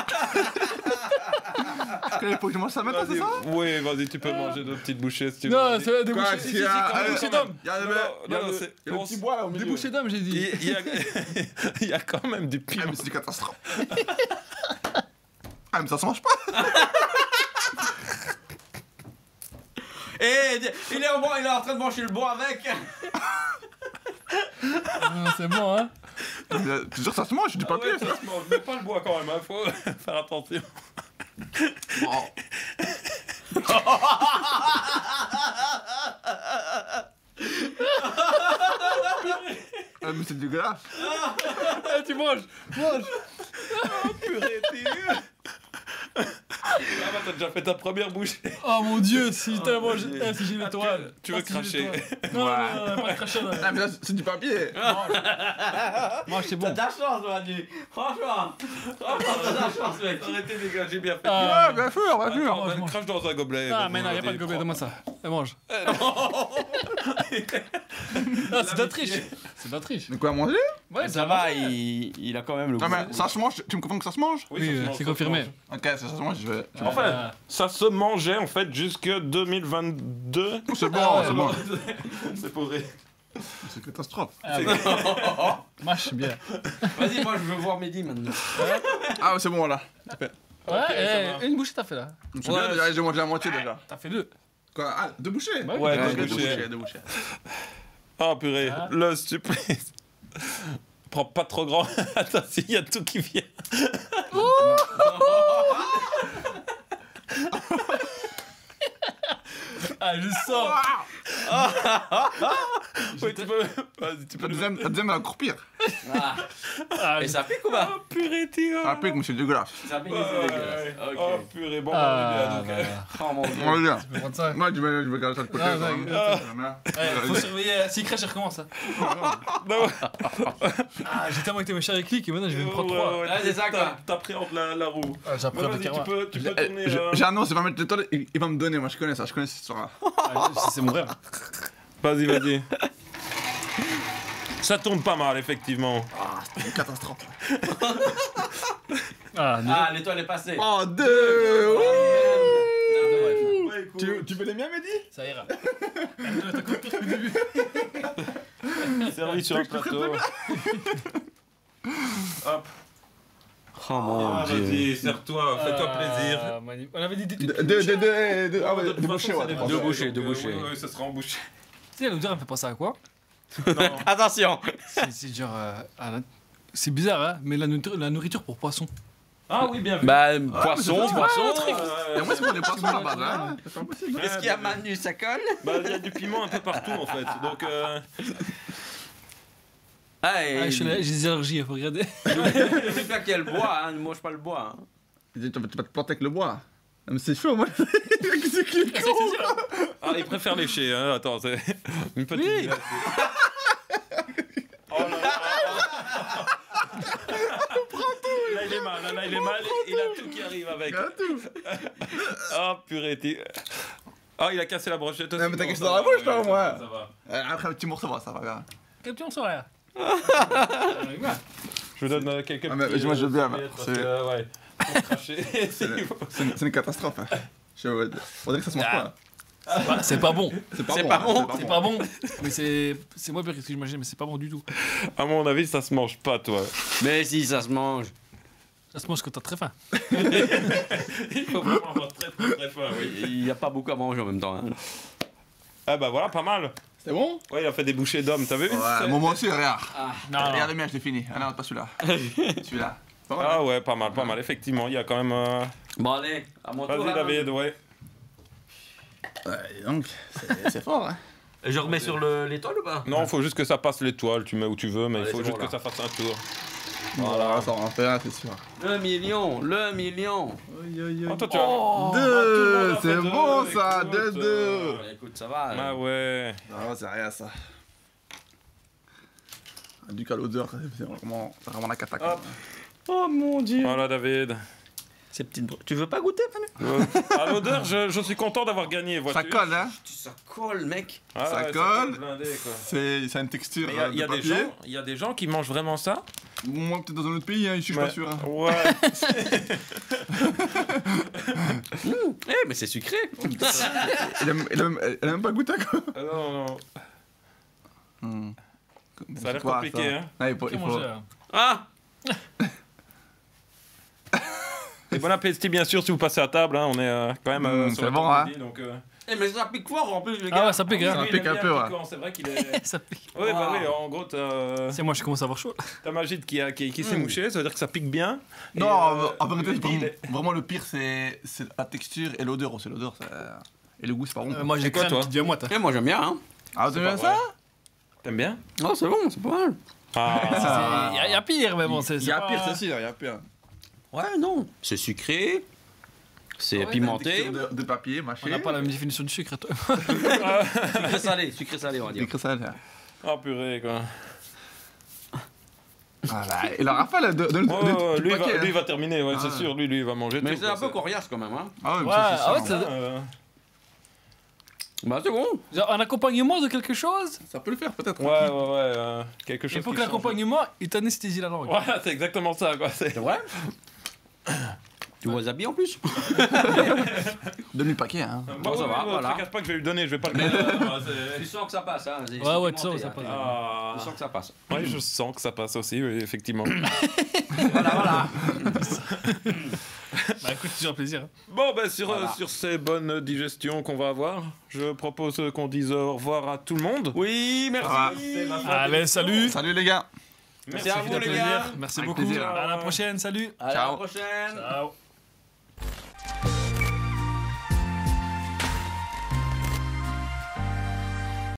[SPEAKER 4] Il faut que je mange ça maintenant, c'est
[SPEAKER 1] Vas-y,
[SPEAKER 4] ça?
[SPEAKER 1] oui, vas-y, tu peux manger deux petites bouchées si tu veux.
[SPEAKER 3] Non,
[SPEAKER 1] Vas-y.
[SPEAKER 3] c'est des
[SPEAKER 4] Quoi,
[SPEAKER 3] bouchées.
[SPEAKER 4] si,
[SPEAKER 3] Si, si, si,
[SPEAKER 4] ah,
[SPEAKER 3] des
[SPEAKER 4] ah,
[SPEAKER 3] bouchées
[SPEAKER 4] ah,
[SPEAKER 3] d'homme.
[SPEAKER 4] Il y a le,
[SPEAKER 1] Non,
[SPEAKER 4] il y a
[SPEAKER 1] non,
[SPEAKER 4] le,
[SPEAKER 1] c'est-
[SPEAKER 4] il y a le
[SPEAKER 1] on
[SPEAKER 4] petit
[SPEAKER 1] s-
[SPEAKER 4] bois là au
[SPEAKER 3] Des
[SPEAKER 4] milieu.
[SPEAKER 3] bouchées d'homme, j'ai dit.
[SPEAKER 1] Il y, a... il y a quand même du
[SPEAKER 4] Ah,
[SPEAKER 1] piment.
[SPEAKER 4] mais c'est une catastrophe. Ah, mais ça se mange pas.
[SPEAKER 2] Eh, il est, au bon, il est en train de manger le bois avec.
[SPEAKER 3] Ah, c'est bon, hein.
[SPEAKER 4] Tu es sûr que ça se mange? Du papier,
[SPEAKER 1] Ouais,
[SPEAKER 4] ça.
[SPEAKER 1] ça se mange, mais pas le bois quand même, hein, faut faire attention.
[SPEAKER 4] Ah, mais c'est dégueulasse.
[SPEAKER 3] Eh, tu manges. Mange.
[SPEAKER 1] Purée, t'es nul. Ah bah t'as déjà fait ta première bouchée.
[SPEAKER 3] Oh mon dieu, si t'as mangé. Eh, si j'ai l'étoile.
[SPEAKER 1] Tu veux
[SPEAKER 3] Ah, si j'ai
[SPEAKER 1] cracher.
[SPEAKER 3] l'étoile. Non, non, non, pas de cracher là.
[SPEAKER 4] Ah, mais là, c'est du papier.
[SPEAKER 3] Mange, c'est
[SPEAKER 2] T'as
[SPEAKER 3] bon.
[SPEAKER 2] de la chance, Manu. Franchement. Franchement, t'as de la chance, mec.
[SPEAKER 1] Arrêtez les gars, j'ai bien fait.
[SPEAKER 3] Ah,
[SPEAKER 4] Ouais, bien sûr, bien sûr.
[SPEAKER 1] Attends,
[SPEAKER 3] mange,
[SPEAKER 1] ben,
[SPEAKER 3] mange.
[SPEAKER 1] crache dans un gobelet.
[SPEAKER 3] Ah,
[SPEAKER 1] vas-y,
[SPEAKER 3] mais non, y'a
[SPEAKER 1] vas-y,
[SPEAKER 3] pas de gobelet,
[SPEAKER 1] prends.
[SPEAKER 3] donne-moi ça. Et mange. Ah, c'est de la triche. C'est de la triche.
[SPEAKER 4] De quoi manger?
[SPEAKER 3] Ouais,
[SPEAKER 2] Ça va, il, il a quand même le
[SPEAKER 4] Non,
[SPEAKER 2] goût.
[SPEAKER 4] mais ça se mange. Tu me confirmes que ça se mange?
[SPEAKER 1] Oui,
[SPEAKER 3] Oui,
[SPEAKER 1] ça se
[SPEAKER 3] euh,
[SPEAKER 1] mange,
[SPEAKER 3] c'est
[SPEAKER 1] ça se
[SPEAKER 3] confirmé.
[SPEAKER 1] mange.
[SPEAKER 4] Ok, ça se mange, je vais. je vais-
[SPEAKER 1] Enfin,
[SPEAKER 3] Euh,
[SPEAKER 1] ça se mangeait en fait jusque deux mille vingt-deux.
[SPEAKER 4] C'est bon,
[SPEAKER 3] Ah,
[SPEAKER 4] c'est
[SPEAKER 3] ouais,
[SPEAKER 4] bon.
[SPEAKER 1] C'est pour rire.
[SPEAKER 4] C'est une catastrophe.
[SPEAKER 3] ah, ouais. Mâche bien.
[SPEAKER 2] Vas-y, moi, je veux voir Mehdi maintenant.
[SPEAKER 4] Ah, ouais, c'est bon là.
[SPEAKER 3] Ouais,
[SPEAKER 1] ça
[SPEAKER 3] eh,
[SPEAKER 1] va.
[SPEAKER 3] une bouchée t'as fait là.
[SPEAKER 4] C'est bien, déjà, j'ai mangé la moitié déjà.
[SPEAKER 3] T'as fait deux.
[SPEAKER 4] Quoi? Ah, deux bouchées?
[SPEAKER 3] Ouais,
[SPEAKER 1] Ouais,
[SPEAKER 4] Ouais,
[SPEAKER 1] deux
[SPEAKER 4] deux
[SPEAKER 1] bouchées.
[SPEAKER 4] bouchées, deux bouchées.
[SPEAKER 1] Oh purée,
[SPEAKER 3] Ah.
[SPEAKER 1] le supplice. Prends pas trop grand. Attends, il y a tout qui vient.
[SPEAKER 3] Ah, je sens.
[SPEAKER 1] Ouais, tu peux. Vas-y, tu peux.
[SPEAKER 4] La deuxième, la deuxième, elle va encore pire.
[SPEAKER 2] Ah.
[SPEAKER 3] Ah,
[SPEAKER 2] Et ça pique ou pas?
[SPEAKER 1] Oh purée, tire.
[SPEAKER 4] Ça pique, monsieur dégueulasse.
[SPEAKER 2] Ça pique,
[SPEAKER 1] Ouais,
[SPEAKER 2] c'est
[SPEAKER 1] ouais,
[SPEAKER 2] dégueulasse.
[SPEAKER 1] ouais.
[SPEAKER 2] Ok.
[SPEAKER 1] Oh purée, bon,
[SPEAKER 3] Ah,
[SPEAKER 1] on est bien, donc.
[SPEAKER 3] voilà.
[SPEAKER 2] Oh mon dieu.
[SPEAKER 4] On est bien.
[SPEAKER 3] Je vais prendre ça.
[SPEAKER 4] Moi, je vais, je vais garder ça de côté.
[SPEAKER 3] Ah,
[SPEAKER 4] quand même.
[SPEAKER 3] d'accord.
[SPEAKER 4] Voilà.
[SPEAKER 3] Ouais, faut surveiller. S'il crèche, il recommence. Hein.
[SPEAKER 1] Non,
[SPEAKER 3] Ah, j'ai tellement été méchant avec lui que maintenant je vais me prendre
[SPEAKER 1] ouais,
[SPEAKER 3] trois.
[SPEAKER 1] ouais,
[SPEAKER 2] Ah, c'est ça, quoi.
[SPEAKER 1] t'a- T'appréhendes la, la roue.
[SPEAKER 3] Ah,
[SPEAKER 1] Ouais,
[SPEAKER 3] J'apprends
[SPEAKER 1] vas-y,
[SPEAKER 3] avec
[SPEAKER 1] tu peux, tu peux
[SPEAKER 4] Eh,
[SPEAKER 1] tourner.
[SPEAKER 4] je-
[SPEAKER 1] euh,
[SPEAKER 4] J'annonce, il va mettre le temps, il il va me donner. Moi, je connais ça, je connais cette histoire-là.
[SPEAKER 3] C'est mon rêve.
[SPEAKER 1] Vas-y, vas-y. Ça tourne pas mal, effectivement.
[SPEAKER 4] Ah, c'était une catastrophe.
[SPEAKER 3] Ah, non.
[SPEAKER 2] Ah, l'étoile est passée.
[SPEAKER 4] Oh, deux. Ouh.
[SPEAKER 1] Ouais, écoute.
[SPEAKER 4] Tu, tu veux les miens, Mehdi?
[SPEAKER 3] Ça ira.
[SPEAKER 1] Servi sur un plateau. Hop.
[SPEAKER 2] Oh mon
[SPEAKER 1] Ah,
[SPEAKER 2] dieu.
[SPEAKER 1] vas-y, serre-toi, fais-toi plaisir.
[SPEAKER 3] Ah, magnifique. On avait dit des
[SPEAKER 4] Deux,
[SPEAKER 3] trucs.
[SPEAKER 4] deux, deux, deux, deux. Ah, ouais,
[SPEAKER 1] De toute
[SPEAKER 4] deux
[SPEAKER 1] façon,
[SPEAKER 4] bouchées,
[SPEAKER 1] c'est
[SPEAKER 4] ouais.
[SPEAKER 1] des
[SPEAKER 4] deux
[SPEAKER 2] Deux
[SPEAKER 1] bouchées,
[SPEAKER 2] bouchées,
[SPEAKER 1] donc,
[SPEAKER 2] deux
[SPEAKER 1] euh,
[SPEAKER 2] bouchées.
[SPEAKER 1] Oui, oui, ça sera en bouchée.
[SPEAKER 3] Tu sais, l'odeur, elle me fait penser à quoi?
[SPEAKER 1] Non.
[SPEAKER 2] Attention.
[SPEAKER 3] C'est c'est genre. euh, à la- C'est bizarre, hein, mais la, nourriture- la nourriture pour poisson.
[SPEAKER 1] Ah oui, bien vu.
[SPEAKER 2] Bah,
[SPEAKER 4] mais
[SPEAKER 2] poisson,
[SPEAKER 4] c'est-
[SPEAKER 2] poisson.
[SPEAKER 4] Et moi, c'est pour les poissons à la base, hein. C'est pas possible.
[SPEAKER 2] Qu'est-ce qu'il y a, Manu? Ça colle?
[SPEAKER 1] Bah, il y a du piment un peu partout en fait. Donc, euh,
[SPEAKER 2] Ah, et...
[SPEAKER 3] Ah, je suis là, j'ai des allergies, faut regarder.
[SPEAKER 2] C'est pas qu'il y a le bois, hein. Ne mange pas le bois. Hein.
[SPEAKER 4] Tu vas tu vas te planter avec le bois. Non, mais c'est chaud, moi. Qu'est-ce qu'il est con?
[SPEAKER 1] ah, il préfère lécher. Hein. Attends, c'est une petite.
[SPEAKER 2] Oui.
[SPEAKER 1] Oh là là. Là, il est mal. Là, il est mal. Il a tout qui arrive avec.
[SPEAKER 4] Ah, tout.
[SPEAKER 1] Oh purée. t'es- Ah, il a cassé la brochette aussi.
[SPEAKER 4] Non, mais t'as
[SPEAKER 1] Bon,
[SPEAKER 4] cassé
[SPEAKER 1] ça
[SPEAKER 4] dans la
[SPEAKER 1] va,
[SPEAKER 4] bouche, toi,
[SPEAKER 1] ouais,
[SPEAKER 4] moi.
[SPEAKER 1] Ça va.
[SPEAKER 4] Euh, Après un petit morceau, ça va, ça va bien.
[SPEAKER 3] Quel petit on sort là?
[SPEAKER 1] Je vous donne euh, quelques
[SPEAKER 4] Ah, mais
[SPEAKER 1] petits,
[SPEAKER 4] moi, je veux bien,
[SPEAKER 1] serviettes,
[SPEAKER 4] mais
[SPEAKER 1] parce
[SPEAKER 4] c'est-
[SPEAKER 1] que, euh, ouais. Pour cracher.
[SPEAKER 4] C'est c'est une, c'est une catastrophe. Hein. Je, on dirait que ça se mange pas.
[SPEAKER 3] Bah, c'est pas bon.
[SPEAKER 4] C'est pas
[SPEAKER 2] C'est
[SPEAKER 4] bon.
[SPEAKER 2] pas
[SPEAKER 4] hein,
[SPEAKER 2] bon.
[SPEAKER 3] C'est pas bon. Mais c'est c'est moi pire que ce que j'imagine, mais c'est pas bon du tout.
[SPEAKER 1] À mon avis, ça se mange pas, toi.
[SPEAKER 2] Mais si, ça se mange.
[SPEAKER 3] Ça se mange quand t'as très faim.
[SPEAKER 1] Il faut vraiment avoir très très très faim, oui.
[SPEAKER 2] Il n'y a pas beaucoup à manger en même temps. Hein.
[SPEAKER 1] Ah bah voilà, pas mal.
[SPEAKER 4] C'est bon?
[SPEAKER 1] Ouais, il a fait des bouchées d'hommes, t'as vu?
[SPEAKER 4] Ouais, moi aussi, regarde.
[SPEAKER 3] Non,
[SPEAKER 4] Regarde le mien, je l'ai fini. Ah non, pas celui-là. Celui-là. Pas mal,
[SPEAKER 1] Ah
[SPEAKER 4] hein.
[SPEAKER 1] ouais, pas mal, pas mal. Effectivement, il y a quand même... euh,
[SPEAKER 2] Bon, allez, à mon tour.
[SPEAKER 1] Vas-y,
[SPEAKER 2] hein.
[SPEAKER 1] David, ouais.
[SPEAKER 4] Ouais, donc, c'est c'est fort, hein.
[SPEAKER 2] Je remets sur le- l'étoile ou pas?
[SPEAKER 1] Non, faut juste que ça passe l'étoile, tu mets où tu veux, mais
[SPEAKER 2] Allez,
[SPEAKER 1] il faut
[SPEAKER 2] c'est
[SPEAKER 1] juste
[SPEAKER 2] bon, là.
[SPEAKER 1] que ça fasse un tour.
[SPEAKER 4] Voilà, ça va en faire un, c'est sûr.
[SPEAKER 2] Le million, le million.
[SPEAKER 1] Oh, toi, tu as...
[SPEAKER 3] Oh,
[SPEAKER 1] Bah, tout le
[SPEAKER 4] Deux,
[SPEAKER 1] monde a fait
[SPEAKER 4] c'est
[SPEAKER 1] deux,
[SPEAKER 4] bon ça,
[SPEAKER 1] écoute,
[SPEAKER 4] deux, deux.
[SPEAKER 1] euh,
[SPEAKER 2] Écoute, ça va.
[SPEAKER 1] Ah ouais.
[SPEAKER 4] Non, c'est rien ça. Du cas, l'odeur, c'est vraiment, c'est vraiment la cata.
[SPEAKER 1] Hop.
[SPEAKER 2] Oh mon dieu.
[SPEAKER 1] Voilà, David.
[SPEAKER 2] Ces petites bro- Tu veux pas goûter, Manu?
[SPEAKER 1] À l'odeur, je, je suis content d'avoir gagné, vois-tu.
[SPEAKER 4] Ça colle, hein.
[SPEAKER 2] Ça colle, mec.
[SPEAKER 1] Ah
[SPEAKER 4] ça
[SPEAKER 1] ouais,
[SPEAKER 4] colle.
[SPEAKER 1] blindé, quoi.
[SPEAKER 4] C'est ça a une texture
[SPEAKER 1] Mais il y a,
[SPEAKER 4] euh,
[SPEAKER 1] il y a
[SPEAKER 4] de
[SPEAKER 1] des
[SPEAKER 4] papier.
[SPEAKER 1] gens, il y a des gens qui mangent vraiment ça.
[SPEAKER 4] Moi, peut-être dans un autre pays, hein, ici, je suis
[SPEAKER 1] Mais-
[SPEAKER 4] pas sûr. Hein.
[SPEAKER 1] Ouais.
[SPEAKER 2] Eh, mais c'est sucré.
[SPEAKER 4] Elle aime, elle aime- elle aime même pas goûter, quoi.
[SPEAKER 1] Ah non, non.
[SPEAKER 4] Hmm.
[SPEAKER 1] Ça a l'air
[SPEAKER 4] Quoi,
[SPEAKER 1] compliqué,
[SPEAKER 4] ça
[SPEAKER 1] hein.
[SPEAKER 4] Ah, il faut, il
[SPEAKER 3] Qu'est-ce
[SPEAKER 4] faut...
[SPEAKER 3] manger là?
[SPEAKER 2] Ah.
[SPEAKER 1] Et bon appétit, bien sûr, si vous passez à table. Hein, on est euh, quand même euh,
[SPEAKER 4] Mm,
[SPEAKER 1] sur
[SPEAKER 4] c'est
[SPEAKER 1] le
[SPEAKER 4] bon,
[SPEAKER 1] temps
[SPEAKER 4] hein.
[SPEAKER 1] midi, donc, euh...
[SPEAKER 2] Eh, mais ça pique fort en plus, les gars.
[SPEAKER 3] Ah ouais, ça pique,
[SPEAKER 1] oui,
[SPEAKER 3] hein.
[SPEAKER 4] Ça
[SPEAKER 1] lui,
[SPEAKER 4] pique
[SPEAKER 1] il aime
[SPEAKER 4] un
[SPEAKER 1] bien
[SPEAKER 4] peu, ouais.
[SPEAKER 1] piquant, c'est vrai qu'il est...
[SPEAKER 3] Ça pique.
[SPEAKER 1] Oui, bah
[SPEAKER 2] Ah.
[SPEAKER 1] oui, en gros, t'as
[SPEAKER 3] C'est moi, je commence à avoir chaud.
[SPEAKER 1] t'as Magid qui, a, qui, qui s'est
[SPEAKER 2] Mm.
[SPEAKER 1] mouché, ça veut dire que ça pique bien. Et,
[SPEAKER 4] Non,
[SPEAKER 1] euh,
[SPEAKER 4] en vérité,
[SPEAKER 1] lui,
[SPEAKER 4] vraiment,
[SPEAKER 1] il est-
[SPEAKER 4] vraiment, le pire, c'est c'est la texture et l'odeur aussi. L'odeur, ça- et le goût, c'est pas bon.
[SPEAKER 3] Euh, moi, j'ai
[SPEAKER 1] quoi,
[SPEAKER 3] crème
[SPEAKER 1] toi
[SPEAKER 3] qui devient moite. hein.
[SPEAKER 2] Eh, moi j'aime bien, hein.
[SPEAKER 4] Ah,
[SPEAKER 1] c'est
[SPEAKER 4] t'aimes
[SPEAKER 1] pas
[SPEAKER 4] bien ça?
[SPEAKER 1] vrai. T'aimes bien?
[SPEAKER 2] Oh, c'est bon, c'est pas mal.
[SPEAKER 1] Ah,
[SPEAKER 3] Il y, a- y a pire, mais bon, c'est.
[SPEAKER 4] Il y a pire, c'est sûr, il y a pire.
[SPEAKER 2] Ouais, non. C'est sucré. C'est
[SPEAKER 3] Ouais,
[SPEAKER 2] pimenté.
[SPEAKER 4] Texture De, de papier, mâché.
[SPEAKER 3] On n'a pas la même définition du sucre, toi.
[SPEAKER 2] Sucré salé, sucré salé, on va dire.
[SPEAKER 4] Écrit ça, là.
[SPEAKER 1] ah purée, quoi.
[SPEAKER 4] Voilà. Et la rafale, de, de, de,
[SPEAKER 1] Oh,
[SPEAKER 4] de- du
[SPEAKER 1] lui, il
[SPEAKER 4] paquet,
[SPEAKER 1] va,
[SPEAKER 4] hein.
[SPEAKER 1] lui, il va terminer, ouais, c'est
[SPEAKER 4] Ah.
[SPEAKER 1] sûr. Lui, lui, il va manger
[SPEAKER 2] Mais
[SPEAKER 1] tout.
[SPEAKER 2] c'est
[SPEAKER 1] quoi,
[SPEAKER 2] un peu coriace quand même, hein.
[SPEAKER 4] Ah ouais, mais
[SPEAKER 3] Ouais,
[SPEAKER 4] ça, c'est
[SPEAKER 3] ah ouais,
[SPEAKER 4] ça,
[SPEAKER 3] ça-
[SPEAKER 1] Euh,
[SPEAKER 2] Bah, c'est bon.
[SPEAKER 3] Genre, un accompagnement de quelque chose.
[SPEAKER 4] ça peut le faire, peut-être.
[SPEAKER 1] Ouais, ouais, ouais. euh, quelque chose
[SPEAKER 3] Et pour
[SPEAKER 1] qui
[SPEAKER 3] que
[SPEAKER 1] change.
[SPEAKER 3] l'accompagnement, il t'anesthésie la langue.
[SPEAKER 1] Ouais, c'est exactement ça, quoi. C'est...
[SPEAKER 2] C'est vrai. Tu vois Zabi en plus?
[SPEAKER 4] Donne-lui le paquet, hein.
[SPEAKER 2] Bon, ça va,
[SPEAKER 1] Ne
[SPEAKER 2] voilà.
[SPEAKER 1] tracasse pas que je vais lui donner, je vais pas le mettre.
[SPEAKER 2] Tu sens que ça passe, hein. c'est-
[SPEAKER 3] Ouais,
[SPEAKER 2] c'est
[SPEAKER 3] ouais, tu
[SPEAKER 2] pimenté,
[SPEAKER 3] sens, ça
[SPEAKER 2] hein.
[SPEAKER 3] passe.
[SPEAKER 1] Ah.
[SPEAKER 2] Tu sens que ça passe.
[SPEAKER 1] Ouais, je sens que ça passe aussi, oui, effectivement.
[SPEAKER 2] Voilà, voilà.
[SPEAKER 3] Bah écoute, c'est un plaisir. hein.
[SPEAKER 1] Bon, ben sur,
[SPEAKER 2] Voilà.
[SPEAKER 1] euh, sur ces bonnes digestions qu'on va avoir, je propose qu'on dise au revoir à tout le monde.
[SPEAKER 2] Oui, merci.
[SPEAKER 4] Ah.
[SPEAKER 1] C'est la fin de
[SPEAKER 3] Allez,
[SPEAKER 1] l'émission.
[SPEAKER 3] salut.
[SPEAKER 4] Salut, les gars.
[SPEAKER 2] Merci à
[SPEAKER 3] Ça
[SPEAKER 2] vous,
[SPEAKER 3] fait
[SPEAKER 2] les
[SPEAKER 3] plaisir.
[SPEAKER 2] gars.
[SPEAKER 3] Merci
[SPEAKER 4] Avec
[SPEAKER 3] beaucoup.
[SPEAKER 4] plaisir.
[SPEAKER 3] À la prochaine, salut.
[SPEAKER 2] À la
[SPEAKER 4] Ciao.
[SPEAKER 2] prochaine.
[SPEAKER 3] Ciao.